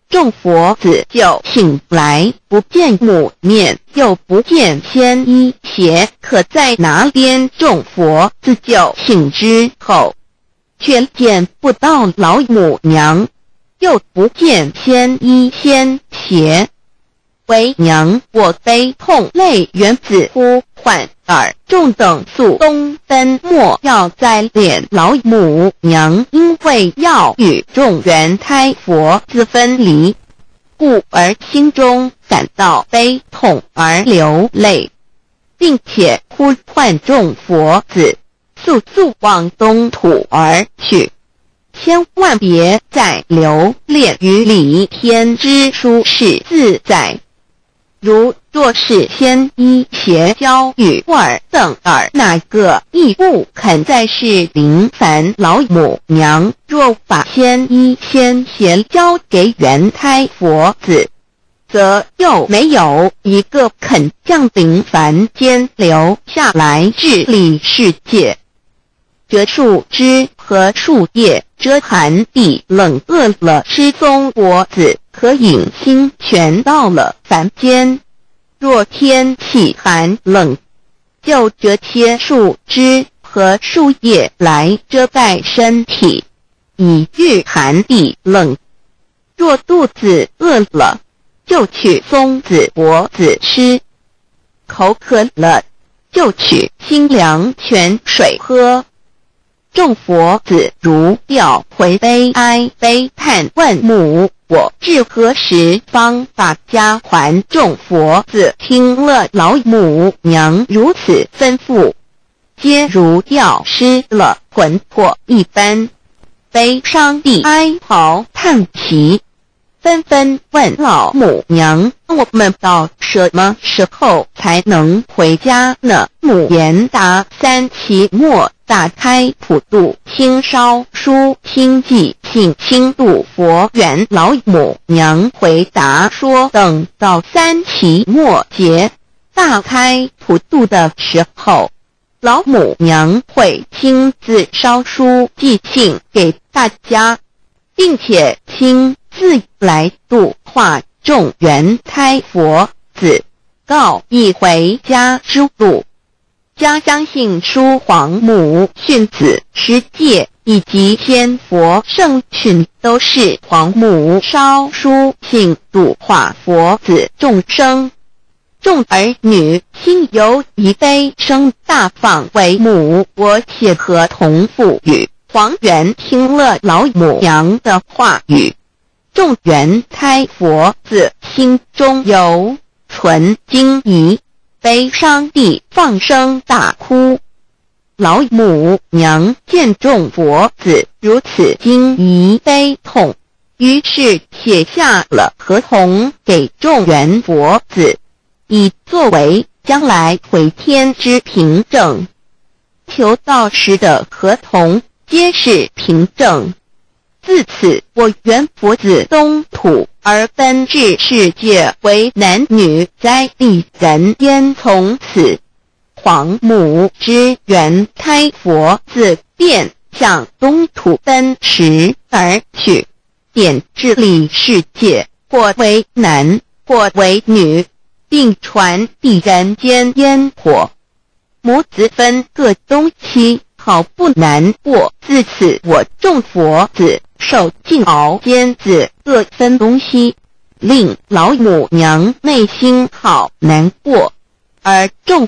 众佛子就醒来，不见母面，又不见仙衣鞋，可在哪边？众佛子就醒之后，却见不到老母娘，又不见仙衣仙鞋。为娘，我悲痛泪源自呼唤耳，众等速东奔，莫要再怜老母娘，因为要与众元胎佛子分离，故而心中感到悲痛而流泪，并且呼唤众佛子速速往东土而去，千万别再留恋于离天之舒适自在。如若是仙衣鞋交与尔等儿，哪个亦不肯再是临凡老母娘？若把仙衣仙鞋交给元胎佛子，则又没有一个肯降临凡间留下来治理世界。这树枝和树叶遮寒地冷，饿了吃松果子，可引心全到了凡间。若天气寒冷，就折些树枝和树叶来遮盖身体，以御寒地冷。若肚子饿了，就取松子果子吃；口渴了，就取清凉泉水喝。众佛子如调回悲哀悲叹，问母我至何时方把家还？众佛子听了老母娘如此吩咐，皆如掉失了魂魄一般，悲伤地哀嚎叹息，纷纷问老母娘：我们到什么时候才能回家呢？母言答：三期末打开普度心烧书心记信心度佛缘。老母娘回答说，等到三期末节大开普度的时候，老母娘会亲自烧书寄信给大家，并且亲自来度化众元胎佛子，告一回家之路。家相信书皇母训子师戒以及仙佛圣训，都是皇母烧书信度化佛子众生。众儿女心有一悲生大放为母，我写合同赋予。皇元听了老母娘的话语，众元胎佛子心中有存惊疑，悲伤地放声大哭。老母娘见众佛子如此惊疑悲痛，于是写下了合同给众元佛子，以作为将来回天之凭证。求道时的合同皆是凭证。自此，我元佛子东土而奔至世界为男女在地人焉。从此，皇母之元胎佛子便向东土奔驰而去，便治理世界，或为男，或为女，并传递人间烟火。母子分各东西，好不难过。自此，我众佛子受尽熬煎子各分东西，令老母娘内心好难过。而众